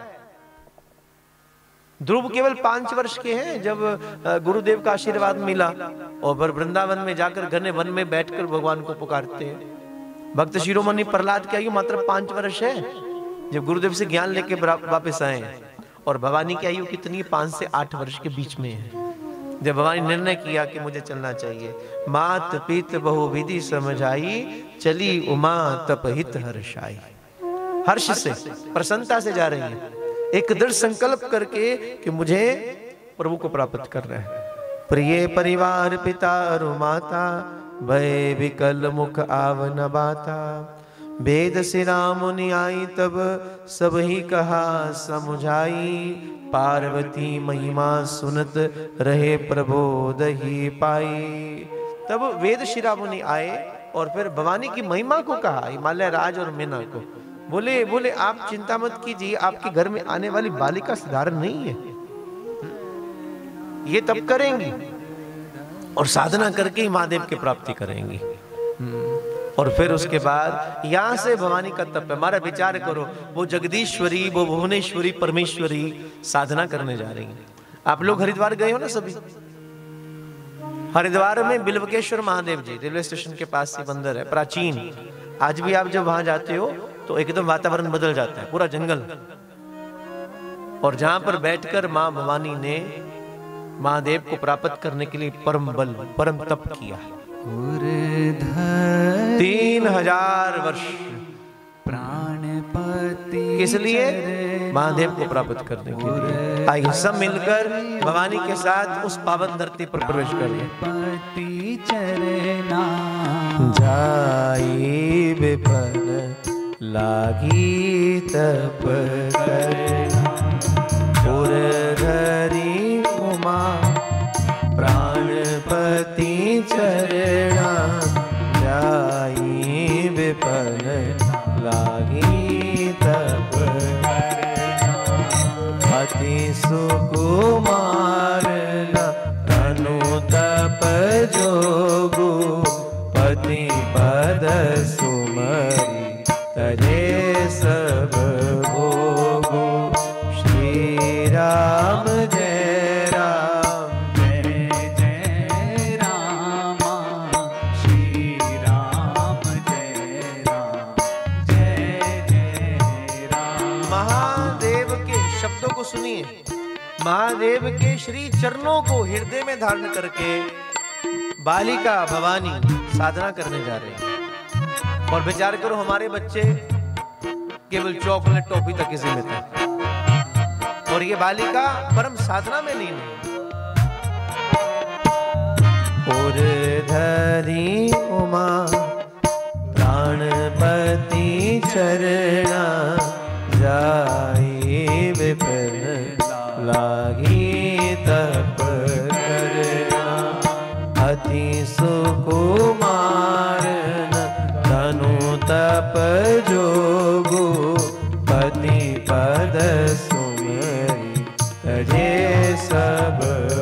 S1: ध्रुव केवल पांच वर्ष के हैं जब गुरुदेव का आशीर्वाद मिला, और फिर वृंदावन में जाकर घने वन में बैठकर भगवान को पुकारते हैं। भक्त शिरोमणि प्रहलाद की आयु मात्र पांच वर्ष है जब गुरुदेव से ज्ञान लेके वापस आए, और भवानी की आयु कितनी है? पांच से आठ वर्ष के बीच में है जब भवानी निर्णय किया कि मुझे चलना चाहिए। मात पित बहु विधि समझाई, चली उमा तप हित हर्षाई। हर्ष से, प्रसन्नता से जा रही है, एक दृढ़ संकल्प करके कि मुझे प्रभु को प्राप्त करना है। प्रिय परिवार पिता और माता, भय विकल मुख आवन बाता। वेद सिरा मुनि आई तब सब ही कहा समुझाई। पार्वती महिमा सुनत रहे प्रबोध ही पाई। तब वेद शिरा मुनि आए और फिर भवानी की महिमा को कहा, हिमालय राज और मीना को। बोले बोले आप चिंता मत कीजिए, आपके घर में आने वाली बालिका साधारण नहीं है, ये तब करेंगी और साधना करके ही महादेव की प्राप्ति करेंगी। और फिर उसके बाद यहां से भवानी का तप है। हमारा विचार करो, वो जगदीश्वरी, वो भुवनेश्वरी, परमेश्वरी साधना करने जा रही है। आप लोग हरिद्वार गए हो ना सभी? हरिद्वार में बिल्वकेश्वर महादेव जी रेलवे स्टेशन के पास ही मंदिर है, प्राचीन। आज भी आप जब वहां जाते हो तो एकदम वातावरण बदल जाता है, पूरा जंगल। और जहां पर बैठकर मां भवानी ने महादेव को प्राप्त करने के लिए परम बल, परम तप किया। तीन हजार वर्ष
S2: प्राणपति,
S1: इसलिए महादेव को प्राप्त करने के लिए। आइए सब मिलकर भवानी के साथ उस पावन धरती पर प्रवेश करें।
S2: पति चरना
S1: जाई विपन लागी तप करना। पुरधरी उमा प्राणपति चरणा, जाई विपन लागी तप करना। अति सुकुमार तनु तप जोगु, पति पद सुमरि तजे सब भोगु। श्री राम जय राम,
S2: जय जय रामा, श्री राम जय राम, जय जय राम।
S1: महादेव के शब्दों को सुनिए, महादेव के श्री चरणों को हृदय में धारण करके बालिका भवानी साधना करने जा रही है। और विचार करो, हमारे बच्चे केवल चॉकलेट टॉफी तक ही सीमित है, और ये बालिका परम साधना में लीन है। और धरी उमा प्राणपति चरणा, जाई विपिन लागी तप करना। अति सुकुमार तनु तप जोगु, पति पद सुमरि तजे सब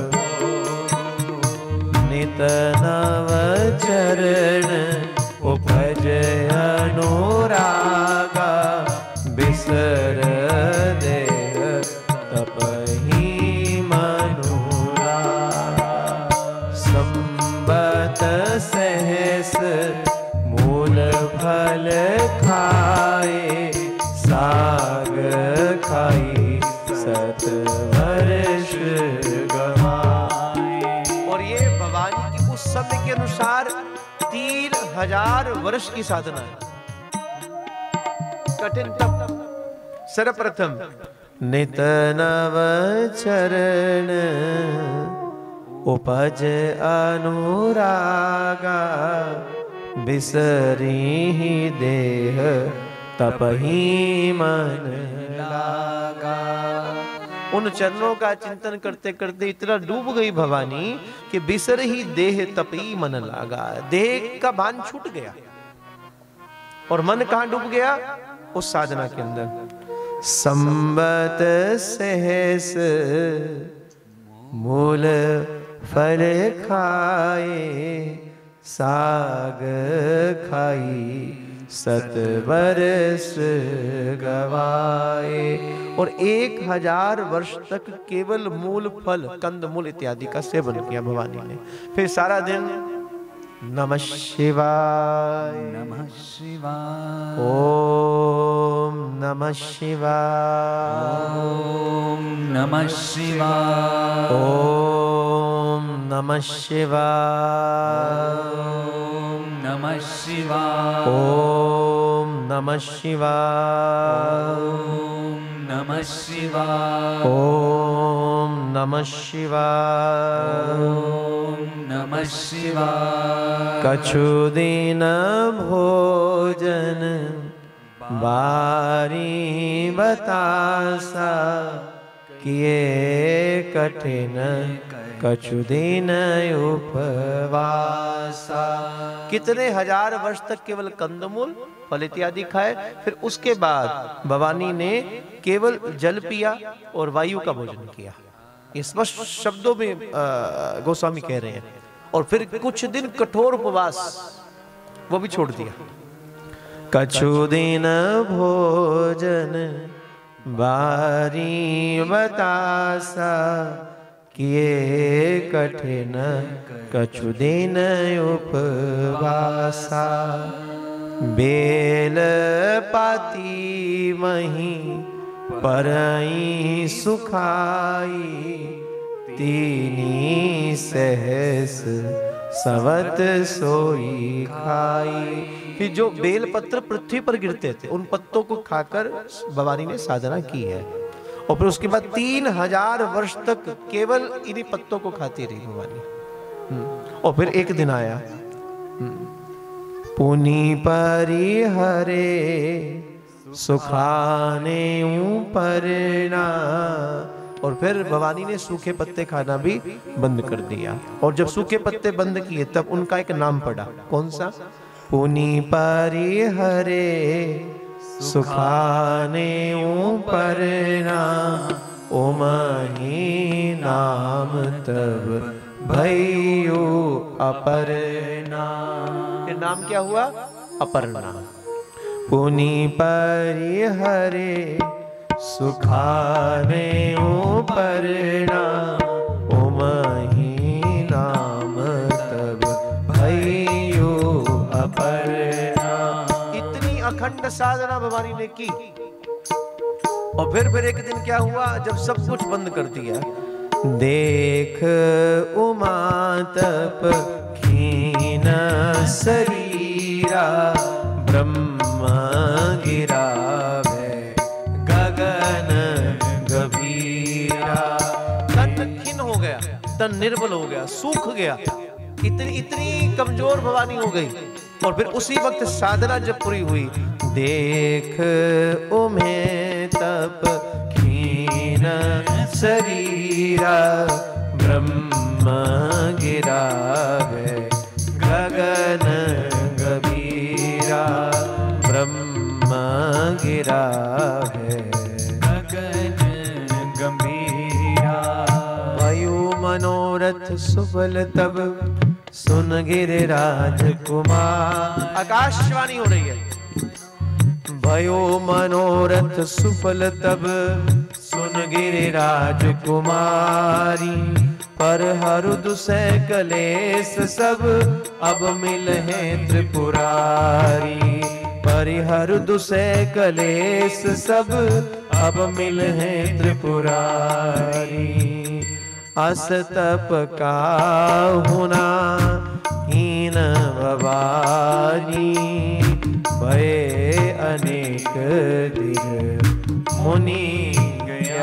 S1: भोगु। नित नव चरण उपज अनुरागा, बिसर देह तपहि मनुरागा। संबत सहस मूल फल खाए, साग खाई सत वर्ष गवाए। और ये भवानी की उस समय के अनुसार तीन हजार वर्ष की साधना है। कठिन तप। सर्वप्रथम नित नव चरण उपज अनुरागा बिसरी देह तपहि मन लागा। उन चरणों का चिंतन करते करते इतना डूब गई भवानी कि बिसर ही देह तपी मन लागा। देह का भान छूट गया और मन कहां डूब गया? उस साधना के अंदर। संबत सहस मूल फल खाए साग खाई सत बरस गवाए। और एक हजार वर्ष तक केवल मूल फल कंद मूल इत्यादि का सेवन किया भवानी ने। फिर सारा दिन नमः शिवाय
S2: नमः शिवाय
S1: ओम नमः शिवाय
S2: ओम नमः शिवाय
S1: ओम नमः शिवाय
S2: ओम नमः शिवाय
S1: ओम नमः शिवाय
S2: ओम नमः शिवाय
S1: ओम नमः शिवाय
S2: ओम नमः शिवाय।
S1: कछु दिन भोजन बारी बतासा किए कठिन कछु दिन उपवासा। कितने हजार वर्ष तक केवल कंदमूल फल इत्यादि खाए। फिर उसके बाद भवानी ने केवल जल पिया और वायु का भोजन किया। ये स्पष्ट शब्दों में गोस्वामी कह रहे हैं। और फिर कुछ दिन कठोर उपवास वो भी छोड़ दिया। कछु दिन भोजन बारी बतासा किए कठिन कछु दिन उपवासा। बेल पाती मही परई सुखाई तीनी सहस सवत सोई खाई। फिर जो बेल पत्र पृथ्वी पर गिरते थे उन पत्तों को खाकर भवानी ने साधना की है। और फिर उसके बाद तीन हजार वर्ष तक केवल इन्हीं पत्तों को खाती रही भवानी। और फिर एक दिन आया पुनि परि हरे सुखाने परना। और फिर भवानी ने सूखे पत्ते खाना भी बंद कर दिया। और जब सूखे पत्ते बंद किए तब उनका एक नाम पड़ा। कौन सा? पुनि परि हरे सुखाने परना ओमहि नाम तब भयो अपर्णा। ये नाम क्या हुआ? अपर्णा। पुनि परि हरे सुखाने परना ओमहि नाम तब भयो अपर्णा। इतनी अखंड साधना भवानी ने की। और फिर फिर एक दिन क्या हुआ? जब सब कुछ बंद कर दिया, देख उमा तप खीन शरीरा ब्रह्म गिरा गगन गभीरा। तन खिन हो गया, तन निर्बल हो गया, सूख गया। इतनी इतनी कमजोर भवानी हो गई। और फिर उसी वक्त साधना जब पूरी हुई, देख उमे तप खीन शरीरा ब्रह्म गिरा गगन गभीरा ब्रह्म गिरा
S2: गगन गंभीरा।
S1: वायु मनोरथ सुबल तब सुन गिरिराज कुमार। आकाशवाणी हो रही है। भयो मनोरथ सुफल तब सुन गिरिराज कुमारी। पर हरु दुसै कलेस सब अब मिल है त्रिपुरारी। परिहर दुसै कलेस सब अब मिल है त्रिपुरारी। अस तप का हुना हीन भवानी। भय अनेक दिर मुनि गया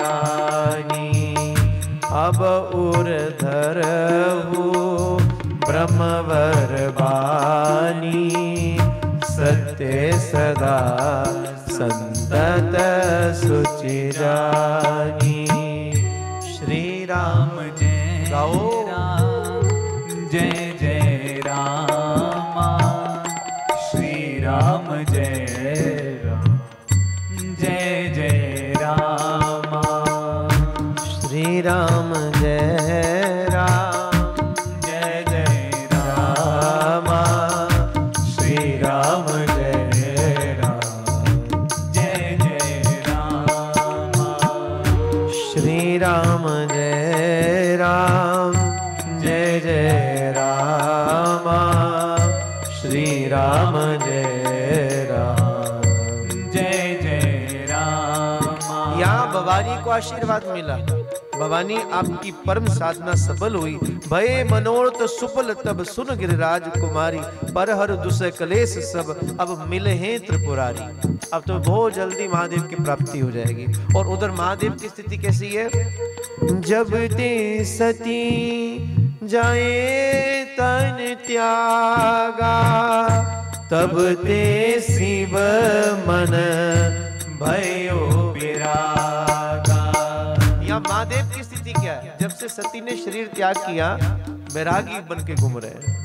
S1: अब उर्धर हो ब्रह्मवर बानी, सत्य सदा संतत सुचि जानी। श्री राम
S2: जय
S1: गाओ।
S2: राम, जय जय राम, श्री राम जय राम, जय जय राम,
S1: श्री राम जय राम,
S2: जय जय राम,
S1: श्री राम
S2: जय राम, जय जय राम,
S1: श्री राम जय राम, जय जय राम, श्री राम जय राम,
S2: जय जय राम।
S1: यहाँ भवानी को आशीर्वाद मिला। भवानी आपकी परम साधना सफल हुई। भय मनोरथ सुफल तब सुन गिरिराज कुमारी, पर हर दुसह कलेश सब अब मिले हैं त्रिपुरारी। अब तो बहुत जल्दी महादेव की प्राप्ति हो जाएगी। और उधर महादेव की स्थिति कैसी है? जब ते सती जाए तन त्यागा, तब ते शिव मन भयो विरागा। यहाँ महादेव की स्थिति क्या है? जब से सती ने शरीर त्याग किया, वैरागी बन के घूम रहे हैं।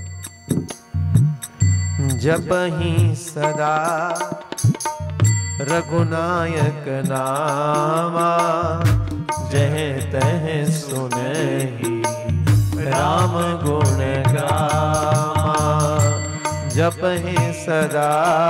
S1: जब ही सदा रघुनायक नामा, जह तह सुनहि राम गुण गामा। जप है सदा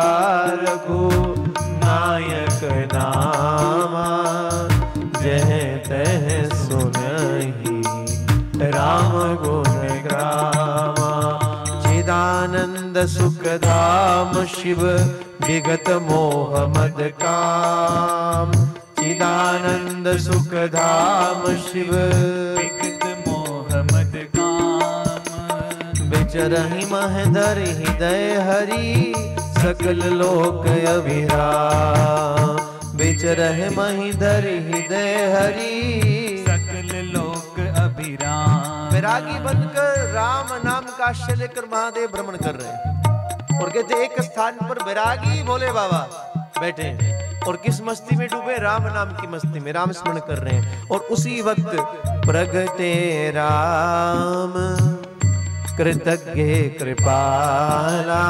S1: रघुनायक नामा, जह तह सुनहि राम गुण गामा। चिदानंद सुखधाम शिव विगत मोह मद काम। चिदानंद सुखधाम शिव
S2: विगत मोह मद काम।
S1: विचरहि महधर हृदय हरि, सकल लोक अभिराम। विचरहि महिधर हृदय हरि,
S2: सकल लोक अभिराम।
S1: वैरागी बनकर राम नाम का आश्रय लेकर महादेव भ्रमण कर रहे हैं। और कहते एक स्थान पर वैरागी भोले बाबा बैठे हैं और किस मस्ती में डूबे? राम नाम की मस्ती में, राम स्मरण कर रहे हैं। और उसी वक्त प्रगटे राम कृतज्ञ कृपाला,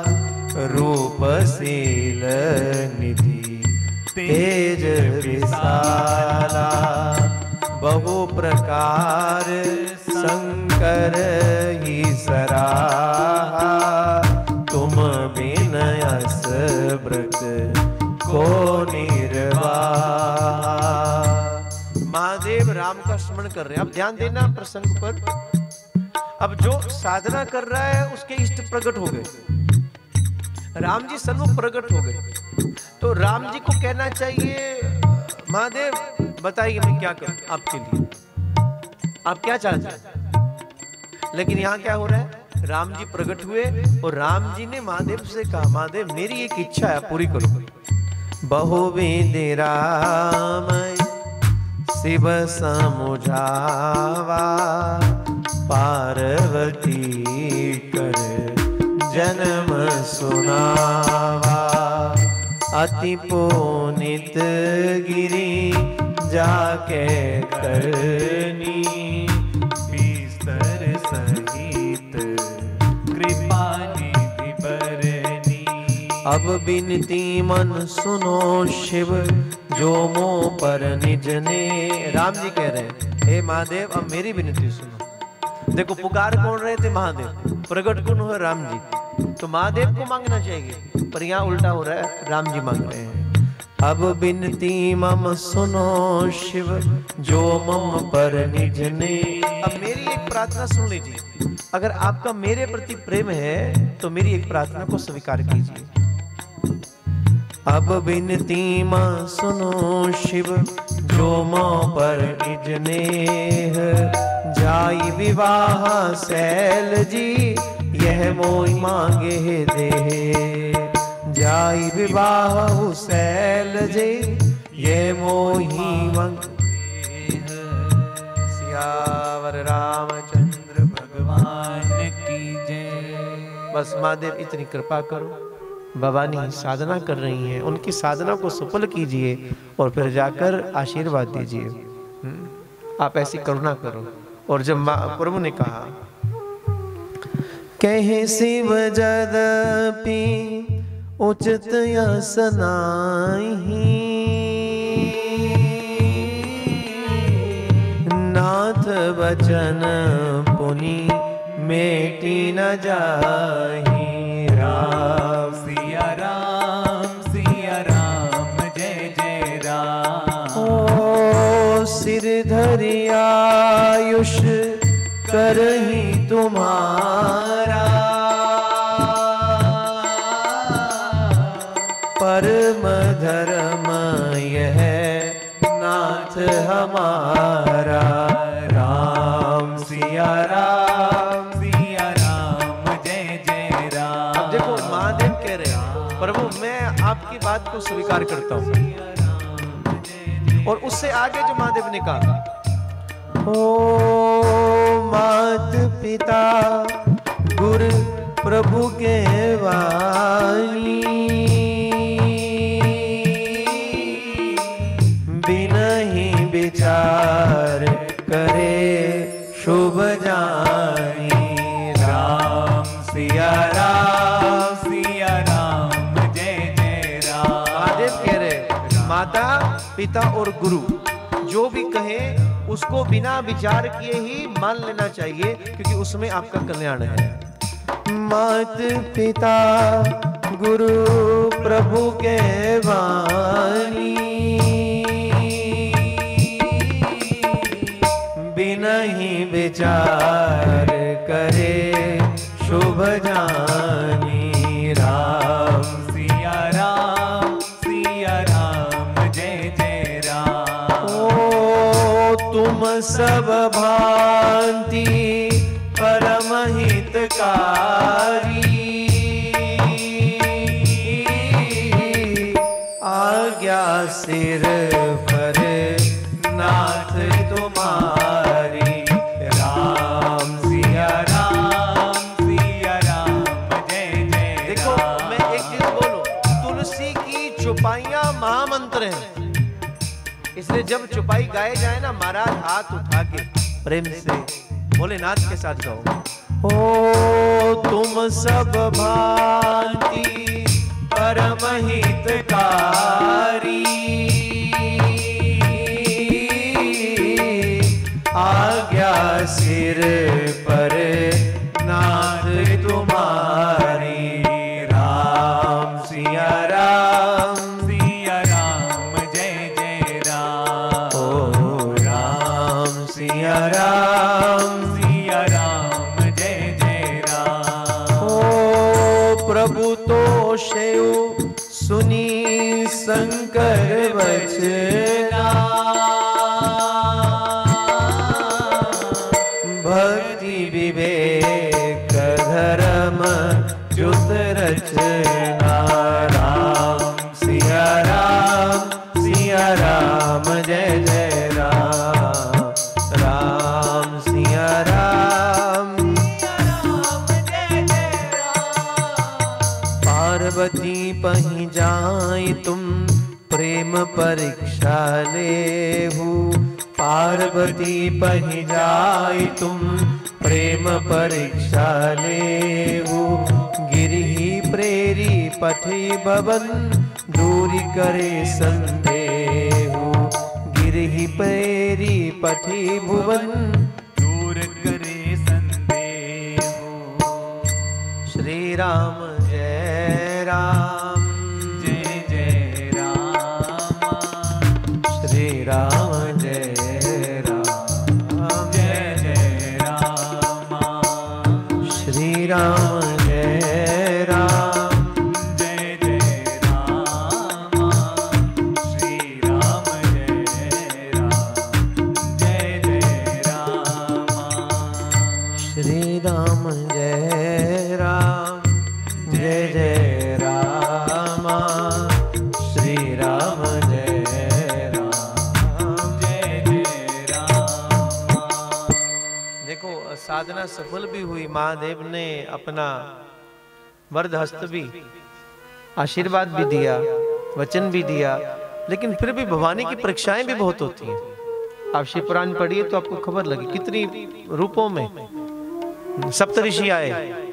S1: रूपशील निधि तेज विशाला। बहु प्रकार शंकर ही सराहा, तुम बिन यस व्रत को निर्वाहा। महादेव राम का स्मरण कर रहे हैं। अब ध्यान देना प्रसंग पर। अब जो साधना कर रहा है उसके इष्ट प्रकट हो गए। राम जी सन्मुख प्रकट हो गए। तो राम जी को कहना चाहिए, महादेव बताइए मैं क्या करूं आपके लिए, आप क्या चाहते हैं? लेकिन यहाँ क्या हो रहा है? राम जी प्रकट हुए और राम जी ने महादेव से कहा, महादेव मेरी एक इच्छा है, पूरी करो। बहुविध राम शिव समुझावा, पार्वती कर जन्म सुनावा। अति पुनित गिरी जाके करनी, बिस्तर सहित कृपा निधि बरनी। अब बिनती मन सुनो शिव, जो मोह पर निज ने। राम जी कह रहे हैं, हे महादेव अब मेरी विनती सुनो। देखो पुकार कौन रहे थे? महादेव। प्रकट कौन हुए? राम जी। तो महादेव को मांगना चाहिए, पर यहाँ उल्टा हो रहा है, राम जी मांग रहे हैं। अब बिनती मम सुनो शिव, जो मम पर निज ने। अब मेरी एक प्रार्थना सुन लीजिए। अगर आपका मेरे प्रति प्रेम है तो मेरी एक प्रार्थना को स्वीकार कीजिए। अब बिनती मां सुनो शिव, जो मां पर निज नेह। जाई विवाह शैल जी, यह मोहि मांगे दे। जाई विवाह शैल जी, ये मोहि मांगे। सियावर रामचंद्र
S2: भगवान की जय।
S1: बस महादेव इतनी कृपा करो। भवानी साधना कर रही हैं, उनकी साधना को सफल कीजिए और फिर जाकर आशीर्वाद दीजिए। हम्म, आप ऐसी करुणा करो। और जब प्रभु ने कहा कहे शिव जदपि उचित यसनाहि, नाथ वचन पुनि मेटी न जाहि। राम
S2: सिया राम सिया राम जय जय राम।
S1: ओ सिर धरि आयुष करहि तुम्हारा, परम धर्म यह नाथ हमारा। राम सिया राम
S2: सिया राम जय जय राम।
S1: अब देखो महादेव कह रहे हैं प्रभु मैं आपकी बात को स्वीकार करता हूँ। और उससे आगे जो महादेव ने कहा ओ मात पिता गुरु प्रभु के वाणी, बिनहि विचार करे शुभ जानी। राम सिया राम
S2: सिया राम जय जय राम।
S1: महादेव कह रहे माता पिता और गुरु जो भी कहे उसको बिना विचार किए ही मान लेना चाहिए, क्योंकि उसमें आपका कल्याण है। मात पिता गुरु प्रभु के वाणी, बिना ही विचार करे शुभ जानी। राम
S2: सिया राम सिया राम जय जय राम।
S1: ओ तुम सब भांति परम हितकारी, आज्ञा सिर पर नाथ तुम्हारी। राम सिया राम
S2: सिया राम जय जय।
S1: देखो मैं एक चीज बोलूं, तुलसी की चुपाइयां महामंत्र हैं, इसलिए जब चुपाई गाए जाए ना महाराज हाथ उठा के प्रेम से भोलेनाथ के साथ गाओ। ओ तुम सब भांति परम हितकारी, आज्ञा सिर पर नाथ तुम्हारी। राम सिया राम
S2: सिया राम जय जय राम।
S1: ओ राम सिया राम
S2: सिया राम जय जय राम।
S1: ओ प्रभु तो शिव सुनी शंकर वचना, भक्ति विवेक धर्म जुत रचना। राम सिया राम सिया राम जय जय राम। राम सिया राम जय जय राम। पार्वती पही जाए तुम प्रेम परीक्षा लेहु, पार्वती पही जाए तुम प्रेम परीक्षा लेहु। गिरही प्रेरी पठे भवन दूरी करे संदेहु, गिरही प्रेरी पठे भुवन
S2: दूर करे संदेह।
S1: श्री राम जय राम
S2: जय जय राम।
S1: श्री राम जय राम
S2: जय जय राम।
S1: श्री राम जय राम
S2: जय जय राम। श्री राम जय राम जय जय राम।
S1: श्री राम जय राम देखो साधना सफल भी हुई, महादेव ने अपना वरद हस्त भी, आशीर्वाद भी दिया, वचन भी दिया, लेकिन फिर भी भवानी की परीक्षाएं भी बहुत होती हैं। आप शिव पुराण पढ़िए तो आपको खबर लगे कितनी रूपों में सप्तऋषि आए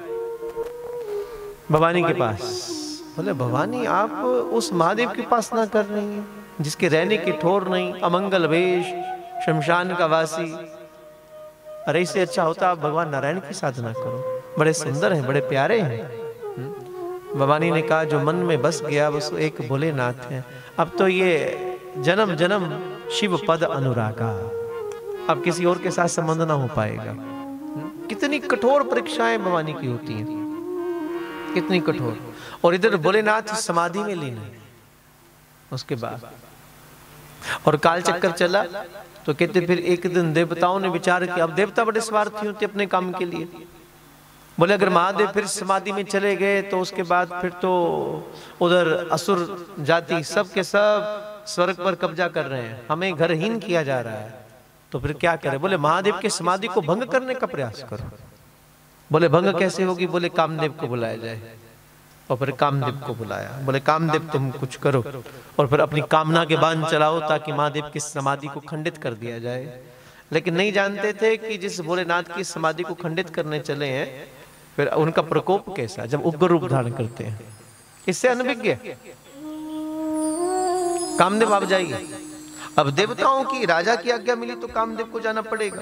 S1: भवानी के पास। बोले भवानी आप उस महादेव की उपासना कर रही हैं जिसके रहने की ठोर नहीं, अमंगल वेश, शमशान का वासी। अरे इससे अच्छा होता आप भगवान नारायण की साधना करो, बड़े सुंदर हैं, बड़े प्यारे हैं। भवानी ने कहा जो मन में बस गया बस एक भोलेनाथ है। अब तो ये जन्म जन्म शिव पद अनुरागा, अब किसी और के साथ संबंध ना हो पाएगा। कितनी कठोर परीक्षाएं भवानी की होती हैं, कितनी कठोर। और इधर भोलेनाथ समाधि में लीन है उसके बाद। और काल चक्कर चला तो कहते फिर एक दिन देवताओं ने विचार किया, अब देवता बड़े स्वार्थी होते अपने काम के लिए। बोले अगर महादेव फिर समाधि में चले गए तो उसके बाद फिर तो उधर असुर जाति सब के सब स्वर्ग पर कब्जा कर रहे हैं, हमें घरहीन किया जा रहा है, तो फिर क्या करें। बोले महादेव के समाधि को भंग करने का प्रयास करो। बोले भंग कैसे होगी। बोले कामदेव को बुलाया जाए। और फिर कामदेव को बुलाया। बोले कामदेव तुम कुछ करो और फिर अपनी कामना के बाण चलाओ ताकि महादेव की समाधि को खंडित कर दिया जाए। लेकिन नहीं जानते थे कि जिस भोलेनाथ की समाधि को खंडित करने चले हैं फिर उनका प्रकोप कैसा जब उग्र रूप धारण करते हैं। इससे अनभिज्ञ कामदेव आप जाइए। अब देवताओं की राजा की आज्ञा मिली तो कामदेव को जाना पड़ेगा।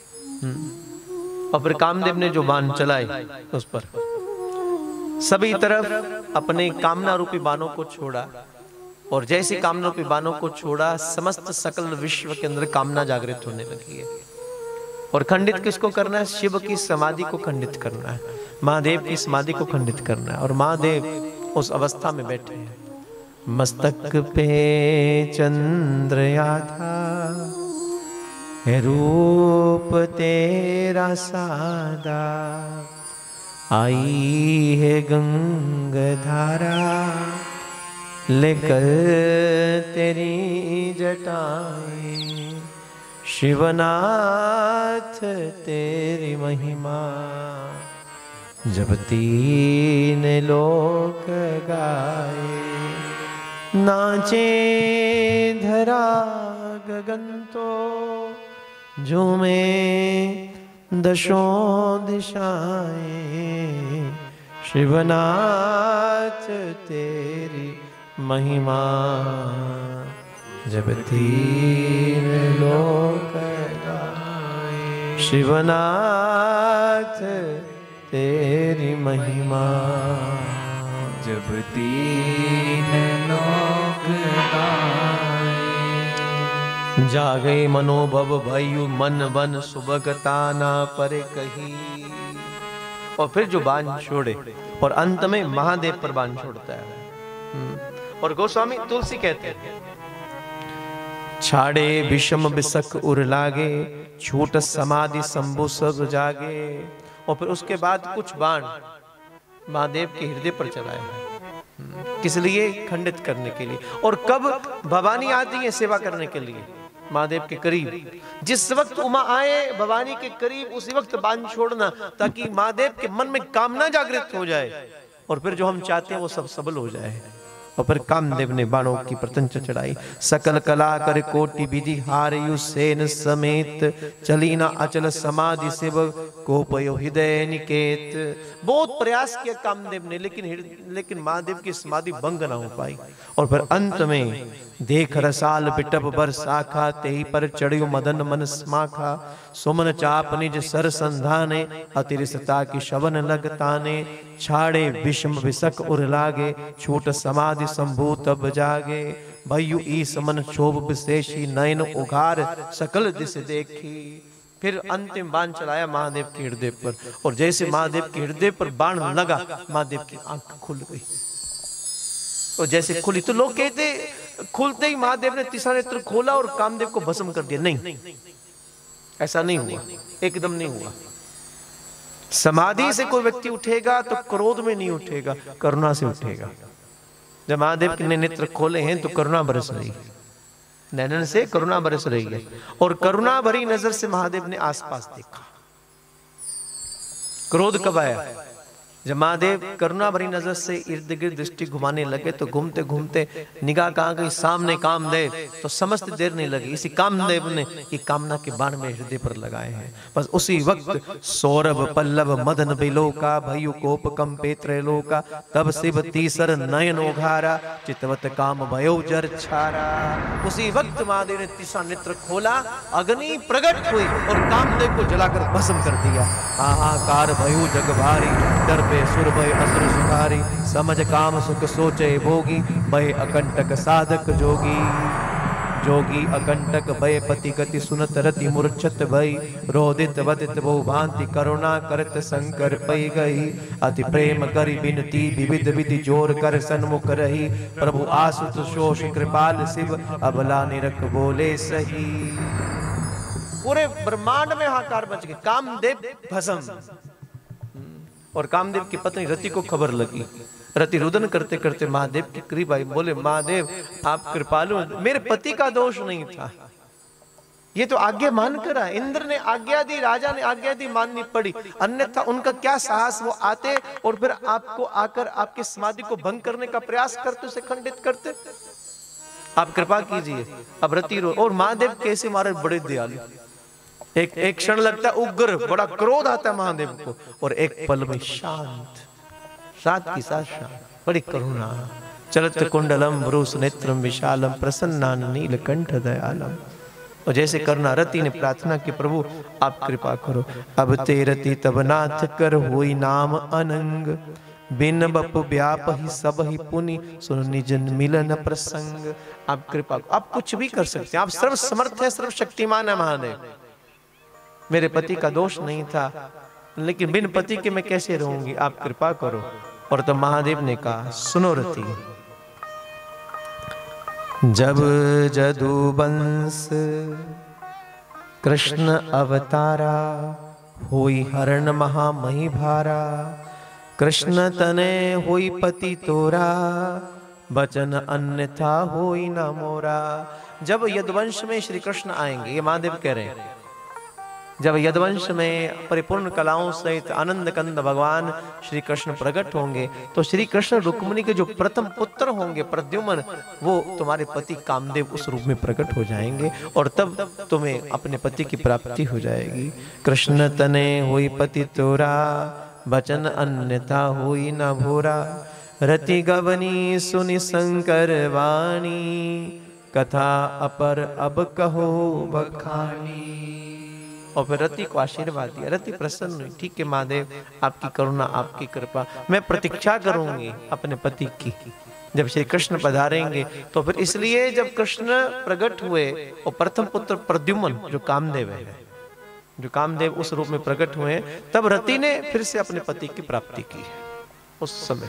S1: और फिर कामदेव ने जो बाण चलाए उस पर सभी तरफ अपने कामना रूपी बाणों को छोड़ा। और जैसे कामना रूपी बाणों को छोड़ा समस्त सकल विश्व के अंदर कामना जागृत होने लगी है। और खंडित किसको करना है। शिव की समाधि को खंडित करना है, महादेव की समाधि को खंडित करना है। और महादेव उस अवस्था में बैठे हैं। मस्तक पे चंद्र आधा है रूप तेरा सादा, आई है गंगाधारा लेकर तेरी जटाएं, शिवनाथ तेरी महिमा जब तीन लोक गाए, नाचे धरा गगन तो झूमे दशों दिशाएं, शिवनाथ तेरी महिमा जब तीन लोक गाए, शिवनाथ तेरी महिमा
S2: जब तीन लोक गाए।
S1: जागे मनोभव भयु मन बन सुबगता ना परे कही। और फिर जो बाण छोड़े और अंत में महादेव पर बाण छोड़ता है। और गोस्वामी तुलसी कहते हैं छाड़े विषम विसक उर लागे, छूट समाधि शंभु सब जागे। और फिर उसके बाद कुछ बाण महादेव के हृदय पर चलाए, किस लिए। खंडित करने के लिए। और कब भवानी आती है सेवा करने के लिए महादेव के करीब, जिस वक्त उमा आए भवानी के करीब उसी वक्त बाण छोड़ना ताकि महादेव के मन में कामना जागृत हो जाए और फिर जो हम चाहते हैं वो सब सबल हो जाए। और फिर कामदेव ने बाणों की प्रतंच चढ़ाई। सकल कला कर कोटि विधि हारयु सेन समेत, चली ना अचल समाधि शिव कोपयो हृदय निकेत। बहुत प्रयास किया कामदेव ने लेकिन लेकिन महादेव की समाधि भंग ना हो पाई। और फिर अंत में देख रसाल बिटप बर शाखा, तेही पर चढ़ियो मदन मन स्माखा। सुमन चाप निज सर संधाने, अतिरिसता की शवन लगताने। छाड़े विषम विसक उर लागे, छूट समाधि शंभु तब जागे। भयु ईस मन क्षोभ विशेषी, नयन उघार सकल दिश देखी। फिर अंतिम बाण चलाया महादेव के हृदय पर। और जैसे महादेव के हृदय पर बाण लगा महादेव की आंख खुल गई। और जैसे खुली तो लोग कहते खुलते ही महादेव ने तीसरा नेत्र खोला और कामदेव को भस्म कर दिया। नहीं, ऐसा नहीं हुआ, एकदम नहीं हुआ। समाधि से कोई व्यक्ति उठेगा तो क्रोध में नहीं उठेगा, करुणा से उठेगा। जब महादेव के नेत्र खोले हैं तो करुणा बरस रही है, नैनन से करुणा बरस रही है। और करुणा भरी नजर से महादेव ने आसपास देखा। क्रोध कब आया? जब महादेव करुणा भरी नजर से इर्द गिर्द दृष्टि घुमाने लगे तो घूमते घूमते निगाह कहाँ गई? सामने कामदेव। तो समस्त देर नहीं लगी, इसी कामदेव ने ये कामना के बाण में हृदय पर लगाए हैं। बस उसी वक्त सौरभ पल्लव मदन बिलोका भयु कोप कंपे त्रैलोका तब शिव तीसर नयन ओघारा चितवत काम भयो जर छारा। उसी वक्त महादेव ने तीसरा नेत्र खोला, अग्नि प्रकट हुई और कामदेव को जलाकर भस्म कर दिया। हाहाकार भयो जग भारी डर सुर भय असुर सुखारी समझ काम सुख सोचे भोगी भय अकंटक साधक जोगी। जोगी अकंटक भय पति गति सुनत रति मूर्छत भई रोदित वदित बहु भांति करुणा करत शंकर पई गई। अति प्रेम करी बिनती विविध विधि जोर कर सन्मुख रही प्रभु आसुत शोष कृपाल शिव अबला निरख बोले सही। पूरे ब्रह्मांड में हाहाकार मच गई, कामदेव भस्म। और कामदेव की पत्नी रति को खबर लगी। रति रुदन करते करते महादेव के करीब आई, बोले महादेव आप कृपालु, मेरे पति का दोष नहीं था, ये तो आज्ञा मान कर आए। इंद्र ने आज्ञा दी, राजा ने आज्ञा दी, माननी पड़ी, अन्यथा उनका क्या साहस, वो आते और फिर आपको आकर आपकी समाधि को भंग करने का प्रयास करते, उसे खंडित करते। आप कृपा कीजिए। अब रति रो, और महादेव कैसे मारे, बड़े दयालु। एक एक क्षण लगता उग्र, बड़ा क्रोध आता महादेव को, और एक पल में शांत, साथ की साथ शांत, बड़ी करुणा। चलत कुंडलम ब्रूस नेत्रम विशालम प्रसन्नान नीलकंठ दयालम। और जैसे करना रति ने प्रार्थना की, प्रभु आप कृपा करो। अब ते रति तब नाथ कर होई नाम अनंग बिन बप व्याप ही सब ही पुनि सुन निजन मिलन प्रसंग। आप कृपा, आप कुछ भी कर सकते हैं, आप सर्व समर्थ है, सर्व शक्तिमान है महादेव। मेरे पति का दोष नहीं था, लेकिन बिन पति के मैं कैसे रहूंगी, आप कृपा करो। और तो महादेव ने कहा, सुनो रति, जब जदुवंश कृष्ण अवतारा होई हरण महामही भारा कृष्ण तने होई पति तोरा बचन अन्यथा होई न मोरा। जब यदुवंश में श्री कृष्ण आएंगे, ये महादेव कह रहे हैं, जब यदुवंश में परिपूर्ण कलाओं सहित आनंद कंद भगवान श्री कृष्ण प्रकट होंगे, तो श्री कृष्ण रुक्मिणी के जो प्रथम पुत्र होंगे प्रद्युम्न, वो तुम्हारे पति कामदेव उस रूप में प्रकट हो जाएंगे और तब तुम्हें अपने पति की प्राप्ति हो जाएगी। कृष्ण तने होई पति तोरा बचन अन्यथा होई न भोरा रति गवनी सुनि शंकर वाणी कथा अपर अब कहो बखानी। और फिर रति को आशीर्वाद दिया। रति प्रसन्न हुई, ठीक है महादेव, आपकी करुणा, आपकी कृपा, मैं प्रतीक्षा करूंगी अपने पति की जब श्री कृष्ण पधारेंगे। तो फिर इसलिए जब कृष्ण प्रकट हुए और प्रथम पुत्र प्रद्युम्न जो कामदेव है, जो कामदेव उस रूप में प्रकट हुए, तब रति ने फिर से अपने पति की प्राप्ति की उस समय।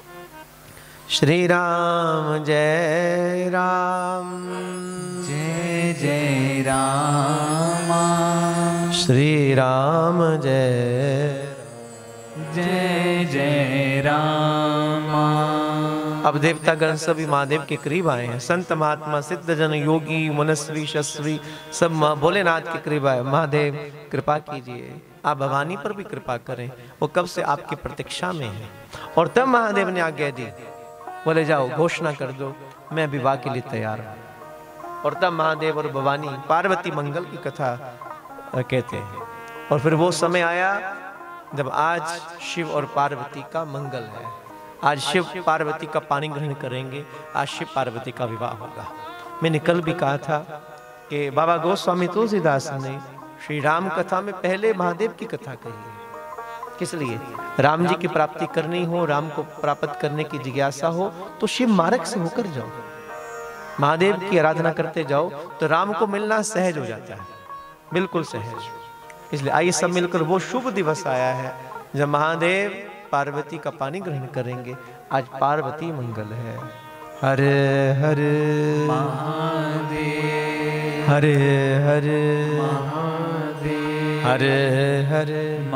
S1: श्री राम जय राम
S2: जय जय राम
S1: श्री राम जय
S2: जय जय राम।
S1: अब देवतागण सभी महादेव के करीब आए हैं। संत महात्मा सिद्ध जन योगी मनस्वी शस्वी सब भोलेनाथ के करीब आए। महादेव कृपा कीजिए, आप भवानी पर भी कृपा करें, वो कब से आपकी प्रतीक्षा में है। और तब महादेव ने आज्ञा दी, बोले जाओ घोषणा कर दो, मैं विवाह के लिए तैयार हूं। और तब महादेव और भवानी पार्वती मंगल की कथा कहते हैं। और फिर वो समय आया जब आज शिव और पार्वती का मंगल है। आज शिव पार्वती का पानी ग्रहण करेंगे, आज शिव पार्वती का विवाह होगा। मैंने कल भी कहा था कि बाबा गोस्वामी तुलसीदास ने श्री राम कथा में पहले महादेव की कथा कही है। किस लिए? राम जी की प्राप्ति करनी हो, राम को प्राप्त करने की जिज्ञासा हो, तो शिव मार्ग से होकर जाओ, महादेव की आराधना करते जाओ, तो राम को मिलना सहज हो जाता है, बिल्कुल सहज। इसलिए आइए सब मिलकर, वो शुभ दिवस आया है जब महादेव पार्वती का पानी ग्रहण करेंगे। आज पार्वती मंगल है। हर हर
S2: महादेव
S1: हर हर
S2: महादेव
S1: हर हर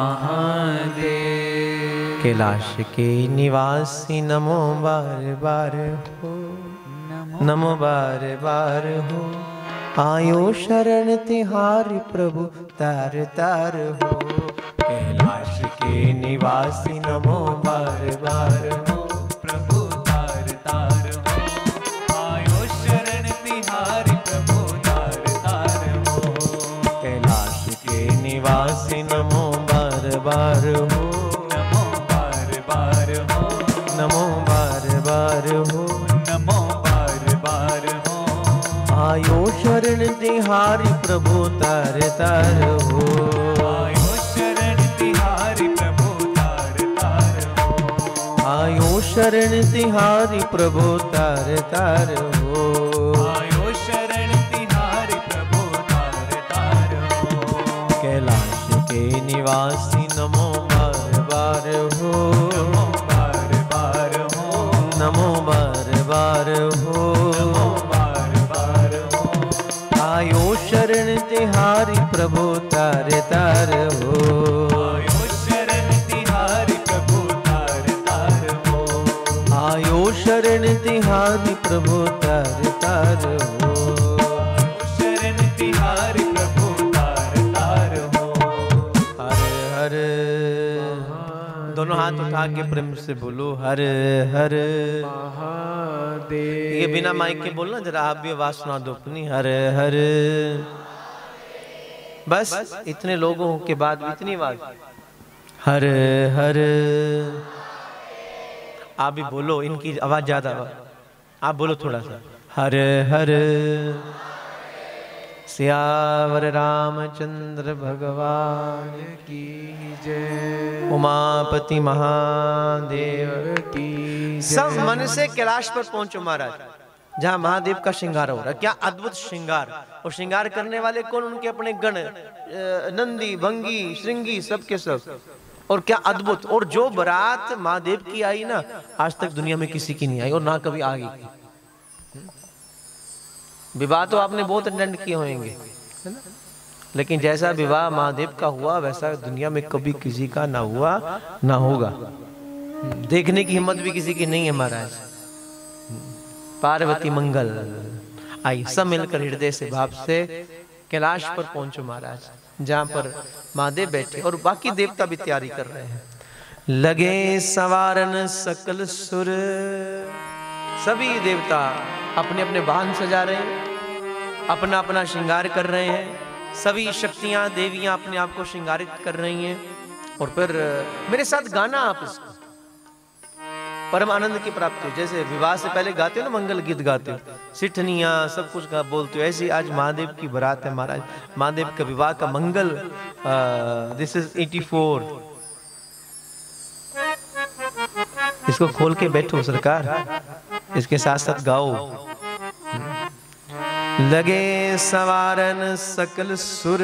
S2: महादेव।
S1: कैलाश के निवासी नमो बार बार हो, नमो बार बार हो। आयो शरण तिहारी प्रभु तार तार हो। कैलाश के निवासी नमो बार बार हो।
S2: प्रभु तार तार हो, आयो शरण तिहारी प्रभु तार तार हो।
S1: कैलाश के निवासी नमो बार बार हो।
S2: नमो बार बार हो,
S1: नमो बार बार हो।
S2: नमो बार बार हो।
S1: आयो शरण तिहारी प्रभु तार तार हो।
S2: आयो शरण तिहारी प्रभु तार तार हो।
S1: आयो शरण तिहारी प्रभु तार तार हो।
S2: आयो शरण तिहारी प्रभु तार तार हो।
S1: कैलाश के निवासी नमो बार बार हो।
S2: नमो बार बार हो,
S1: नमो बार बार हो।
S2: नमो बार बार हो।
S1: आयो शरण तिहारी प्रभु तार तार हो।
S2: आयो शरण तिहारी प्रभु तार तार हो।
S1: आयो शरण तिहारी प्रभु तार तार हो।
S2: शरण तिहारी प्रभु तार तार हो।
S1: हर हर दोनों हाथ उठा के प्रेम से बोलो हर हर
S2: महादेव।
S1: ये बिना माइक के बोलना, जरा आप भी आवाज सुना दो अपनी। हर हर बस इतने लोगों के बाद भी इतनी आवाज। हर हर आप भी बोलो, इनकी आवाज ज्यादा, आप बोलो थोड़ा सा। हर हर सियावर रामचंद्र भगवान
S2: की जय।
S1: उमापति महादेव
S2: की
S1: सब मन से कैलाश पर पहुंचो महाराज, जहाँ महादेव का श्रृंगार हो रहा है। क्या अद्भुत श्रृंगार, और श्रृंगार करने वाले कौन? उनके अपने गण, नंदी भंगी श्रृंगी सब के सब। और क्या अद्भुत, और जो बारात महादेव की आई ना, आज तक दुनिया में किसी की नहीं आई और ना कभी आगे की। विवाह तो आपने बहुत अटेंड किए होंगे, है ना? लेकिन जैसा विवाह महादेव का हुआ वैसा दुनिया में कभी किसी का ना हुआ ना होगा। देखने की हिम्मत भी किसी की नहीं है महाराज। पार्वती मंगल आई, सब मिलकर हृदय से भाव से कैलाश पर पहुंचो महाराज, जहां पर महादेव बैठे और बाकी देवता भी तैयारी कर रहे हैं। लगे सवारन सकल सुर, सभी देवता अपने अपने वाहन सजा रहे हैं, अपना अपना श्रृंगार कर रहे हैं। सभी शक्तियां देवियां अपने आप को श्रृंगारित कर रही हैं। और फिर मेरे साथ गाना आप इसको, परम आनंद की प्राप्ति हो। जैसे विवाह से पहले गाते हो ना, मंगल गीत गाते हो, सिठनियां सब कुछ गा बोलते हो, ऐसे आज महादेव की बारात है महाराज। महादेव का विवाह का मंगल, दिस इज एटी फोर। इसको खोल के बैठो सरकार, इसके साथ साथ गाओ। लगे सवारन सकल सुर,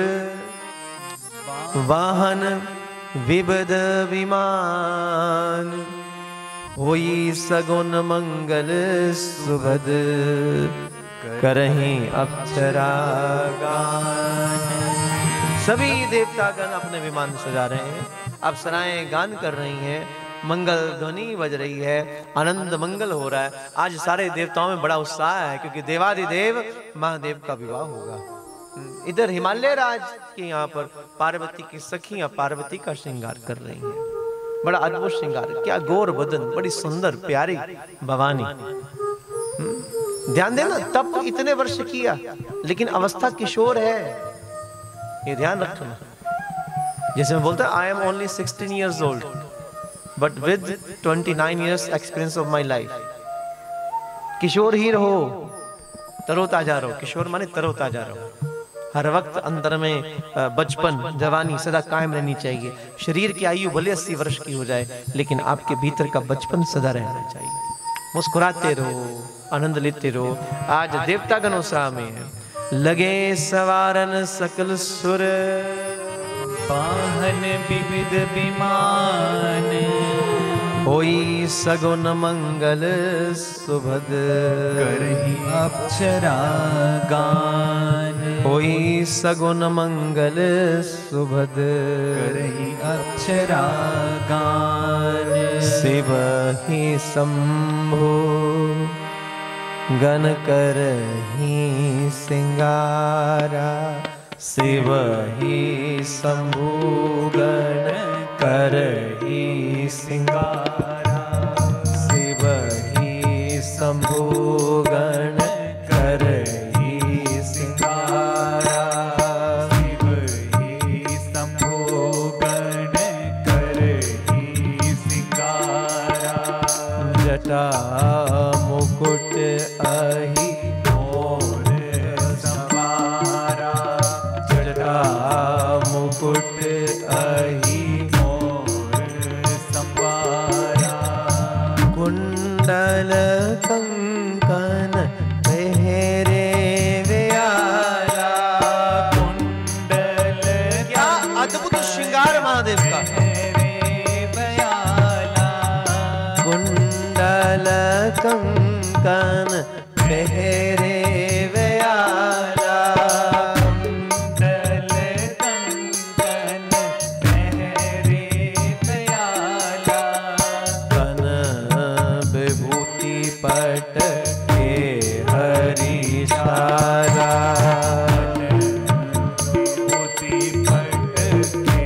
S1: वाहन विविध विमान, होई सगुन मंगल सुभद, करहीं अप्सरा गान। सभी देवतागण अपने विमान सजा रहे हैं, अप्सराएं गान कर रही हैं, मंगल ध्वनि बज रही है, आनंद मंगल हो रहा है। आज सारे देवताओं में बड़ा उत्साह है, क्योंकि देवादिदेव महादेव का विवाह होगा। इधर हिमालय राज के यहाँ पर पार्वती की सखियां पार्वती का श्रृंगार कर रही हैं। बड़ा अद्भुत श्रृंगार, क्या गौर बदन, बड़ी सुंदर प्यारी भवानी। ध्यान देना, तप इतने वर्ष किया लेकिन अवस्था किशोर है, ये ध्यान रखना। जैसे मैं बोलता I am only sixteen years old but with twenty nine years experience of my life. किशोर ही रहो, तरोताजा रहो। किशोर माने तरोताजा रहो, हर वक्त अंदर में बचपन जवानी सदा कायम रहनी चाहिए। शरीर की आयु भले अस्सी वर्ष की हो जाए, लेकिन आपके भीतर का बचपन सदा रहना चाहिए। मुस्कुराते रहो, आनंद लेते रहो। आज देवतागण उत्साह में है। लगे सवारन सकल सुर,
S2: वाहन विविध विमान,
S1: होई सगुन मंगल सुभद,
S2: करही अप्सरा गान।
S1: होई सगुन मंगल सुभद,
S2: करही अप्सरा गान।
S1: शिव ही शंभो गण करही सिंगारा, शिव ही शंभु गण करही सिंगारा, शिवही शंभुगण करही सिंगारा,
S2: शिवही शंभुगण करही सिंगारा,
S1: जटा मुकुट अहि
S2: मोर संवारा,
S1: जटा मुकुट अहि
S2: मोर संवारा,
S1: कुंडल कंकन पहरे व्याला,
S2: कुंडल
S1: क्या अद्भुत श्रृंगार महादेव का। कुंडल कंकन पहरे व्याला,
S2: कुंडल कंकन पहरे व्याला,
S1: कन विभूति पट के हरिशाला,
S2: मोती पट के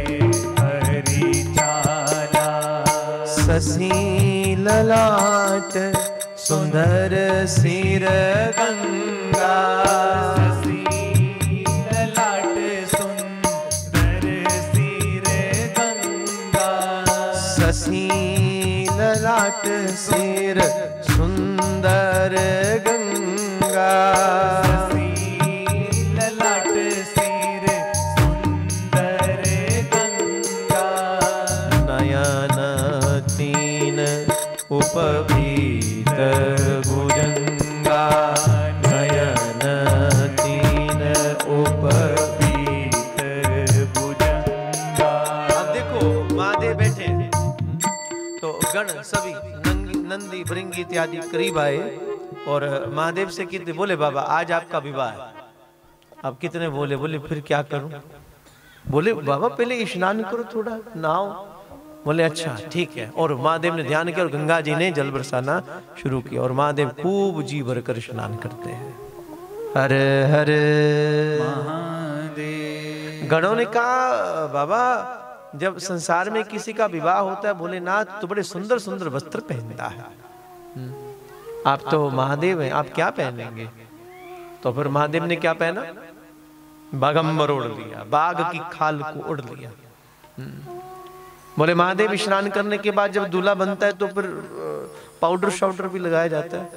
S2: हरिचाला,
S1: शशि ललाट सुंदर सिर गंगा,
S2: शशि ललाट सुंदर सिर गंगा,
S1: शशि ललाट सिर सुंदर गंगा,
S2: शशि ललाट सिर सुंदर गंगा,
S1: नयन तीन उपवीत भुजंगा, नयन तीन उपवीत
S2: भुजंगा।
S1: अब देखो महादेव बैठे हैं तो गण सभी नंगी नंदी भृंगी इत्यादि करीब आए और महादेव से कहते, बोले बाबा आज आपका विवाह है। अब कितने बोले, बोले फिर क्या करूं? बोले बाबा पहले स्नान करो, थोड़ा नहाओ। बोले अच्छा ठीक है। और महादेव ने ध्यान किया और गंगा जी ने जल बरसाना शुरू किया और महादेव खूब जी भर कर स्नान करते हैं। हर हर
S2: महादेव।
S1: गणों ने कहा बाबा जब संसार में किसी का विवाह होता है भोलेनाथ तो बड़े सुंदर सुंदर वस्त्र पहनता है, आप तो महादेव हैं, आप क्या पहनेंगे? तो फिर महादेव ने क्या पहना? बागंबर ओढ़ लिया, बाघ की खाल को ओढ़ लिया। बोले महादेव स्नान करने के बाद जब दूल्हा बनता है तो फिर पाउडर शाउडर भी लगाया जाता है,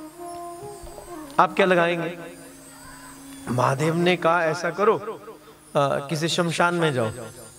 S1: आप क्या लगाएंगे? महादेव ने कहा ऐसा करो आ, किसी शमशान में जाओ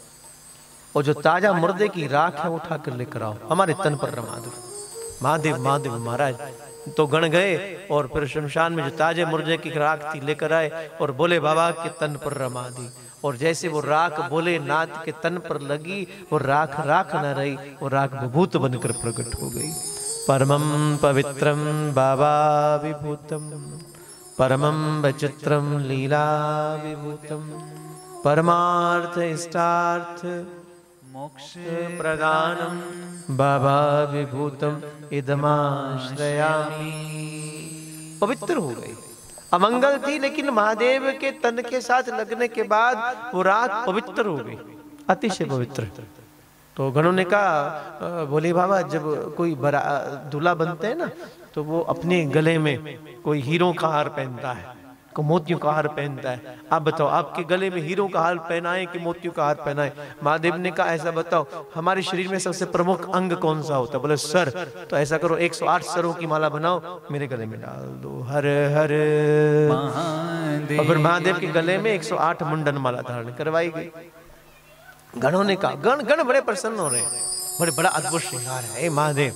S1: और जो ताजा मुर्दे की राख है उठा कर लेकर आओ, हमारे तन पर रमा दो। महादेव महादेव महाराज तो गण गए और फिर शमशान में जो ताजे मुर्दे की राख थी लेकर आए और बोले बाबा के तन पर रमा दी। और जैसे वो राख बोले नाथ के तन पर लगी, वो राख राख न रही, वो राख विभूत बनकर प्रकट हो गई। परमं पवित्रं बाबा विभूतम, परमं विचित्रं लीला विभूतम, परमार्थ इष्टार्थ
S2: मोक्ष
S1: प्रदानम बाबा विभूतम इदमाश्रयामि। पवित्र हो गई, अमंगल थी लेकिन महादेव के तन के साथ लगने के बाद वो रात पवित्र हो गई, अतिशय पवित्र। तो गणों ने कहा बोले बाबा जब कोई बरा दूल्हा बनते हैं ना तो वो अपने गले में कोई हीरों का हार पहनता है, को मोतियों का हार पहनता है। आप बताओ आपके गले में हीरों का हार पहनाए कि मोतियों का हार पहनाए? महादेव ने कहा ऐसा बताओ हमारे शरीर में सबसे प्रमुख अंग कौन सा होता है? बोले सर। तो ऐसा करो एक सौ आठ सरों की माला बनाओ मेरे गले में डाल दो। हर हर महादेव। और फिर महादेव के गले में एक सौ आठ मुंडन माला धारण करवाई गई। गणों ने कहा गण गण बड़े प्रसन्न हो रहे हैं, बड़े बड़ा अद्भुत श्रृंगार है हे महादेव।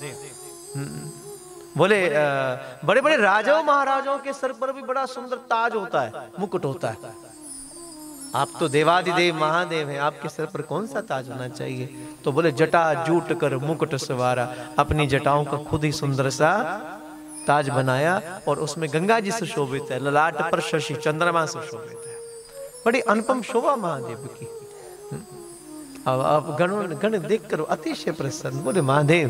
S1: बोले बड़े बड़े राजाओं महाराजाओं के सर पर भी बड़ा सुंदर ताज होता है, मुकुट होता है। आप तो देवादिदेव महादेव हैं, आपके सर पर कौन सा ताज होना चाहिए? तो बोले जटा जूट कर मुकुट सवारा, अपनी जटाओं का खुद ही सुंदर सा ताज बनाया और उसमें गंगा जी से शोभित है, ललाट पर शशि चंद्रमा से शोभित है। बड़ी अनुपम शोभा महादेव की। अब आप गण गण देख कर अतिशय प्रसन्न। बोले महादेव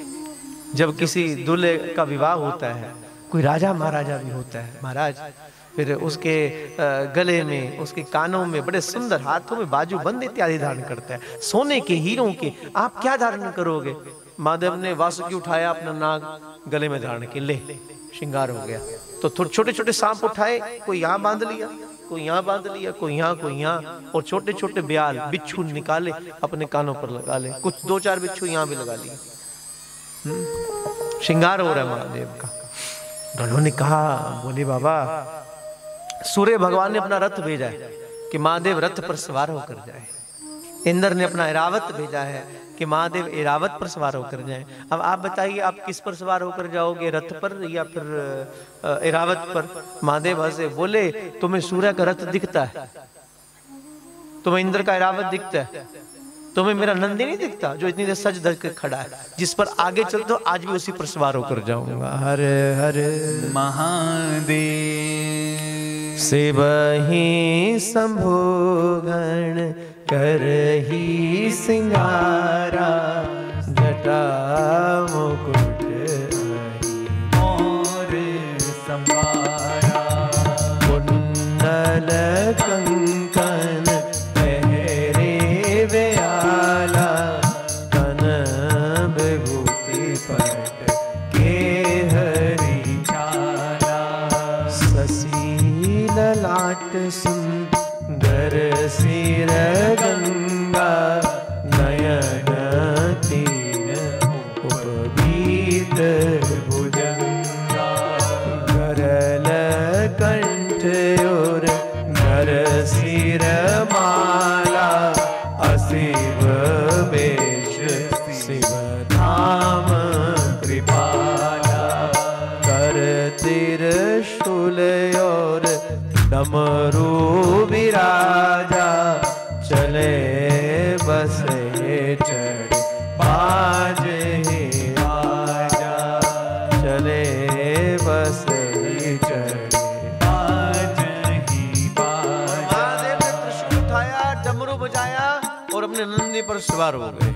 S1: जब किसी दूल्हे का विवाह होता है, कोई राजा महाराजा भी होता है, महाराज फिर उसके गले में, उसके कानों में बड़े सुंदर, हाथों में बाजू बंद इत्यादि धारण करता है, सोने के, हीरों के। आप क्या धारण करोगे? महादेव ने वासुकी उठाया, अपना नाग गले में धारण के, ले श्रृंगार हो गया। तो थोड़े छोटे छोटे सांप उठाए, कोई यहाँ बांध लिया, कोई यहाँ बांध लिया, कोई यहाँ, कोई यहाँ, और छोटे छोटे ब्याल बिच्छू निकाले अपने कानों पर लगा ले, कुछ दो चार बिच्छू यहाँ भी लगा लिए। श्रृंगार हो रहा है महादेव का। गणों ने कहा, बोले बाबा, सूर्य भगवान ने अपना रथ भेजा है कि महादेव रथ पर सवार होकर जाए। इंद्र ने अपना ऐरावत भेजा है कि महादेव ऐरावत पर सवार होकर जाएं। अब आप बताइए, आप किस पर सवार होकर जाओगे, रथ पर या फिर ऐरावत पर? महादेव हंसे, बोले तुम्हें सूर्य का रथ दिखता है, तुम्हें इंद्र का ऐरावत दिखता है, तुम्हें मेरा नंदी नहीं दिखता जो इतनी देर सज धज कर खड़ा है, जिस पर आगे चलते हो आज भी उसी पर सवार होकर जाऊंगा। हर हर
S2: महादेव
S1: से वही संभोगण करही सिंगारा, जटा मुकुट
S2: मोर संवारा,
S1: कुंडल कंकन पहरे व्याला, तन विभूति पट के हरि
S2: चाला,
S1: ससी ललाट सुंदर सिर गंगा, नयन तीन उपबीत भुजंगा, गरल कंठ और नर सिर माला, अशिव वेश शिव धाम कृपाला, कर त्रिशूल और डमरू विराजा, चले बसे चढ़ बाज ही बाजा, चले बसे चढ़
S2: बाज ही बाजा।
S1: महादेव ने त्रिशूल उठाया, डमरू बजाया और अपने नंदी पर सवार हो गए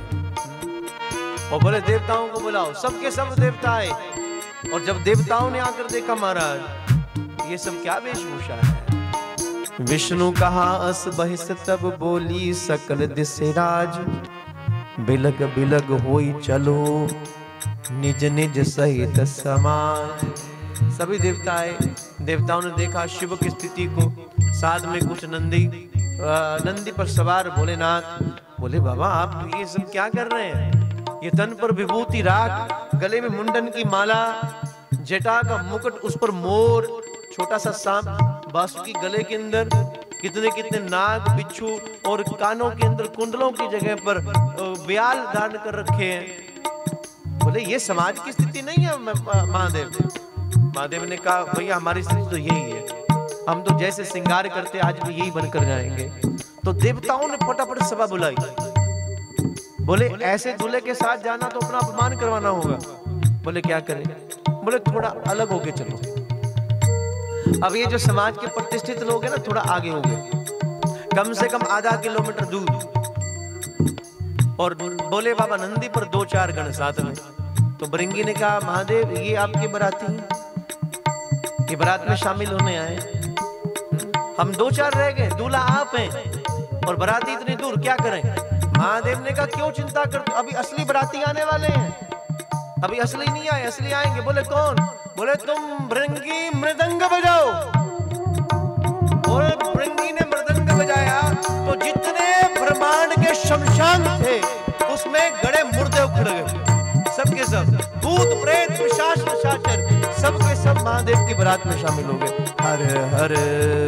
S1: और बोले देवताओं को बुलाओ। सबके सब देवता आए और जब देवताओं ने आकर देखा, महाराज ये सब क्या वेशभूषा है? विष्णु कहा अस बहिस, तब बोली सकल दिशराज, बिलग बिलग होई चलो निज निज सहित समाज। सभी देवता आए, देवताओं ने देखा शिव की स्थिति को, साथ में कुछ नंदी, नंदी पर सवार भोलेनाथ। बोले बाबा आप ये सब क्या कर रहे हैं? ये तन पर विभूति राख, गले में मुंडन की माला, जटा का मुकुट, उस पर मोर, छोटा सा सांप, बासुकी गले के अंदर, कितने कितने नाग बिच्छू, और कानों के अंदर कुंडलों की जगह पर ब्याल धारण कर रखे हैं। बोले ये समाज की स्थिति नहीं है महादेव। महादेव ने कहा भैया हमारी स्थिति तो यही है, हम तो जैसे श्रृंगार करते आज भी यही बनकर जाएंगे। तो देवताओं ने फटाफट सभा बुलाई। बोले ऐसे दूल्हे के साथ जाना तो अपना अपमान करवाना होगा। बोले क्या करें? बोले थोड़ा अलग होके चलो। अब ये जो समाज के प्रतिष्ठित लोग हैं ना, थोड़ा आगे हो गए, कम से कम आधा किलोमीटर दूर। और बोले बाबा नंदी पर दो चार गण साथ में। तो भृंगी ने कहा महादेव ये आपके बराती हैं, ये बारात में शामिल होने आए, हम दो चार रह गए, दूल्हा आप हैं और बराती इतनी दूर, क्या करें? महादेव ने कहा क्यों चिंता करते, अभी असली बराती आने वाले हैं, अभी असली नहीं आए, असली आएंगे। बोले कौन? बोले तुम भृंगी मृदंग बजाओ। और भृंगी ने मृदंग बजाया तो जितने ब्रह्मांड के शमशान थे उसमें गड़े मुर्दे उखड़ गए, सबके सब, भूत प्रेत पिशाच निशाचर सबके सब महादेव की बारात में शामिल हो गए। हर हर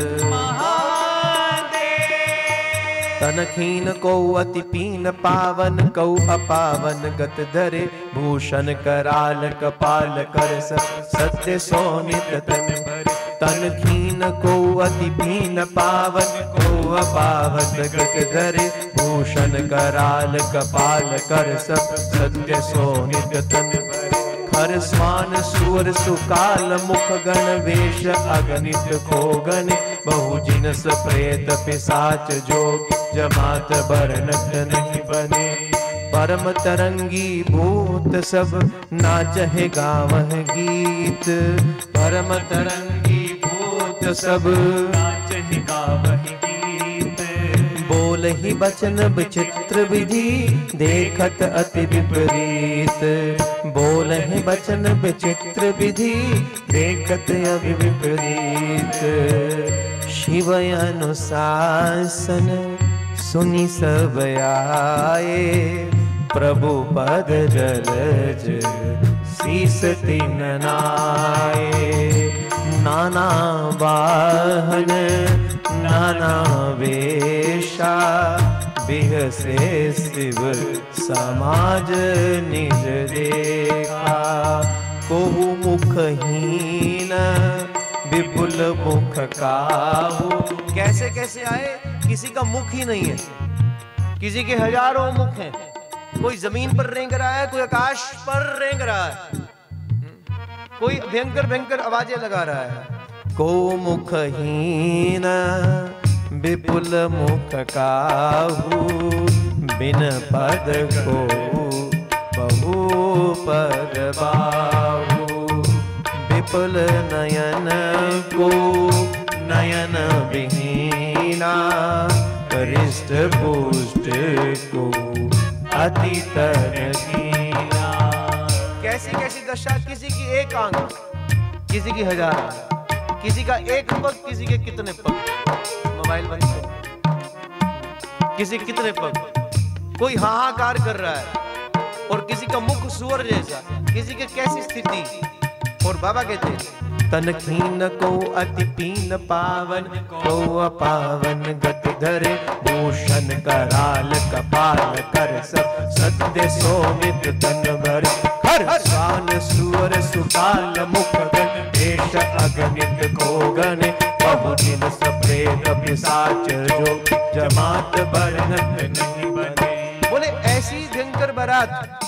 S1: तनखीन को अति पीन पावन कौ अपावन गत धरे भूषण कराल कपाल कर सत्य सोनित तन भरे। तनखीन को अति पीन पावन को अपावन गत धरे भूषण कराल कपाल कर सत्य सोनित तन भरे। हर स्वान सुर सुकाल मुख गण वेश अगणित खोगन बहु जिनस प्रेत पिशाच जोग जमात बरनत नहीं बने। परम तरंगी भूत सब नाचहे गावह गीत, परम तरंगी भूत जो सब
S2: नाच ही गावहि गीत।
S1: बोल ही बचन विचित्र विधि देखत अति विपरीत। बोल ही बचन विचित्र विधि देखत अति विपरीत। शिव अनुशासन सुनि सब आए। प्रभु पद जलज शीस तिन नाये। नाना वाहन नाना वेशा बिहसे शिव समाज निज देखा। कोहु मुखहीन विपुल मुख काहू। कैसे कैसे आए, किसी का मुख ही नहीं है, किसी के हजारों मुख हैं। कोई जमीन पर रेंग रहा है, कोई आकाश पर रेंग रहा है, कोई भयंकर भयंकर आवाजें लगा रहा है। को मुखहीन विपुल मुख काहू। बिन पद को बहु पद बाहू। विपुल नयन को नयन विहीना। हृष्ट पुष्ट को अति तरहीना। कैसी कैसी दशा, किसी की एक आंख, किसी की हजार, किसी का एक पग, किसी के कितने पग। मोबाइल बंद कर, किसी कितने पग। कोई हाहाकार कर रहा है और किसी का मुख सुअर जैसा, किसी की कैसी स्थिति। और बाबा कहते हैं तन खीन को अति पीन पावन। को अपावन गति धरे भूषण कराल कपाल कर। सब सत्य सोमित तन भरे। हर स्वान सुअर सुकाल मुख गण। देश अगणित को गणे। बहुदिन सप्रेत पिशाच जो जमात बरनत नहीं बने। बोले ऐसी भयंकर बारात।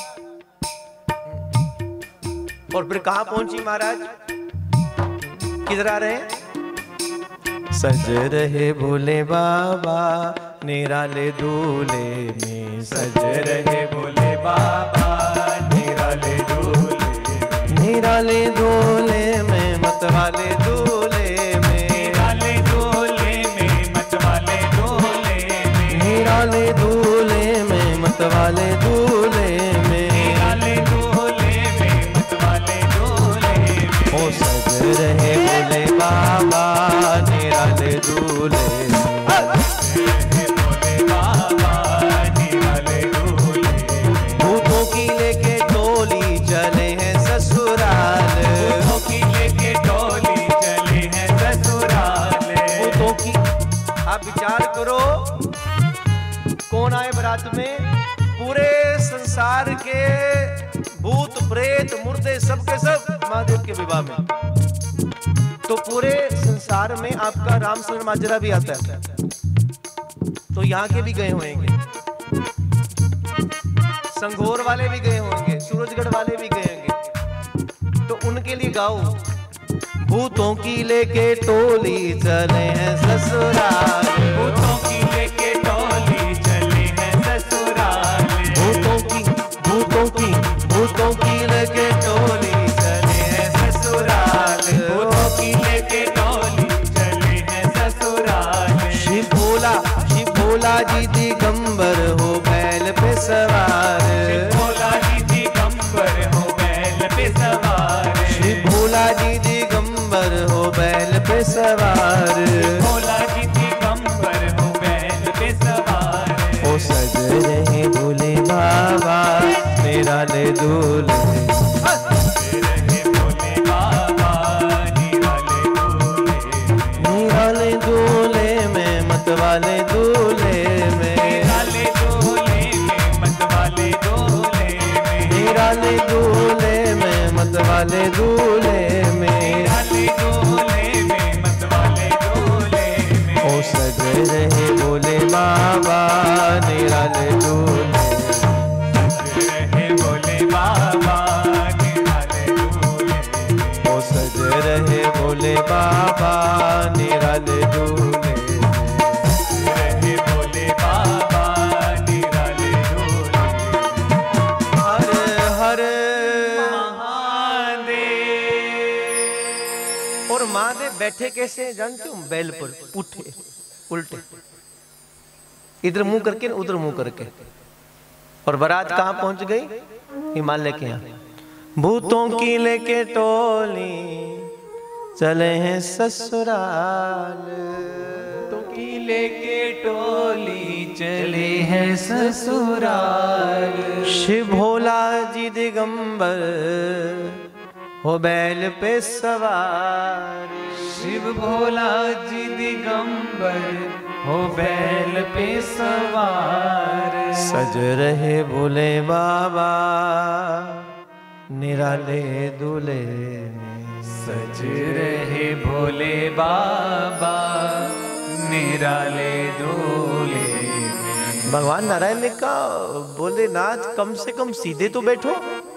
S1: और फिर कहां पहुंची महाराज, किधर आ रहे हैं। सज रहे भोले बाबा निराले दूल्हे में। सज रहे भोले बाबा निराले दूल्हे। निराले दूल्हे में मतवाले दूल्हे में।
S2: निराले दूल्हे में मतवाले दूल्हे में।
S1: निराले दूल्हे में मतवाले दूल्हे में।
S2: निराले दूल्हे में मतवाले दूल्हे में।
S1: ओ सज रहे भोले बाबा निराले दूल्हे में।
S2: भोले बाबा निराले दूल्हे में।
S1: भूतों की लेके टोली चले हैं ससुराल।
S2: भूतों की लेके टोली चले हैं ससुराल।
S1: भूतों की, आप विचार करो कौन आए बारात में। पूरे संसार के भूत प्रेत मुर्दे सब के सब महादेव के विवाह में। तो पूरे संसार में आपका रामचंद्र माजरा भी आता है, तो यहाँ के भी गए होंगे, संघोर वाले भी गए होंगे, सूरजगढ़ वाले भी गए होंगे। तो उनके लिए गाओ। भूतों की लेके टोली चले हैं ससुराल।
S2: भूतों की लेके टोली चले हैं ससुराल।
S1: भूतों की भूतों की भूतों की लेके टोली चले हैं ससुराल।
S2: भूतों की लेके टोली चले हैं ससुराल।
S1: शिव भोला शिव भोला जी दिगंबर हो बैल पे सवार।
S2: शिव भोला जी दिगंबर हो बैल पे सवार।
S1: शिव भोला जी दिगंबर हो बैल पे सवार।
S2: भोला जी दिगंबर हो बैल पे सवार।
S1: ओ सज रहे भोले बाबा निराले दूल्हे।
S2: रहे भोले बाबा निराले दूल्हे।
S1: निराले दूल्हे में मतवाले दूल्हे में।
S2: निराले दूल्हे में मतवाले दूल्हे में।
S1: निराले दूल्हे में मतवाले दूल्हे में।
S2: निराले दूल्हे में मतवाले दूल्हे में।
S1: ओ सज रहे भोले बाबा निराले दूल्हे।
S2: रहे भोले बाबा निराले दूल्हे।
S1: ओ सज रहे भोले बाबा निराले दूल्हे।
S2: रहे भोले बाबा निराले दूल्हे।
S1: हर हर
S2: महादेव।
S1: और महादेव बैठे कैसे हैं जानते हो? बैल पर, उठे उल्टे, इधर मुंह करके उधर मुंह करके। और बारात कहाँ पहुंच गई? हिमालय के यहाँ। भूतों की लेके टोली चले हैं ससुराल,
S2: तो की लेके टोली चले हैं ससुराल।
S1: शिव भोला जी दिगंबर हो बैल पे सवार,
S2: शिव भोला जी दिगंबर हो बैल पे सवार।
S1: सज रहे भोले बाबा निराले दूल्हे में,
S2: सज रहे भोले बाबा निराले दूल्हे में।
S1: भगवान नारायण ने कहा भोलेनाथ कम से कम सीधे तो बैठो,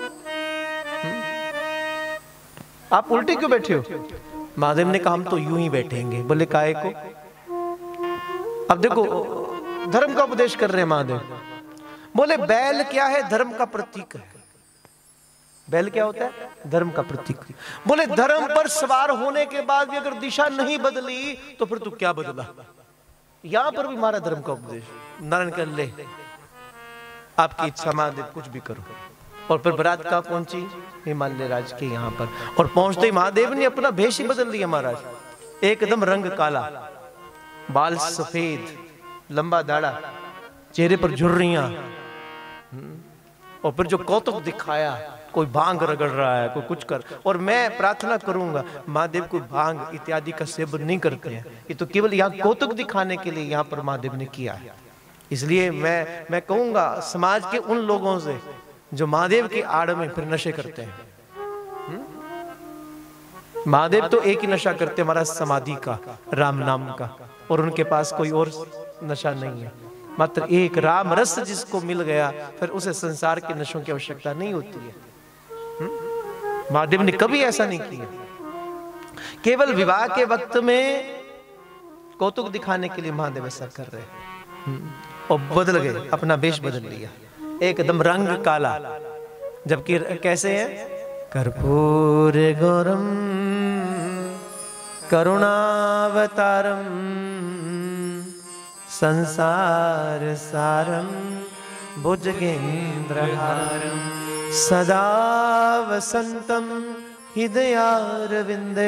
S1: आप उल्टे क्यों बैठे हो? महादेव ने कहा हम तो यूं ही बैठेंगे। बोले काहे को? अब देखो धर्म का उपदेश कर रहे हैं महादेव। बोले बैल क्या है? धर्म का प्रतीक है। बैल क्या होता है? धर्म का प्रतीक। बोले धर्म पर सवार होने के बाद भी अगर दिशा नहीं बदली तो फिर तू क्या बदला? यहां पर भी हमारा धर्म का उपदेश। नारायण कर ले आपकी इच्छा महादेव, कुछ भी करो। और फिर बारात कहाँ पहुंची? हिमालय राज के यहाँ पर। और पहुंचते ही महादेव ने अपना भेष ही बदल दिया महाराज। एकदम रंग काला, बाल सफेद, लंबा दाढ़ा, चेहरे पर झुर्रियां, और फिर जो कौतुक दिखाया, कोई भांग रगड़ रहा है, कोई कुछ कर। और मैं प्रार्थना करूंगा महादेव को भांग इत्यादि का सेवन नहीं करते हैं, ये तो केवल यहाँ कौतुक दिखाने के लिए यहाँ पर महादेव ने किया है। इसलिए मैं मैं कहूंगा समाज के उन लोगों से जो महादेव की आड़ में फिर नशे करते हैं। महादेव तो एक ही नशा करते हैं, हमारा समाधि का, राम नाम का, और उनके पास कोई और नशा नहीं है। मात्र एक राम रस जिसको मिल गया फिर उसे संसार के नशों की आवश्यकता नहीं होती है। महादेव ने कभी ऐसा नहीं किया। केवल विवाह के वक्त में कौतुक दिखाने के लिए महादेव ऐसा कर रहे हैं, और बदल गए, अपना वेश बदल लिया, एकदम रंग काला। जबकि कैसे है? कर्पूर गौरम करुणावतारम संसार सारम भुजगेंद्रहारम सदा वसंतम हृदयारविंदे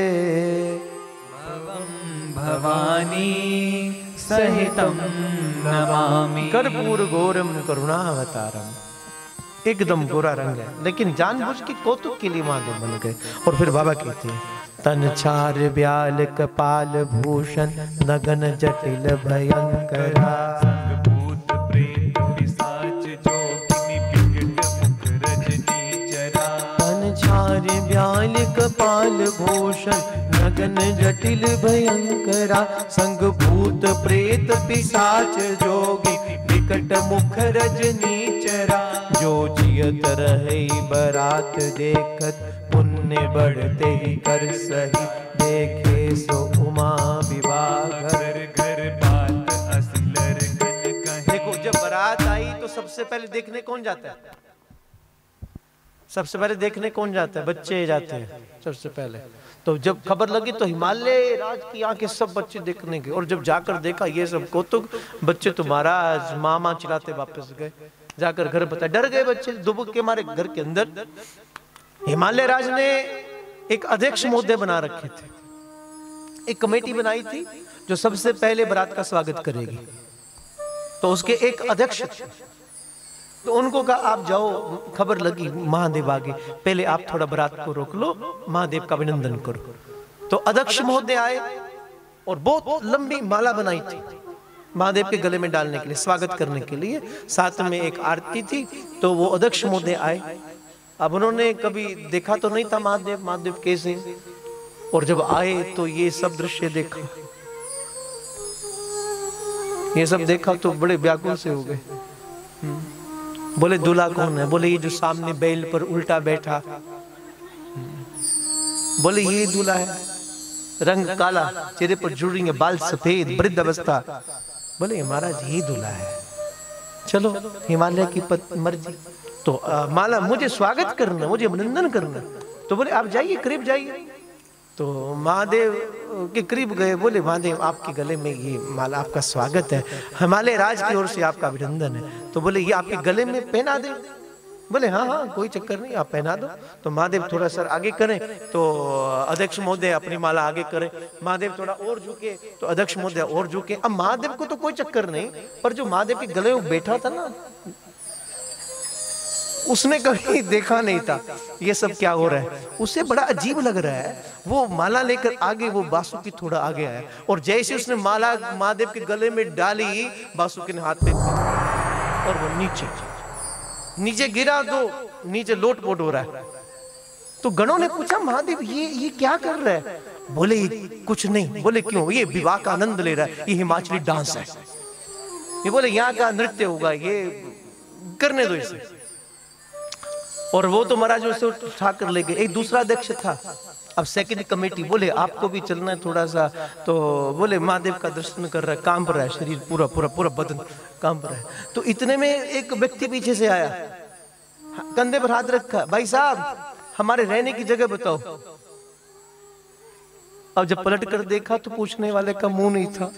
S2: भवानी सहितम नमामि।
S1: कर्पूर गौरम करुणावतारम, एकदम गोरा रंग है, लेकिन जानबूझ के कौतुक के लिए महादेव बन गए। और फिर बाबा कहते हैं तन छार ब्याल कपाल भूषण नगन जटिल भयंकरा,
S2: भूत प्रेत पिशाच जोगिनी विकट मुख रजनी चरा।
S1: तन छार ब्याल कपाल भूषण नगन जटिल भयंकरा, संग भूत प्रेत पिशाच जोगी विकट मुख रजनी चरा। जो जियत रहे बारात देखत पुण्य बढ़ते ही कर सही, देखे सो उमा विवाह घर
S2: घर बात असलर गन कहे।
S1: देखो जब बारात आई तो सबसे पहले देखने कौन जाता है? सबसे पहले देखने कौन जाता है? बच्चे जाते हैं सबसे पहले। तो जब खबर लगी तो हिमालय राज की आंखें सब बच्चे देखने गए, और जब जाकर देखा ये सब कौतुक, बच्चे तो महाराज मामा चिल्लाते वापस गए। जाकर घर बता, डर गए बच्चे, दुबक के मारे घर के अंदर। हिमालय राज ने एक अध्यक्ष महोदय बना रखे थे, एक कमेटी बनाई थी जो सबसे पहले बारात का स्वागत करेगी। तो उसके एक अध्यक्ष थे, तो उनको कहा आप जाओ, खबर लगी महादेव आगे, पहले आप थोड़ा बारात को रोक लो, महादेव का अभिनंदन करो। तो अध्यक्ष महोदय आए और बहुत लंबी माला बनाई थी महादेव के गले में डालने के लिए, स्वागत करने के लिए। साथ में एक आरती थी। तो वो अध्यक्ष महोदय आए। अब उन्होंने कभी देखा तो नहीं था महादेव, महादेव कैसे, और जब आए तो ये सब दृश्य देखा, ये सब देखा तो बड़े व्याकुल से हो गए। बोले दूल्हा कौन है? बोले ये जो सामने बैल पर उल्टा बैठा। बोले ये दूल्हा है, रंग काला, चेहरे पर झुर्रियां है, बाल सफेद, वृद्ध अवस्था। बोले महाराज ये दूल्हा है। चलो हिमालय की मर्जी। तो आ, माला मुझे स्वागत करना, मुझे अभिनंदन करना। तो बोले आप जाइए, करीब जाइए। तो महादेव के करीब गए, बोले महादेव आपके गले में ये माला, आपका स्वागत है, हिमालय राज की ओर से आपका अभिनंदन है। तो बोले ये आपके गले में पहना दे। बोले हाँ हाँ कोई चक्कर नहीं, आप पहना दो। तो महादेव थोड़ा सर आगे करें, तो अध्यक्ष महोदय अपनी माला आगे करें। महादेव थोड़ा और झुके, तो अध्यक्ष महोदय और झुके। अब महादेव को तो कोई चक्कर नहीं, पर जो महादेव के गले में बैठा था ना, उसने कभी देखा नहीं था ये सब क्या हो रहा है। उसे बड़ा अजीब लग रहा है। वो माला लेकर आगे, वो बासुकी थोड़ा आगे आया, और जैसे उसने माला महादेव के गले में डाली, बासुकी ने हाथ पे और वो नीचे नीचे गिरा, तो नीचे लोटपोट हो रहा है। तो गणों ने पूछा महादेव ये ये क्या कर रहा है? बोले कुछ नहीं। बोले क्यों? ये विवाह का आनंद ले रहा है, ये हिमाचली डांस है। ये बोले यहाँ का नृत्य होगा, ये करने दो इसे। और वो तो महाराज उसे उठा कर ले गए। एक दूसरा अध्यक्ष था, अब सेकंड कमेटी, बोले आपको भी चलना है थोड़ा सा। तो बोले महादेव का दर्शन कर रहा है, कांप रहा है शरीर, पूरा पूरा पूरा बदन कांप रहा है। तो इतने में एक व्यक्ति पीछे से आया, कंधे पर हाथ रखा, भाई साहब हमारे रहने की जगह बताओ। अब जब पलट कर देखा तो पूछने वाले का मुंह नहीं था।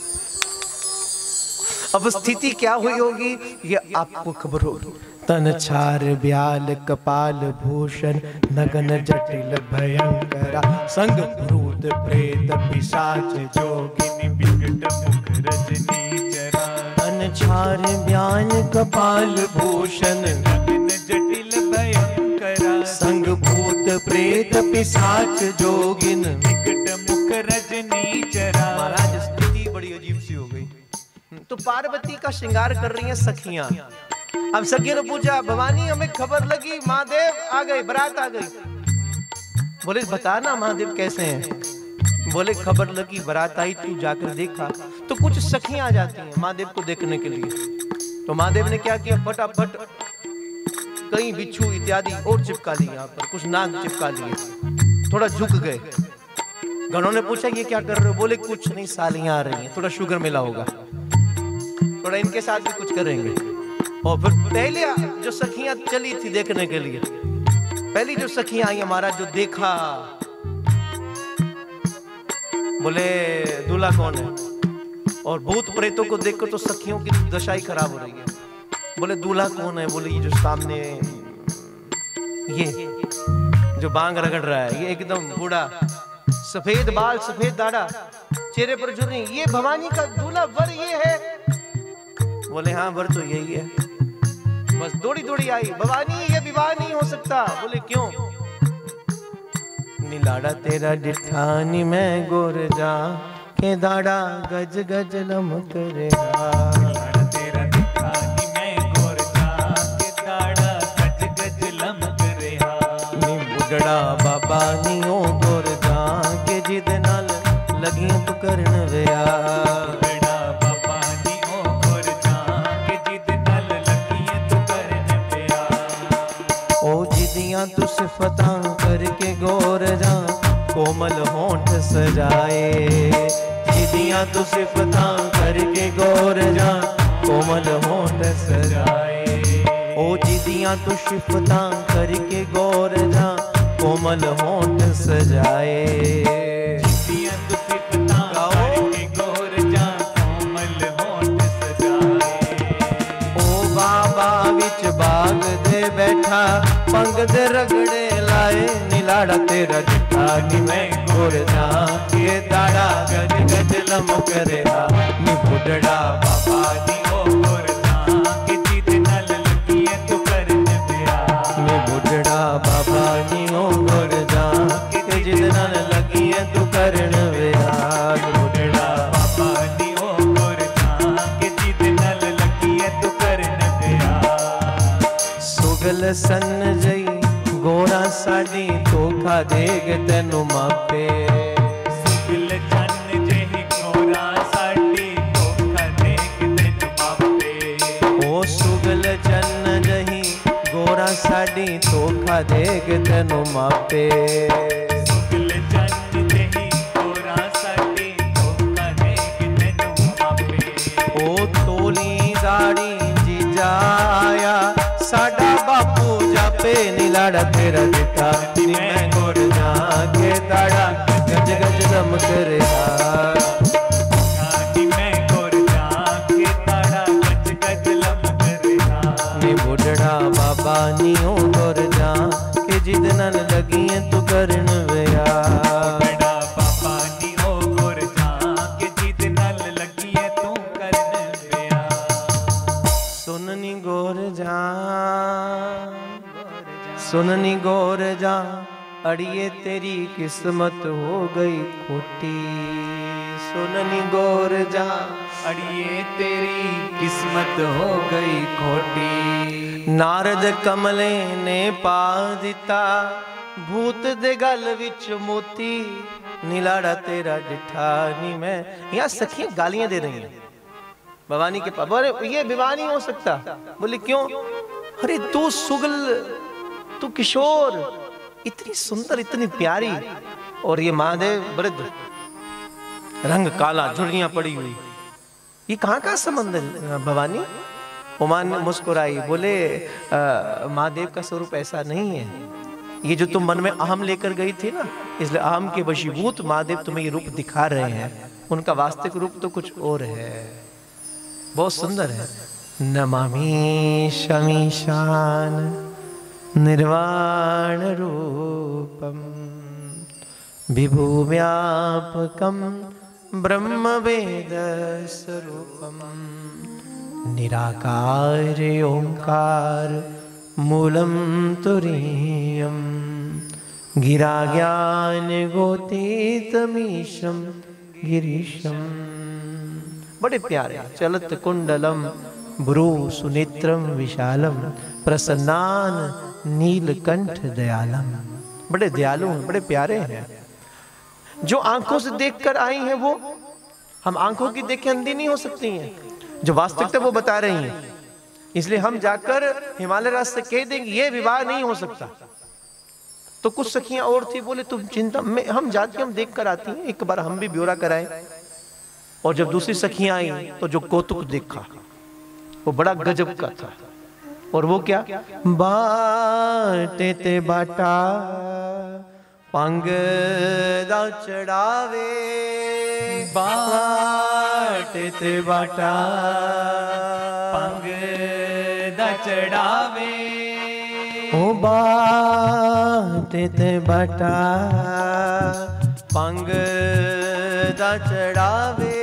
S1: अब स्थिति क्या हुई होगी ये आपको खबर होगी। तन छार ब्याल कपाल भूषण नगन जटिल भयंकरा, संग भूत प्रेत पिशाच जोगिनी विकट मुख रजनी चरा। तन छार ब्याल कपाल भूषण नगन जटिल भयंकरा, संग भूत प्रेत पिशाच जोगिन विकट मुख रजनी चरा। महाराज स्थिति बड़ी अजीब सी हो गई। तो पार्वती का श्रृंगार कर रही हैं सखियां। अब सखियों ने पूछा भवानी हमें खबर लगी महादेव आ गए, बारात आ गई। बोले बता ना महादेव कैसे हैं? बोले खबर लगी बारात आई, तू जाकर देखा। तो कुछ सखियां आ जाती हैं महादेव को देखने के लिए। तो महादेव ने क्या किया, फटाफट कई बिच्छू इत्यादि और चिपका लिए, यहाँ पर कुछ नाग चिपका लिए, थोड़ा झुक गए। गणों ने पूछा ये क्या कर रहे हो? बोले कुछ नहीं, सालियां आ रही हैं, थोड़ा शुगर मिला होगा, थोड़ा इनके साथ भी कुछ करेंगे। और फिर पहले जो सखियां चली थी देखने के लिए, पहली जो सखियां आई हमारा जो देखा, बोले दूल्हा कौन है? और भूत प्रेतों को देखकर तो सखियों की दशा ही खराब हो रही है। बोले दूल्हा कौन है? बोले ये जो सामने ये जो बांग रगड़ रहा है, ये एकदम बूढ़ा, सफेद बाल सफेद दाढ़ा, चेहरे पर झुर्री, ये भवानी का दूल्हा वर ये है। बोले हाँ वर तो यही है। बस दौड़ी दौड़ी आई, भवानी ये विवाह नहीं हो सकता। बोले क्यों? नीलाड़ा तेरा डिठानी में गोर जा के दाड़ा गज गज लमक रे। नीलाड़ा तेरा डिठानी में गोर जा के दाड़ा गज गज लमक रे। नी बुढ़ड़ा बाबा नियो गोर जा के जिद नाल लगी तू करन विया। तू सिफतां करके गोर जा कोमल होंठ सजाए। जिदियां तू सिफतां करके गोर जा कोमल होंठ सजाए। ओ जिदियां तू सिफतां करके गोर जा कोमल होंठ सजाए। जिदियां तू सिफतां करके गोर जा कोमल होंठ सजाए। ओ बाबा विच बाग दे बैठा पंग दे रगड़े लाए। नीलाड़ा तेरा डिठानी में गोर जा के दाड़ा गज गज लमक रेहा। नी बुढ़ड़ा बाबा नी ओ गोर जा के जिद नाल लगिए तू करन पिया। नी बुढ़ड़ा बाबा नी ओ गोर जा के जिद नाल लगिए तू करन पिया। नी बुढ़ड़ा बाबा नी ओ गोर जा के जिद नाल लगिए तू करन पिया। सुगल सन जई गोरा साडी धोखा देग तेनु मापे। सुगल चन जही गोरा साडी धोखा देग तेनु मापे। ओ सुगल चन जही गोरा साडी धोखा देग तेनु मापे। सुगल चन जही गोरा साडी धोखा देग तेनु मापे। ओ तोली दाड़ी जीजा आया साडा बापू जापे। नीलाड़ा तेरा डिठानी में गोर गोर जाके ताड़ा गज गज लमक रहा।
S2: गानी में गोर जाके ताड़ा गज गज लमक रहा।
S1: मैं बुढ़ड़ा बाबा नी हो गोर जा के जिद नन लगी तू करन वया।
S2: बड़ा बाबा नी हो गोर जाके जिद नल लगी तू करन वया।
S1: सुननी गोर जा सुननी गोर जा अड़िए तेरी किस्मत हो गई खोटी। सुननी गोर जा
S2: अड़िए तेरी किस्मत हो गई खोटी।
S1: नारद कमले ने पा दिता भूत दे गल विच मोती। नीलाड़ा तेरा डिठा नी मैं। यहाँ सखियां गालियां दे रही हैं भवानी के पास। बोले ये विवाह नहीं हो सकता। बोले क्यों? अरे तू सुगल तू किशोर इतनी सुंदर इतनी प्यारी और ये महादेव वृद्ध रंग काला झुर्रियां पड़ी हुई। ये कहाँ का संबंध है भवानी? उमा ने मुस्कुराई बोले महादेव का स्वरूप ऐसा नहीं है। ये जो तुम मन में अहम लेकर गई थी ना इसलिए अहम के वशीभूत महादेव तुम्हें ये रूप दिखा रहे हैं। उनका वास्तविक रूप तो कुछ और है। बहुत सुंदर है। नमामि शमीशान निर्वाण रूपम विभु व्यापकम ब्रह्म वेद स्वरूपम। निराकार ओंकार मूलम तुरीयम गिरा ज्ञान गोतीतमीशम गिरीशम। बड़े प्यारे। चलत कुंडलम ब्रू सुनेत्रम विशालम प्रसन्नान नीलकंठ दयालम। बड़े दयालु हैं, बड़े प्यारे हैं। जो आंखों से देखकर आई हैं वो हम आंखों की देख के अंधी नहीं हो सकती हैं। जो वास्तविकता वो बता रही हैं। इसलिए हम जाकर हिमालय राज से कह देंगे ये विवाह नहीं हो सकता। तो कुछ सखियां और थी बोले तुम चिंता में हम जाके हम देख कर आती हैं। एक बार हम भी ब्यौरा कराए। और जब दूसरी सखियां आई तो जो कौतुक देखा वो बड़ा गजब का था। और वो क्या? बाटे ते बाटा पंग दा चढ़ावे। बाटे ते बाटा
S2: पंग दा चढ़ावे।
S1: ओ बाटे ते बाटा पंग दा चढ़ावे।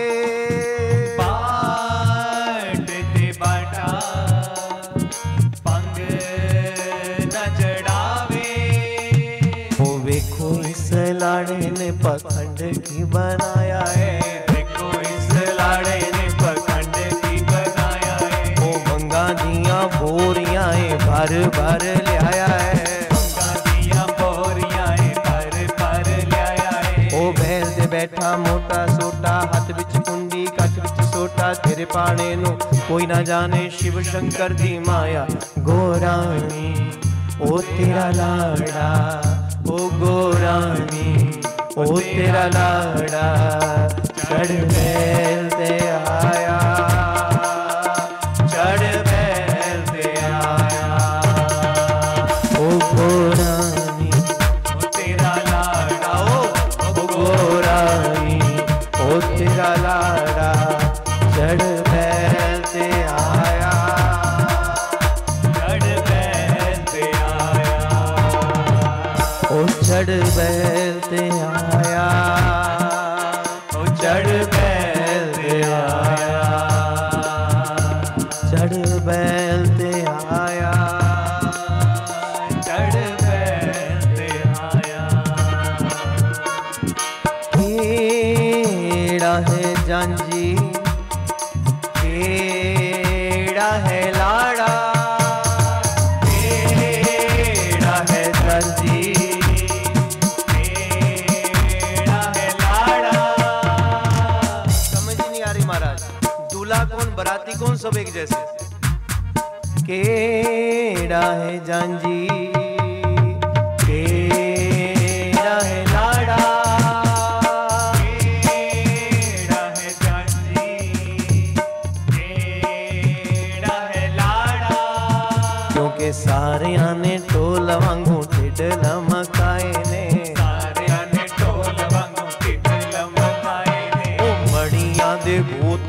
S1: लाड़े ने पखंड की बनाया है।
S2: देखो इस लाड़े ने पखंड की बनाया है।
S1: वो गंगा दिया बोरियां भर भर ले आया है।
S2: गंगा दिया बोरियां भर भर ले आया है।
S1: ओ बैल दे बैठा मोटा सोटा हाथ विच कुंडी कच विच सोटा। तेरे पाने नु कोई ना जाने शिव शंकर दी माया। गोरानी ओ तेरा लाड़ा ओ गोरानी ओ तेरा लाड़ा चढ़ बैल ते आया। चढ़ बैल ते आया। ओ गोरानी
S2: ओ तेरा लाड़ा
S1: ओ गोरानी ओ तेरा लाड़ा चढ़ बैल ते आया।
S2: चढ़ बैल ते आया।
S1: ओ चढ़ बैल ते आया।
S2: ओ चढ़ बैल ते आया।
S1: चढ़ बैल ते आया।
S2: चढ़ बैल ते आया।
S1: केड़ा है जांजी केड़ा है लाड़ा। केड़ा है जांजी बराती कौन सब एक जैसे। केड़ा है जांजी केड़ा है लाड़ा।
S2: केड़ा है जांजी केड़ा है लाड़ा।
S1: क्योंकि सारे आने टोल वांगू ढिड लमकाए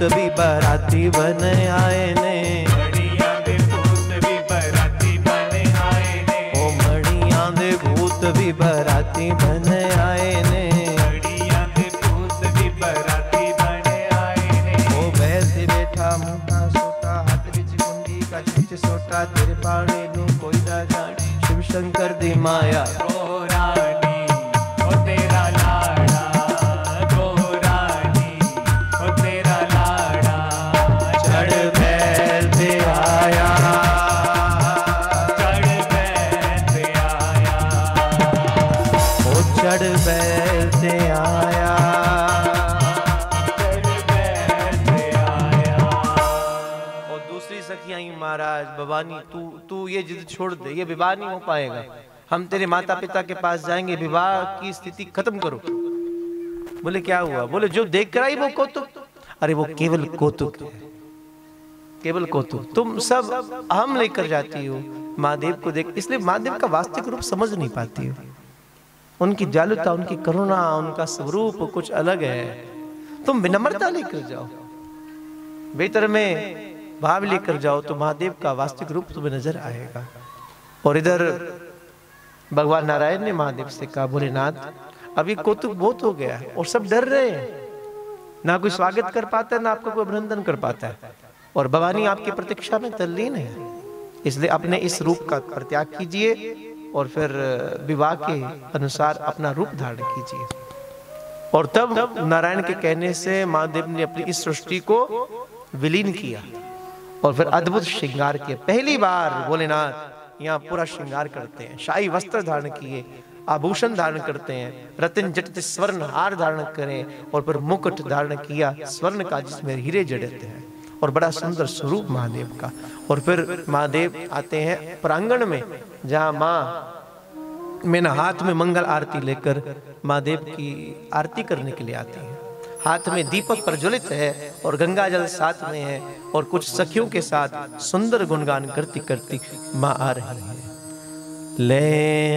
S1: भूत भी बराती बन आए ने,
S2: मणियां दे भूत भी बराती बन आए ने,
S1: ओ मणियां दे भूत भी बराती बन आए ने,
S2: मणियां दे भूत भी बराती बन आए ने।
S1: ओ बैल ते बैठा मोटा सोटा, हाथ विच कुंडी का चिच सोटा, तेरे पाड़े नु कोई ना जाने, शिव शंकर दी माया
S2: गोरानी ओ तेरा लाड़ा, गोरानी ओ तेरा लाड़ा,
S1: चढ़ बैल पे आया,
S2: चढ़ बैल पे आया,
S1: ओ चढ़ बैल पे आया,
S2: चढ़ बैल पे आया।
S1: और दूसरी सखियां ही महाराज भवानी तू तू ये जिद छोड़ दे, ये विवाह नहीं हो पाएगा, हम तेरे माता पिता के पास जाएंगे, विवाह की स्थिति खत्म करो। बोले क्या हुआ? बोले जो देख कर आई वो कौतुक, अरे वो केवल कौतुक है, केवल कौतुक, तुम सब हम लेकर जाती हो महादेव को देख, इसलिए महादेव का वास्तविक रूप समझ नहीं पाती हो, उनकी जालुता, उनकी करुणा, उनका स्वरूप कुछ अलग है। तुम विनम्रता लेकर जाओ, भीतर में भाव लेकर जाओ तो महादेव का वास्तविक रूप तुम्हें नजर आएगा। और इधर भगवान नारायण ने महादेव से कहा, भोलेनाथ अभी कौतुक बहुत हो गया है और सब डर रहे हैं, ना कोई स्वागत कर पाता है, ना आपका कोई अभिनंदन कर पाता है, और भवानी आपकी प्रतीक्षा में तल्लीन है, इसलिए अपने इस रूप का परित्याग कीजिए और फिर विवाह के अनुसार अपना रूप धारण कीजिए। और तब नारायण के कहने से महादेव ने अपनी इस सृष्टि को विलीन किया और फिर अद्भुत श्रृंगार किया। पहली बार भोलेनाथ यहाँ पूरा श्रृंगार करते हैं, शाही वस्त्र धारण किए, आभूषण धारण करते हैं, रत्न जटित स्वर्ण हार धारण करें और फिर मुकुट धारण किया स्वर्ण का जिसमें हीरे जड़ते हैं, और बड़ा सुंदर स्वरूप महादेव का। और फिर महादेव आते हैं प्रांगण में, जहाँ माँ मेना हाथ में मंगल आरती लेकर महादेव की आरती करने के लिए आती है, हाथ में दीपक प्रज्वलित है और गंगा जल साथ में है, और कुछ सखियों के साथ सुंदर गुणगान करती करती माँ आ रही है। ले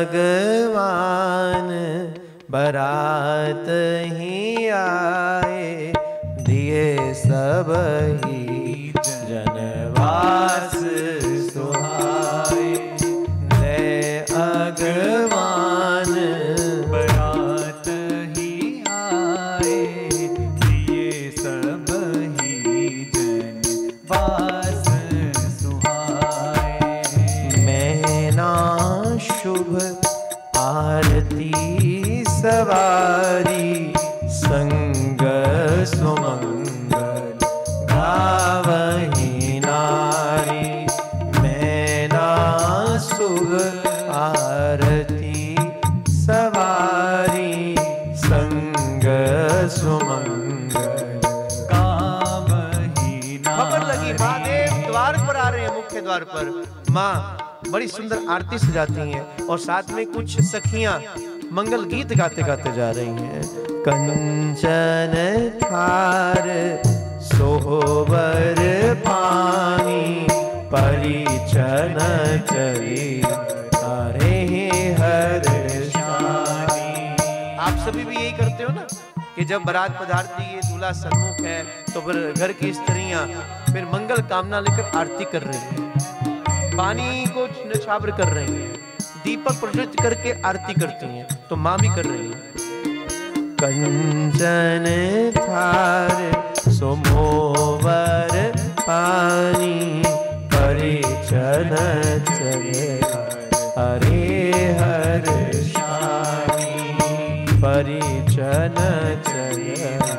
S1: भगवान बरात ही आए, दिए सब ही जनवास सुहाए, ले भगवान
S2: बरात ही आए, दिए सब ही जनवास सुहाए।
S1: मैना शुभ आरती सवारी, संग सुमंगल गावही नारी, मैना शुभ आरती सवारी, संग सुमंगल
S2: गावही नारी।
S1: खबर लगी महादेव द्वार पर आ रहे हैं, मुख्य द्वार पर। माँ बड़ी सुंदर आरती सजाती हैं और साथ में कुछ सखियां मंगल गीत गाते गाते जा रही हैं। कंचन थार सोहबर पानी, परिचन चली हरे हर शानी। आप सभी भी यही करते हो ना कि जब बारात पधारती है, दूल्हा सन्मुख है, तो फिर घर की स्त्रियां फिर मंगल कामना लेकर आरती कर रही हैं, पानी को नछावर कर रही हैं, दीपक प्रज्वलित करके आरती करती हैं, तो माँ भी कर रही है। कंचन थार सोमोवर पानी, परिचन चले हरे हर शानी, परिचन चले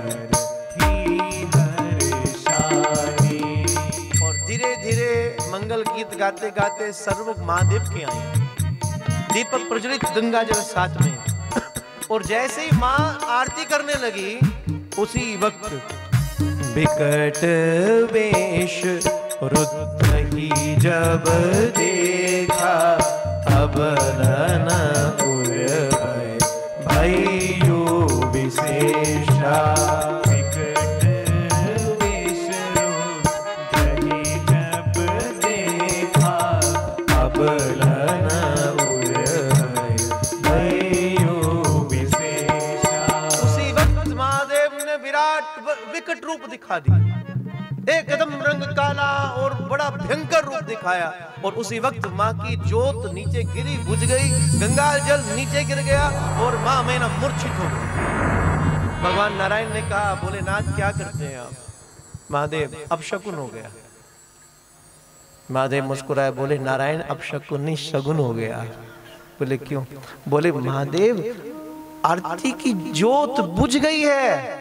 S1: हर शानी। और धीरे धीरे मंगल गीत गाते गाते सर्वमुख महादेव के आए, दीपक प्रज्वलित गंगा जल साथ में, और जैसे ही माँ आरती करने लगी उसी वक्त विकट वेश रुद्र ही जब देखा, अब ननपुर भय भय्यु विशेषा।
S2: विकट वेश रुद्र ही जब देखा,
S1: अब ननपुर भय भय्यु विशेषा। उसी वक्त महादेव ने विराट विकट रूप दिखा। दिखा दी, एकदम रंग काला और बड़ा भयंकर रूप दिखाया। और उसी वक्त माँ की जोत नीचे गिरी, बुझ गई, गंगा जल नीचे गिर गया और माँ मैना मूर्छित हो गई। भगवान नारायण ने कहा, बोले नाथ क्या करते हैं आप? महादेव अब शकुन हो गया। महादेव मुस्कुराए, बोले नारायण अब शकुन नहीं शगुन हो गया। बोले क्यों? बोले महादेव आरती की जोत बुझ गई है,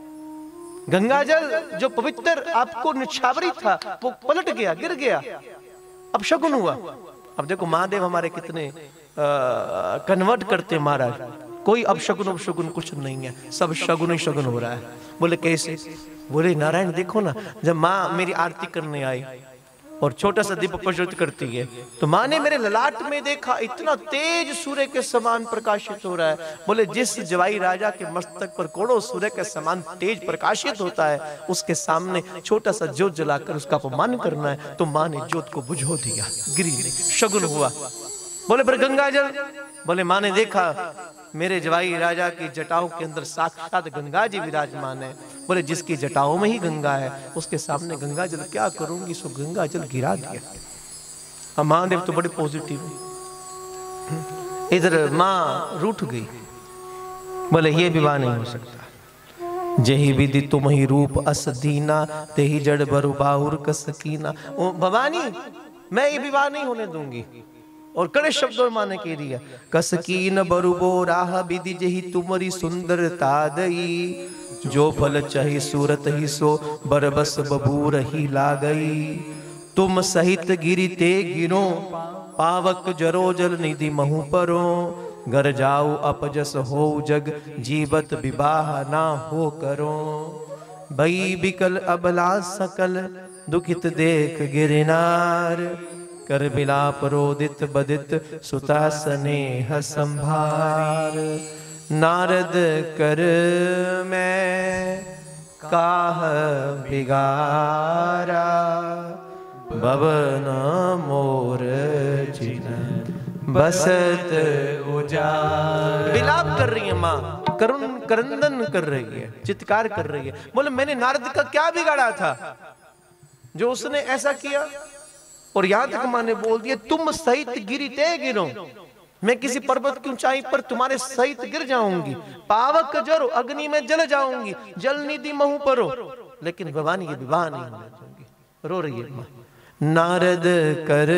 S1: गंगा जल जो पवित्र आपको निछावरी था वो पलट गया, गिर गया, अब शगुन हुआ। अब देखो महादेव हमारे कितने कन्वर्ट करते महाराज, कोई अब शगुन अब शगुन कुछ नहीं है, सब शगुन ही शगुन हो रहा है। बोले कैसे? बोले नारायण देखो ना, जब माँ मेरी आरती करने आई और छोटा सा दीप प्रज्वलित करती है तो माँ ने मेरे ललाट में देखा इतना तेज सूर्य के समान प्रकाशित हो रहा है। बोले जिस जवाई राजा के मस्तक पर कोड़ों सूर्य के समान तेज प्रकाशित होता है, उसके सामने छोटा सा ज्योत जलाकर उसका अपमान करना है, तो माँ ने ज्योत को बुझो दिया, गिरी नहीं, शगुन हुआ। बोले पर गंगा जल? बोले माँ ने देखा मेरे जवाई राजा की जटाओं के अंदर साक्षात गंगा जी विराजमान है। बोले जिसकी जटाओं में ही गंगा है उसके सामने गंगा जल क्या करूंगी, सो गंगा जल गिरा दिया। अब महादेव तो बड़े पॉजिटिव है। इधर माँ रूठ गई, बोले ये विवाह नहीं हो सकता। जही विधि तुम ही रूप अस दीना, तेही जड़ बरु बाहुर कसकीना। ओ भवानी मैं ये विवाह नहीं होने दूंगी। और कड़े शब्दों में माने कह रही है, कसकीन बरुबो राह विधि जही तुम्हारी सुंदरता दई, जो फल चाही सूरत ही सो बरबस बबूर ही लागई। तुम सहित गिरी ते गिरो, पावक जरो जल निधि महु परो, घर जाओ अपजस हो जग, जीवत विवाह ना हो करो। भई बिकल अबला सकल, दुखित देख गिरनार, कर बिलाप रोदित बदित सुता स्नेह संभार। नारद कर मैं काह बिगारा, भवन मोर जिन बसत उजारा। बिलाप कर रही है माँ, करुण करंदन कर रही है, चित्कार कर रही है। बोले मैंने नारद का क्या बिगाड़ा था जो उसने ऐसा किया? और यहां तक माँ ने बोल दिया, तुम सहित गिरते गिरो, मैं किसी पर्वत की ऊंचाई पर तुम्हारे सहित गिर जाऊंगी, पावक जरो अग्नि में जल जाऊंगी, जल निधि महु परो, लेकिन भवानी ये विवाह नहीं होने दूंगी। रो रही है माँ। नारद कर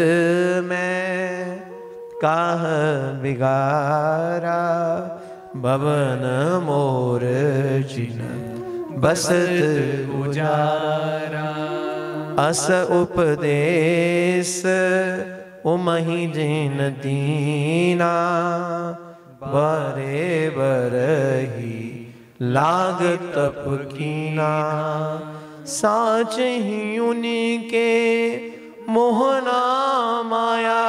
S1: मैं काह बिगारा, भवन मोर जिन बसत उजारा। अस उपदेश उमहि जिन दीना, बरे बरही लाग तप कीना। साच ही उनके मोहना माया,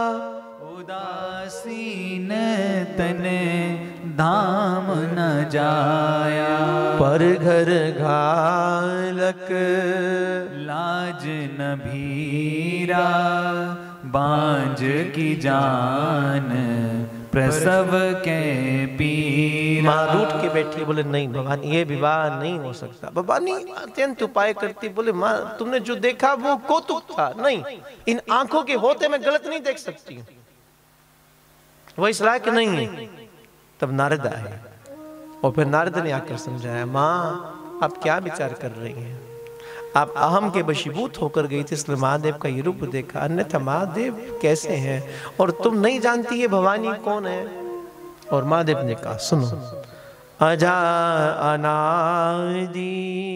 S2: उदासीन तने धाम न जाया।
S1: पर घर घालक
S2: लाज न भीरा, बांझ की जान प्रसव के पीरा।
S1: माँ रूठ के बैठी, बोले नहीं भवानी ये विवाह नहीं हो सकता। भवानी अत्यंत उपाय करती, बोले माँ तुमने जो देखा वो कौतुक था, नहीं इन आंखों के होते मैं गलत नहीं देख सकती, वो इस लायक नहीं है। तब नारद आए और फिर नारद ने आकर समझाया, माँ आप क्या विचार कर रही हैं, आप अहम के वशीभूत होकर गई थी इसलिए महादेव का ये रूप देखा, अन्यथा महादेव कैसे हैं और तुम नहीं जानती है भवानी कौन है। और महादेव ने कहा सुनो, अजा अनादि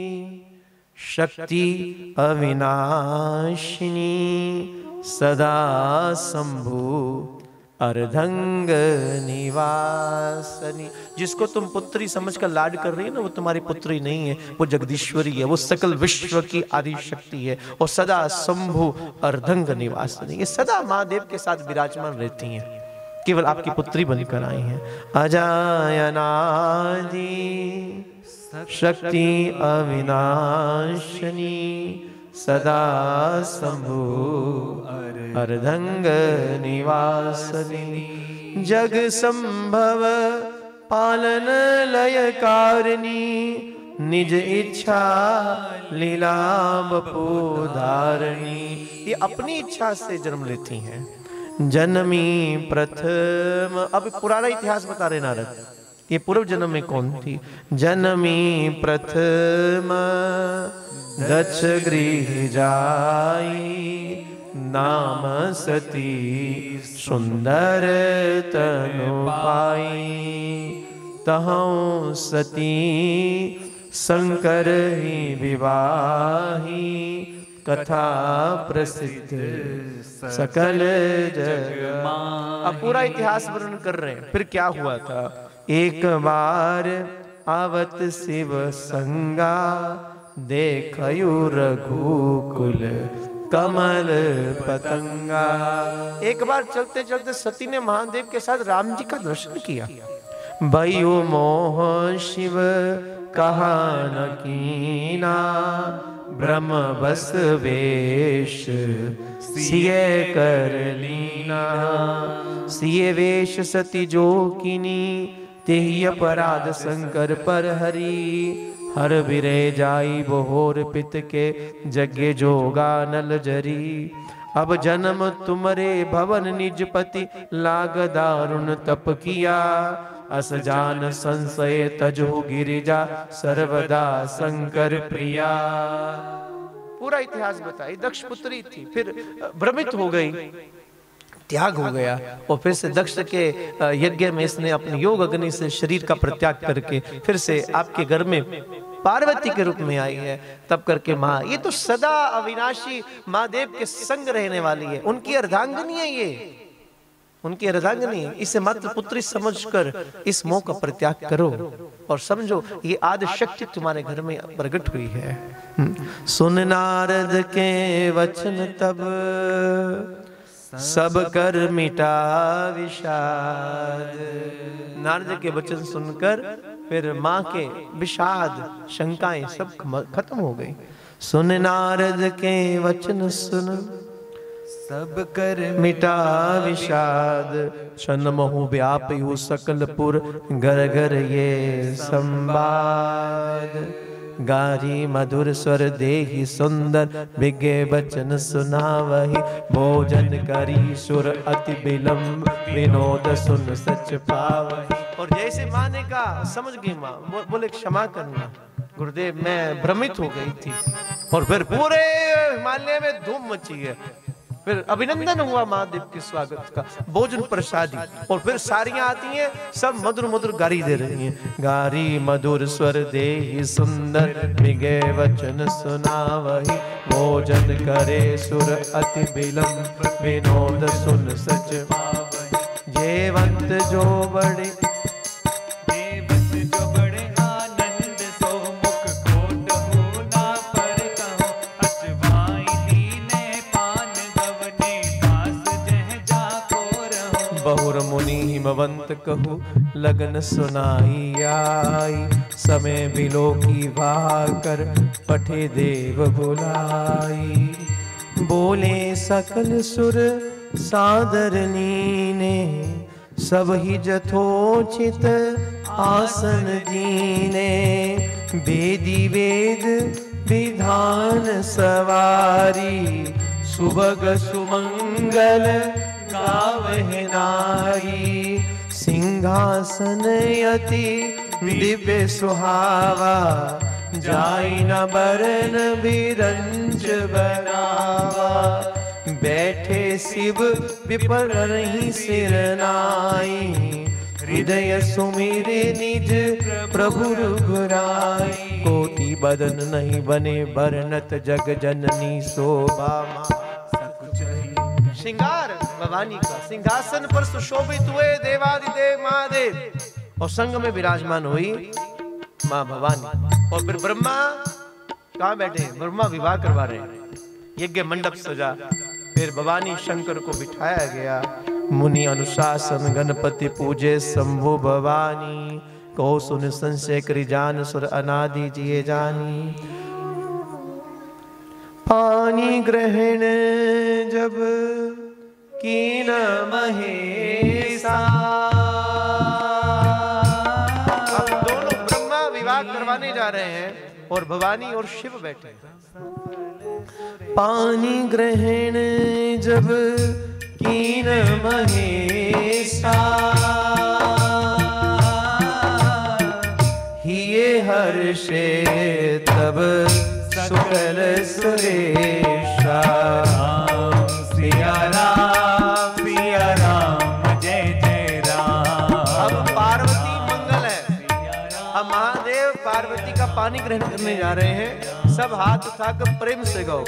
S1: शक्ति अविनाशिनी, सदा शंभु अर्धंग निवासनी। जिसको तुम पुत्री समझकर लाड कर रही है ना, वो तुम्हारी पुत्री नहीं है, वो जगदीश्वरी है, वो सकल विश्व की आदि शक्ति है और सदा शंभु अर्धंग निवासनी। ये सदा महादेव के साथ विराजमान रहती हैं, केवल आपकी पुत्री बनकर आई हैं। अजायनादि शक्ति अविनाशिनी, सदा शंभु अर्धंग निवासनी। जग संभव पालन लय कारिणी, निज इच्छा लीला बपुधारणी। ये अपनी इच्छा से जन्म लेती हैं। जन्मी प्रथम, अब पुराना इतिहास बता रहे नारद, ये पूर्व जन्म में कौन थी। जन्मी प्रथम दक्ष गृह जाई, नाम सती सुंदर तनु पाई। तहु सती शंकर ही विवाही, कथा प्रसिद्ध सकल जग माही। अब पूरा इतिहास वर्णन कर रहे हैं। फिर क्या हुआ था। एक बार आवत शिव संगा, देखयु रघुकुल कमल पतंगा। एक बार चलते चलते सती ने महादेव के साथ राम जी का दर्शन किया। भयो मोह शिव कहा न कीना, ब्रह्म बस वेश सिए कर लीना। सिए वेश सती जो कीनी, तेहि अपराध शंकर पर हरि। हर बिरे जाई बहोर पित के, जगे जोगा नल जरी। अब जन्म तुमरे भवन निज पति, लाग दारुण तप किया। अस जान संशय तजो गिरिजा, सर्वदा शंकर प्रिया। पूरा इतिहास बताई। दक्ष पुत्री थी, फिर भ्रमित हो गई, त्याग हो गया। और फिर से दक्ष के यज्ञ में इसने अपने योग अग्नि से शरीर का परित्याग करके फिर से आपके घर में पार्वती के रूप में आई है। तब करके माँ, ये तो सदा अविनाशी महादेव के संग रहने वाली है। उनकी अर्धांगिनी है, ये उनकी अर्धांगिनी। इसे मात्र पुत्री समझकर इस मोह का परित्याग करो और समझो ये आदि शक्ति तुम्हारे घर में प्रकट हुई है। सुन नारद के वचन तब, सब कर मिटा विषाद। नारद के वचन सुनकर फिर माँ के विषाद शंकाएं सब खत्म हो गई। सुन नारद के वचन सुन, सब कर मिटा विषाद। शन महु व्यापयु सकलपुर, घर घर ये संवाद। गारी मधुर स्वर देहि सुंदर, विज्ञ बचन सुनावहि। भोजन करी सुर अति विलंब, विनोद सुन सच पावहि। और जैसे माँ ने कहा, समझ गई माँ, बोले क्षमा करना गुरुदेव, मैं भ्रमित हो गई थी। और फिर पूरे हिमालय में धूम मची है। फिर अभिनंदन हुआ महादेव के स्वागत का, भोजन प्रसादी। और फिर सारियां आती हैं, सब मधुर मधुर गारी दे रही हैं। गारी मधुर स्वर देहि सुंदर, विज्ञ वचन सुनावहि। भोजन करे सुर अति विलंब, विनोद सुन सच पावहि। जेवंत जो बड़े हिमवंत कहू, लगन सुनाई आई। समय बिलो की भाकर, पठे देव बुलाई। बोले सकल सुर सादर नीने, सब ही जथोचित आसन दीने। वेदी वेद विधान सवारी, सुभग सुमंगल गावहि नारी। सिंहासन अति दिव्य सुहावा, जाई न बरन बिरंच बनावा। बैठे शिव विपर रही सिर नाई, हृदय सुमिरे निज प्रभु रघुराई। कोटि बदन नहीं बने बरनत, जग जननी शोभा। श्रृंगार भवानी का, सिंहासन पर सुशोभित हुए देवादिदेव महादेव और संग में विराजमान हुई माँ भवानी। और फिर ब्रह्मा कहाँ बैठे, ब्रह्मा विवाह करवा रहे हैं, यज्ञ मंडप सजा। फिर भवानी शंकर को बिठाया गया। मुनि अनुशासन गणपति पूजे शंभु भवानी। कहो सुन संशय करि जान, सुर अनादि जिए जानी। पानी ग्रहण जब कीन महेशा। अब दोनों ब्रह्मा विवाह करवा नहवाने जा रहे हैं और भवानी और शिव बैठे हैं। पानी ग्रहण जब कीन महेशा, हिये हर्षे तब सुकल सुरेशा।
S2: राम सिया राम सिया राम जय जय राम।
S1: अब पार्वती मंगल है। अब महादेव पार्वती का पानी ग्रहण करने जा रहे हैं। सब हाथ उठाकर प्रेम से गाओ।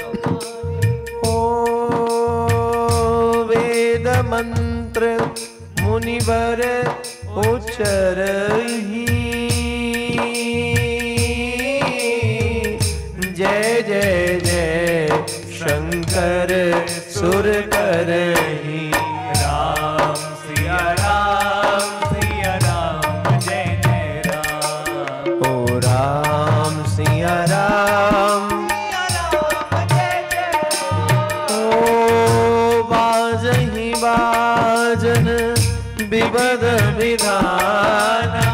S1: ओ वेद मंत्र मुनिवर उच्चरहि, जय जय जय शंकर सुर करहि।
S2: राम सिया राम सिया राम जय जय राम।
S1: ओ राम सिया राम
S2: जय जय
S1: ओ बाजहि बाजन विबद विधाना,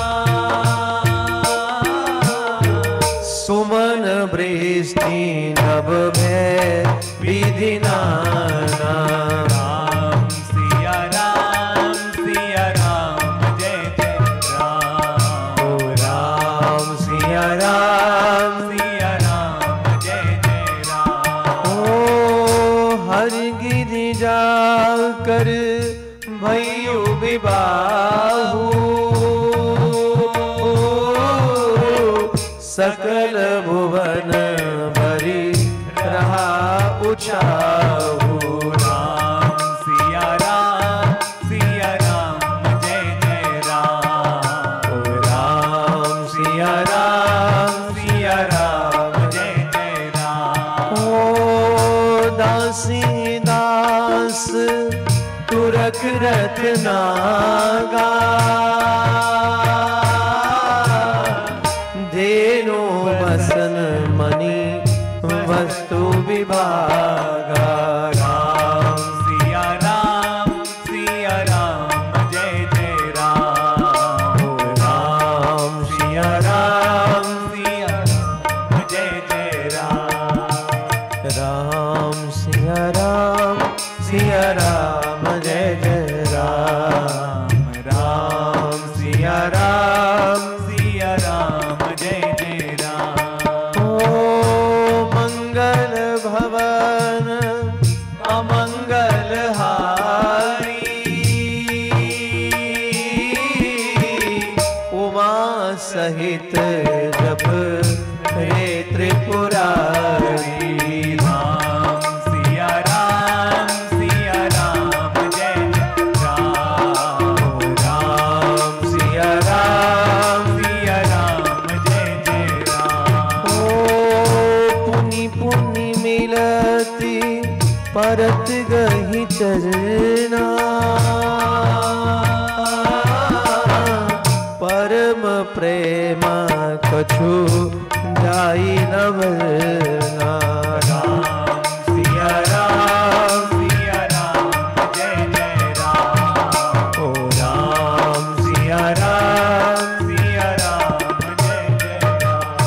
S1: सुमन वृष्टि नभ भय विधि नाना।
S2: राम सिया राम सिया राम जय जय राम।
S1: ओ राम सिया राम
S2: सिया राम जय जय राम।
S1: ओ हरि गिरि जाकर भयु विबाहु, सकल भुवन भरी रहा उछाहु।
S2: राम सिया राम सिया राम जय जय राम।
S1: ओ राम सिया राम
S2: सिया राम जय जय राम।
S1: ओ दासी दास तुरक रथ नागा, धेनु बसन मणि वस्तु विभागा।
S2: राम सिया राम सिया राम जय जय राम।
S1: ओ राम सिया राम
S2: सिया राम जय जय राम।
S1: राम सिया राम सिया राम जय जय राम। राम सिया राम
S2: सिया राम जय जय राम।
S1: ओ मंगल भवन अमंगल हारी, उमा सहित जप रे त्रिपुरारी।
S2: राम सिया राम सिया राम जय जय राम।
S1: राम सिया राम
S2: सिया राम जय जय राम।
S1: ओ पुनि पुनि मिलती परत गही चरना, परम प्रेम कछु जाई न वरना।
S2: राम सिया राम सिया राम जय जय राम।
S1: ओ राम सिया राम
S2: सिया राम जय जय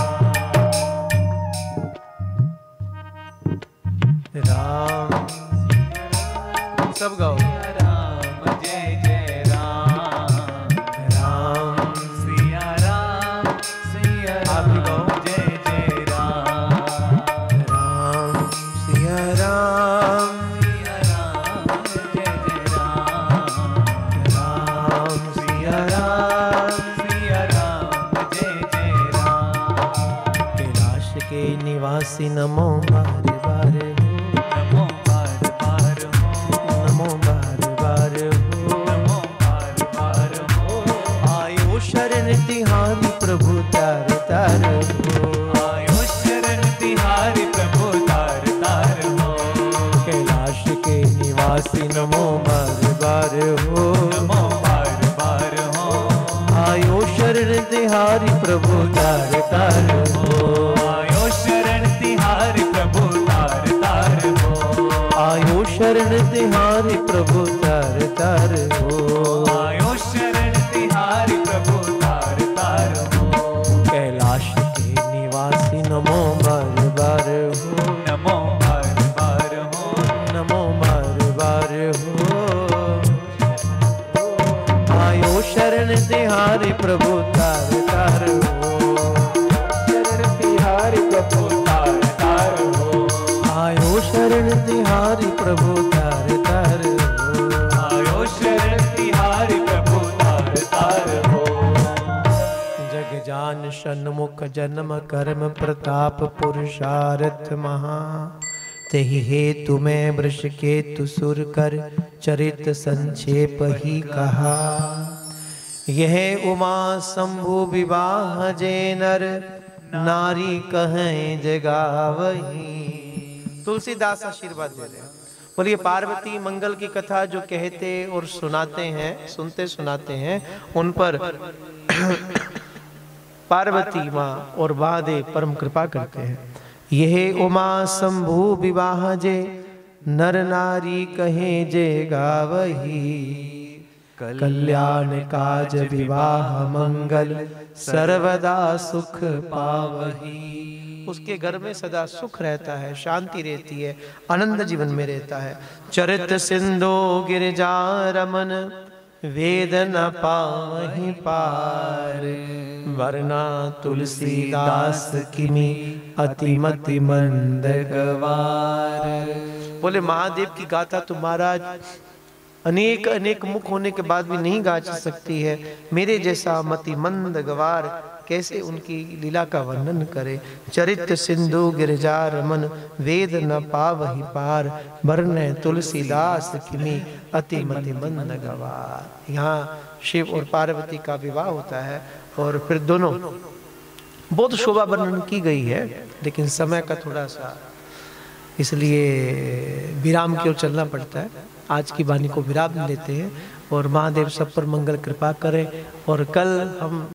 S2: राम।
S1: राम सब गाओ।
S2: राम जय जय राम।
S1: राम
S2: सिया राम सिया
S1: आप भी
S2: राम
S1: गाओ।
S2: जय जय राम।
S1: राम सिया राम
S2: सिया राम जय जय राम।
S1: राम सिया राम।
S2: सिया राम जय जय राम।
S1: कैलाश के निवासी नमो बार बार हो,
S2: नमो बार बार हो।
S1: नमो बार बार हो।
S2: नमो बार बार हो।
S1: आयो शरण तिहारी प्रभु तार तार हो।
S2: आयो शरण तिहारी प्रभु तार तार हो।
S1: कैलाश के निवासी नमो बार बार हो।
S2: नमो बार बार हो।
S1: आयो शरण तिहारी प्रभु तार तार हो।
S2: आयो शरण तिहारी प्रभु तार तार हो।
S1: आयो शरण तिहारी प्रभु तार तार हो।
S2: आयो शरण तिहारी प्रभु तार तार हो।
S1: कैलाश तिहारी प्रभु तार तार हो,
S2: शरण तिहारी प्रभु तार तार हो,
S1: आयो शरण तिहारी प्रभु तार तार हो,
S2: आयो शरण तिहारी प्रभु तार तार हो।
S1: जग जान सन्मुख जन्म कर्म प्रताप पुरुषार्थ महा, तेहि हेतु मैं वृष केतु सुर कर चरित संक्षेप ही कहा। यह उमा शंभु विवाह जे नर नारी कहें जगावही। तुलसीदास आशीर्वाद दे रहे हैं। बोलिए पार्वती मंगल की कथा जो कहते और सुनाते हैं, सुनते सुनाते हैं, उन पर पार्वती माँ और महादेव परम कृपा करते हैं। यह उमा शंभु विवाह जे नर नारी कहे जे गावही, कल्याण काज विवाह मंगल सर्वदा सुख पावही। उसके घर में सदा सुख रहता है, शांति रहती है, आनंद जीवन में रहता है। चरित सिंधु गिरजा रमन वेद न पावहि पार, वरना तुलसीदास किमी अतिमति मंद गवार। बोले महादेव की गाथा तो महाराज अनेक अनेक मुख होने के बाद भी नहीं गा सकती है। मेरे जैसा मति मंद गवार कैसे उनकी लीला का वर्णन करे। चरित सिंधु गिरजा रमन वेद न पावहि पार, वरन तुलसीदास किमी अति मति मंद गवार। यहाँ शिव और पार्वती का विवाह होता है और फिर दोनों बहुत शोभा वर्णन की गई है, लेकिन समय का थोड़ा सा इसलिए विराम की ओर चलना पड़ता है। आज की वाणी को विराम लेते हैं और महादेव सब पर मंगल कृपा करें। और कल हम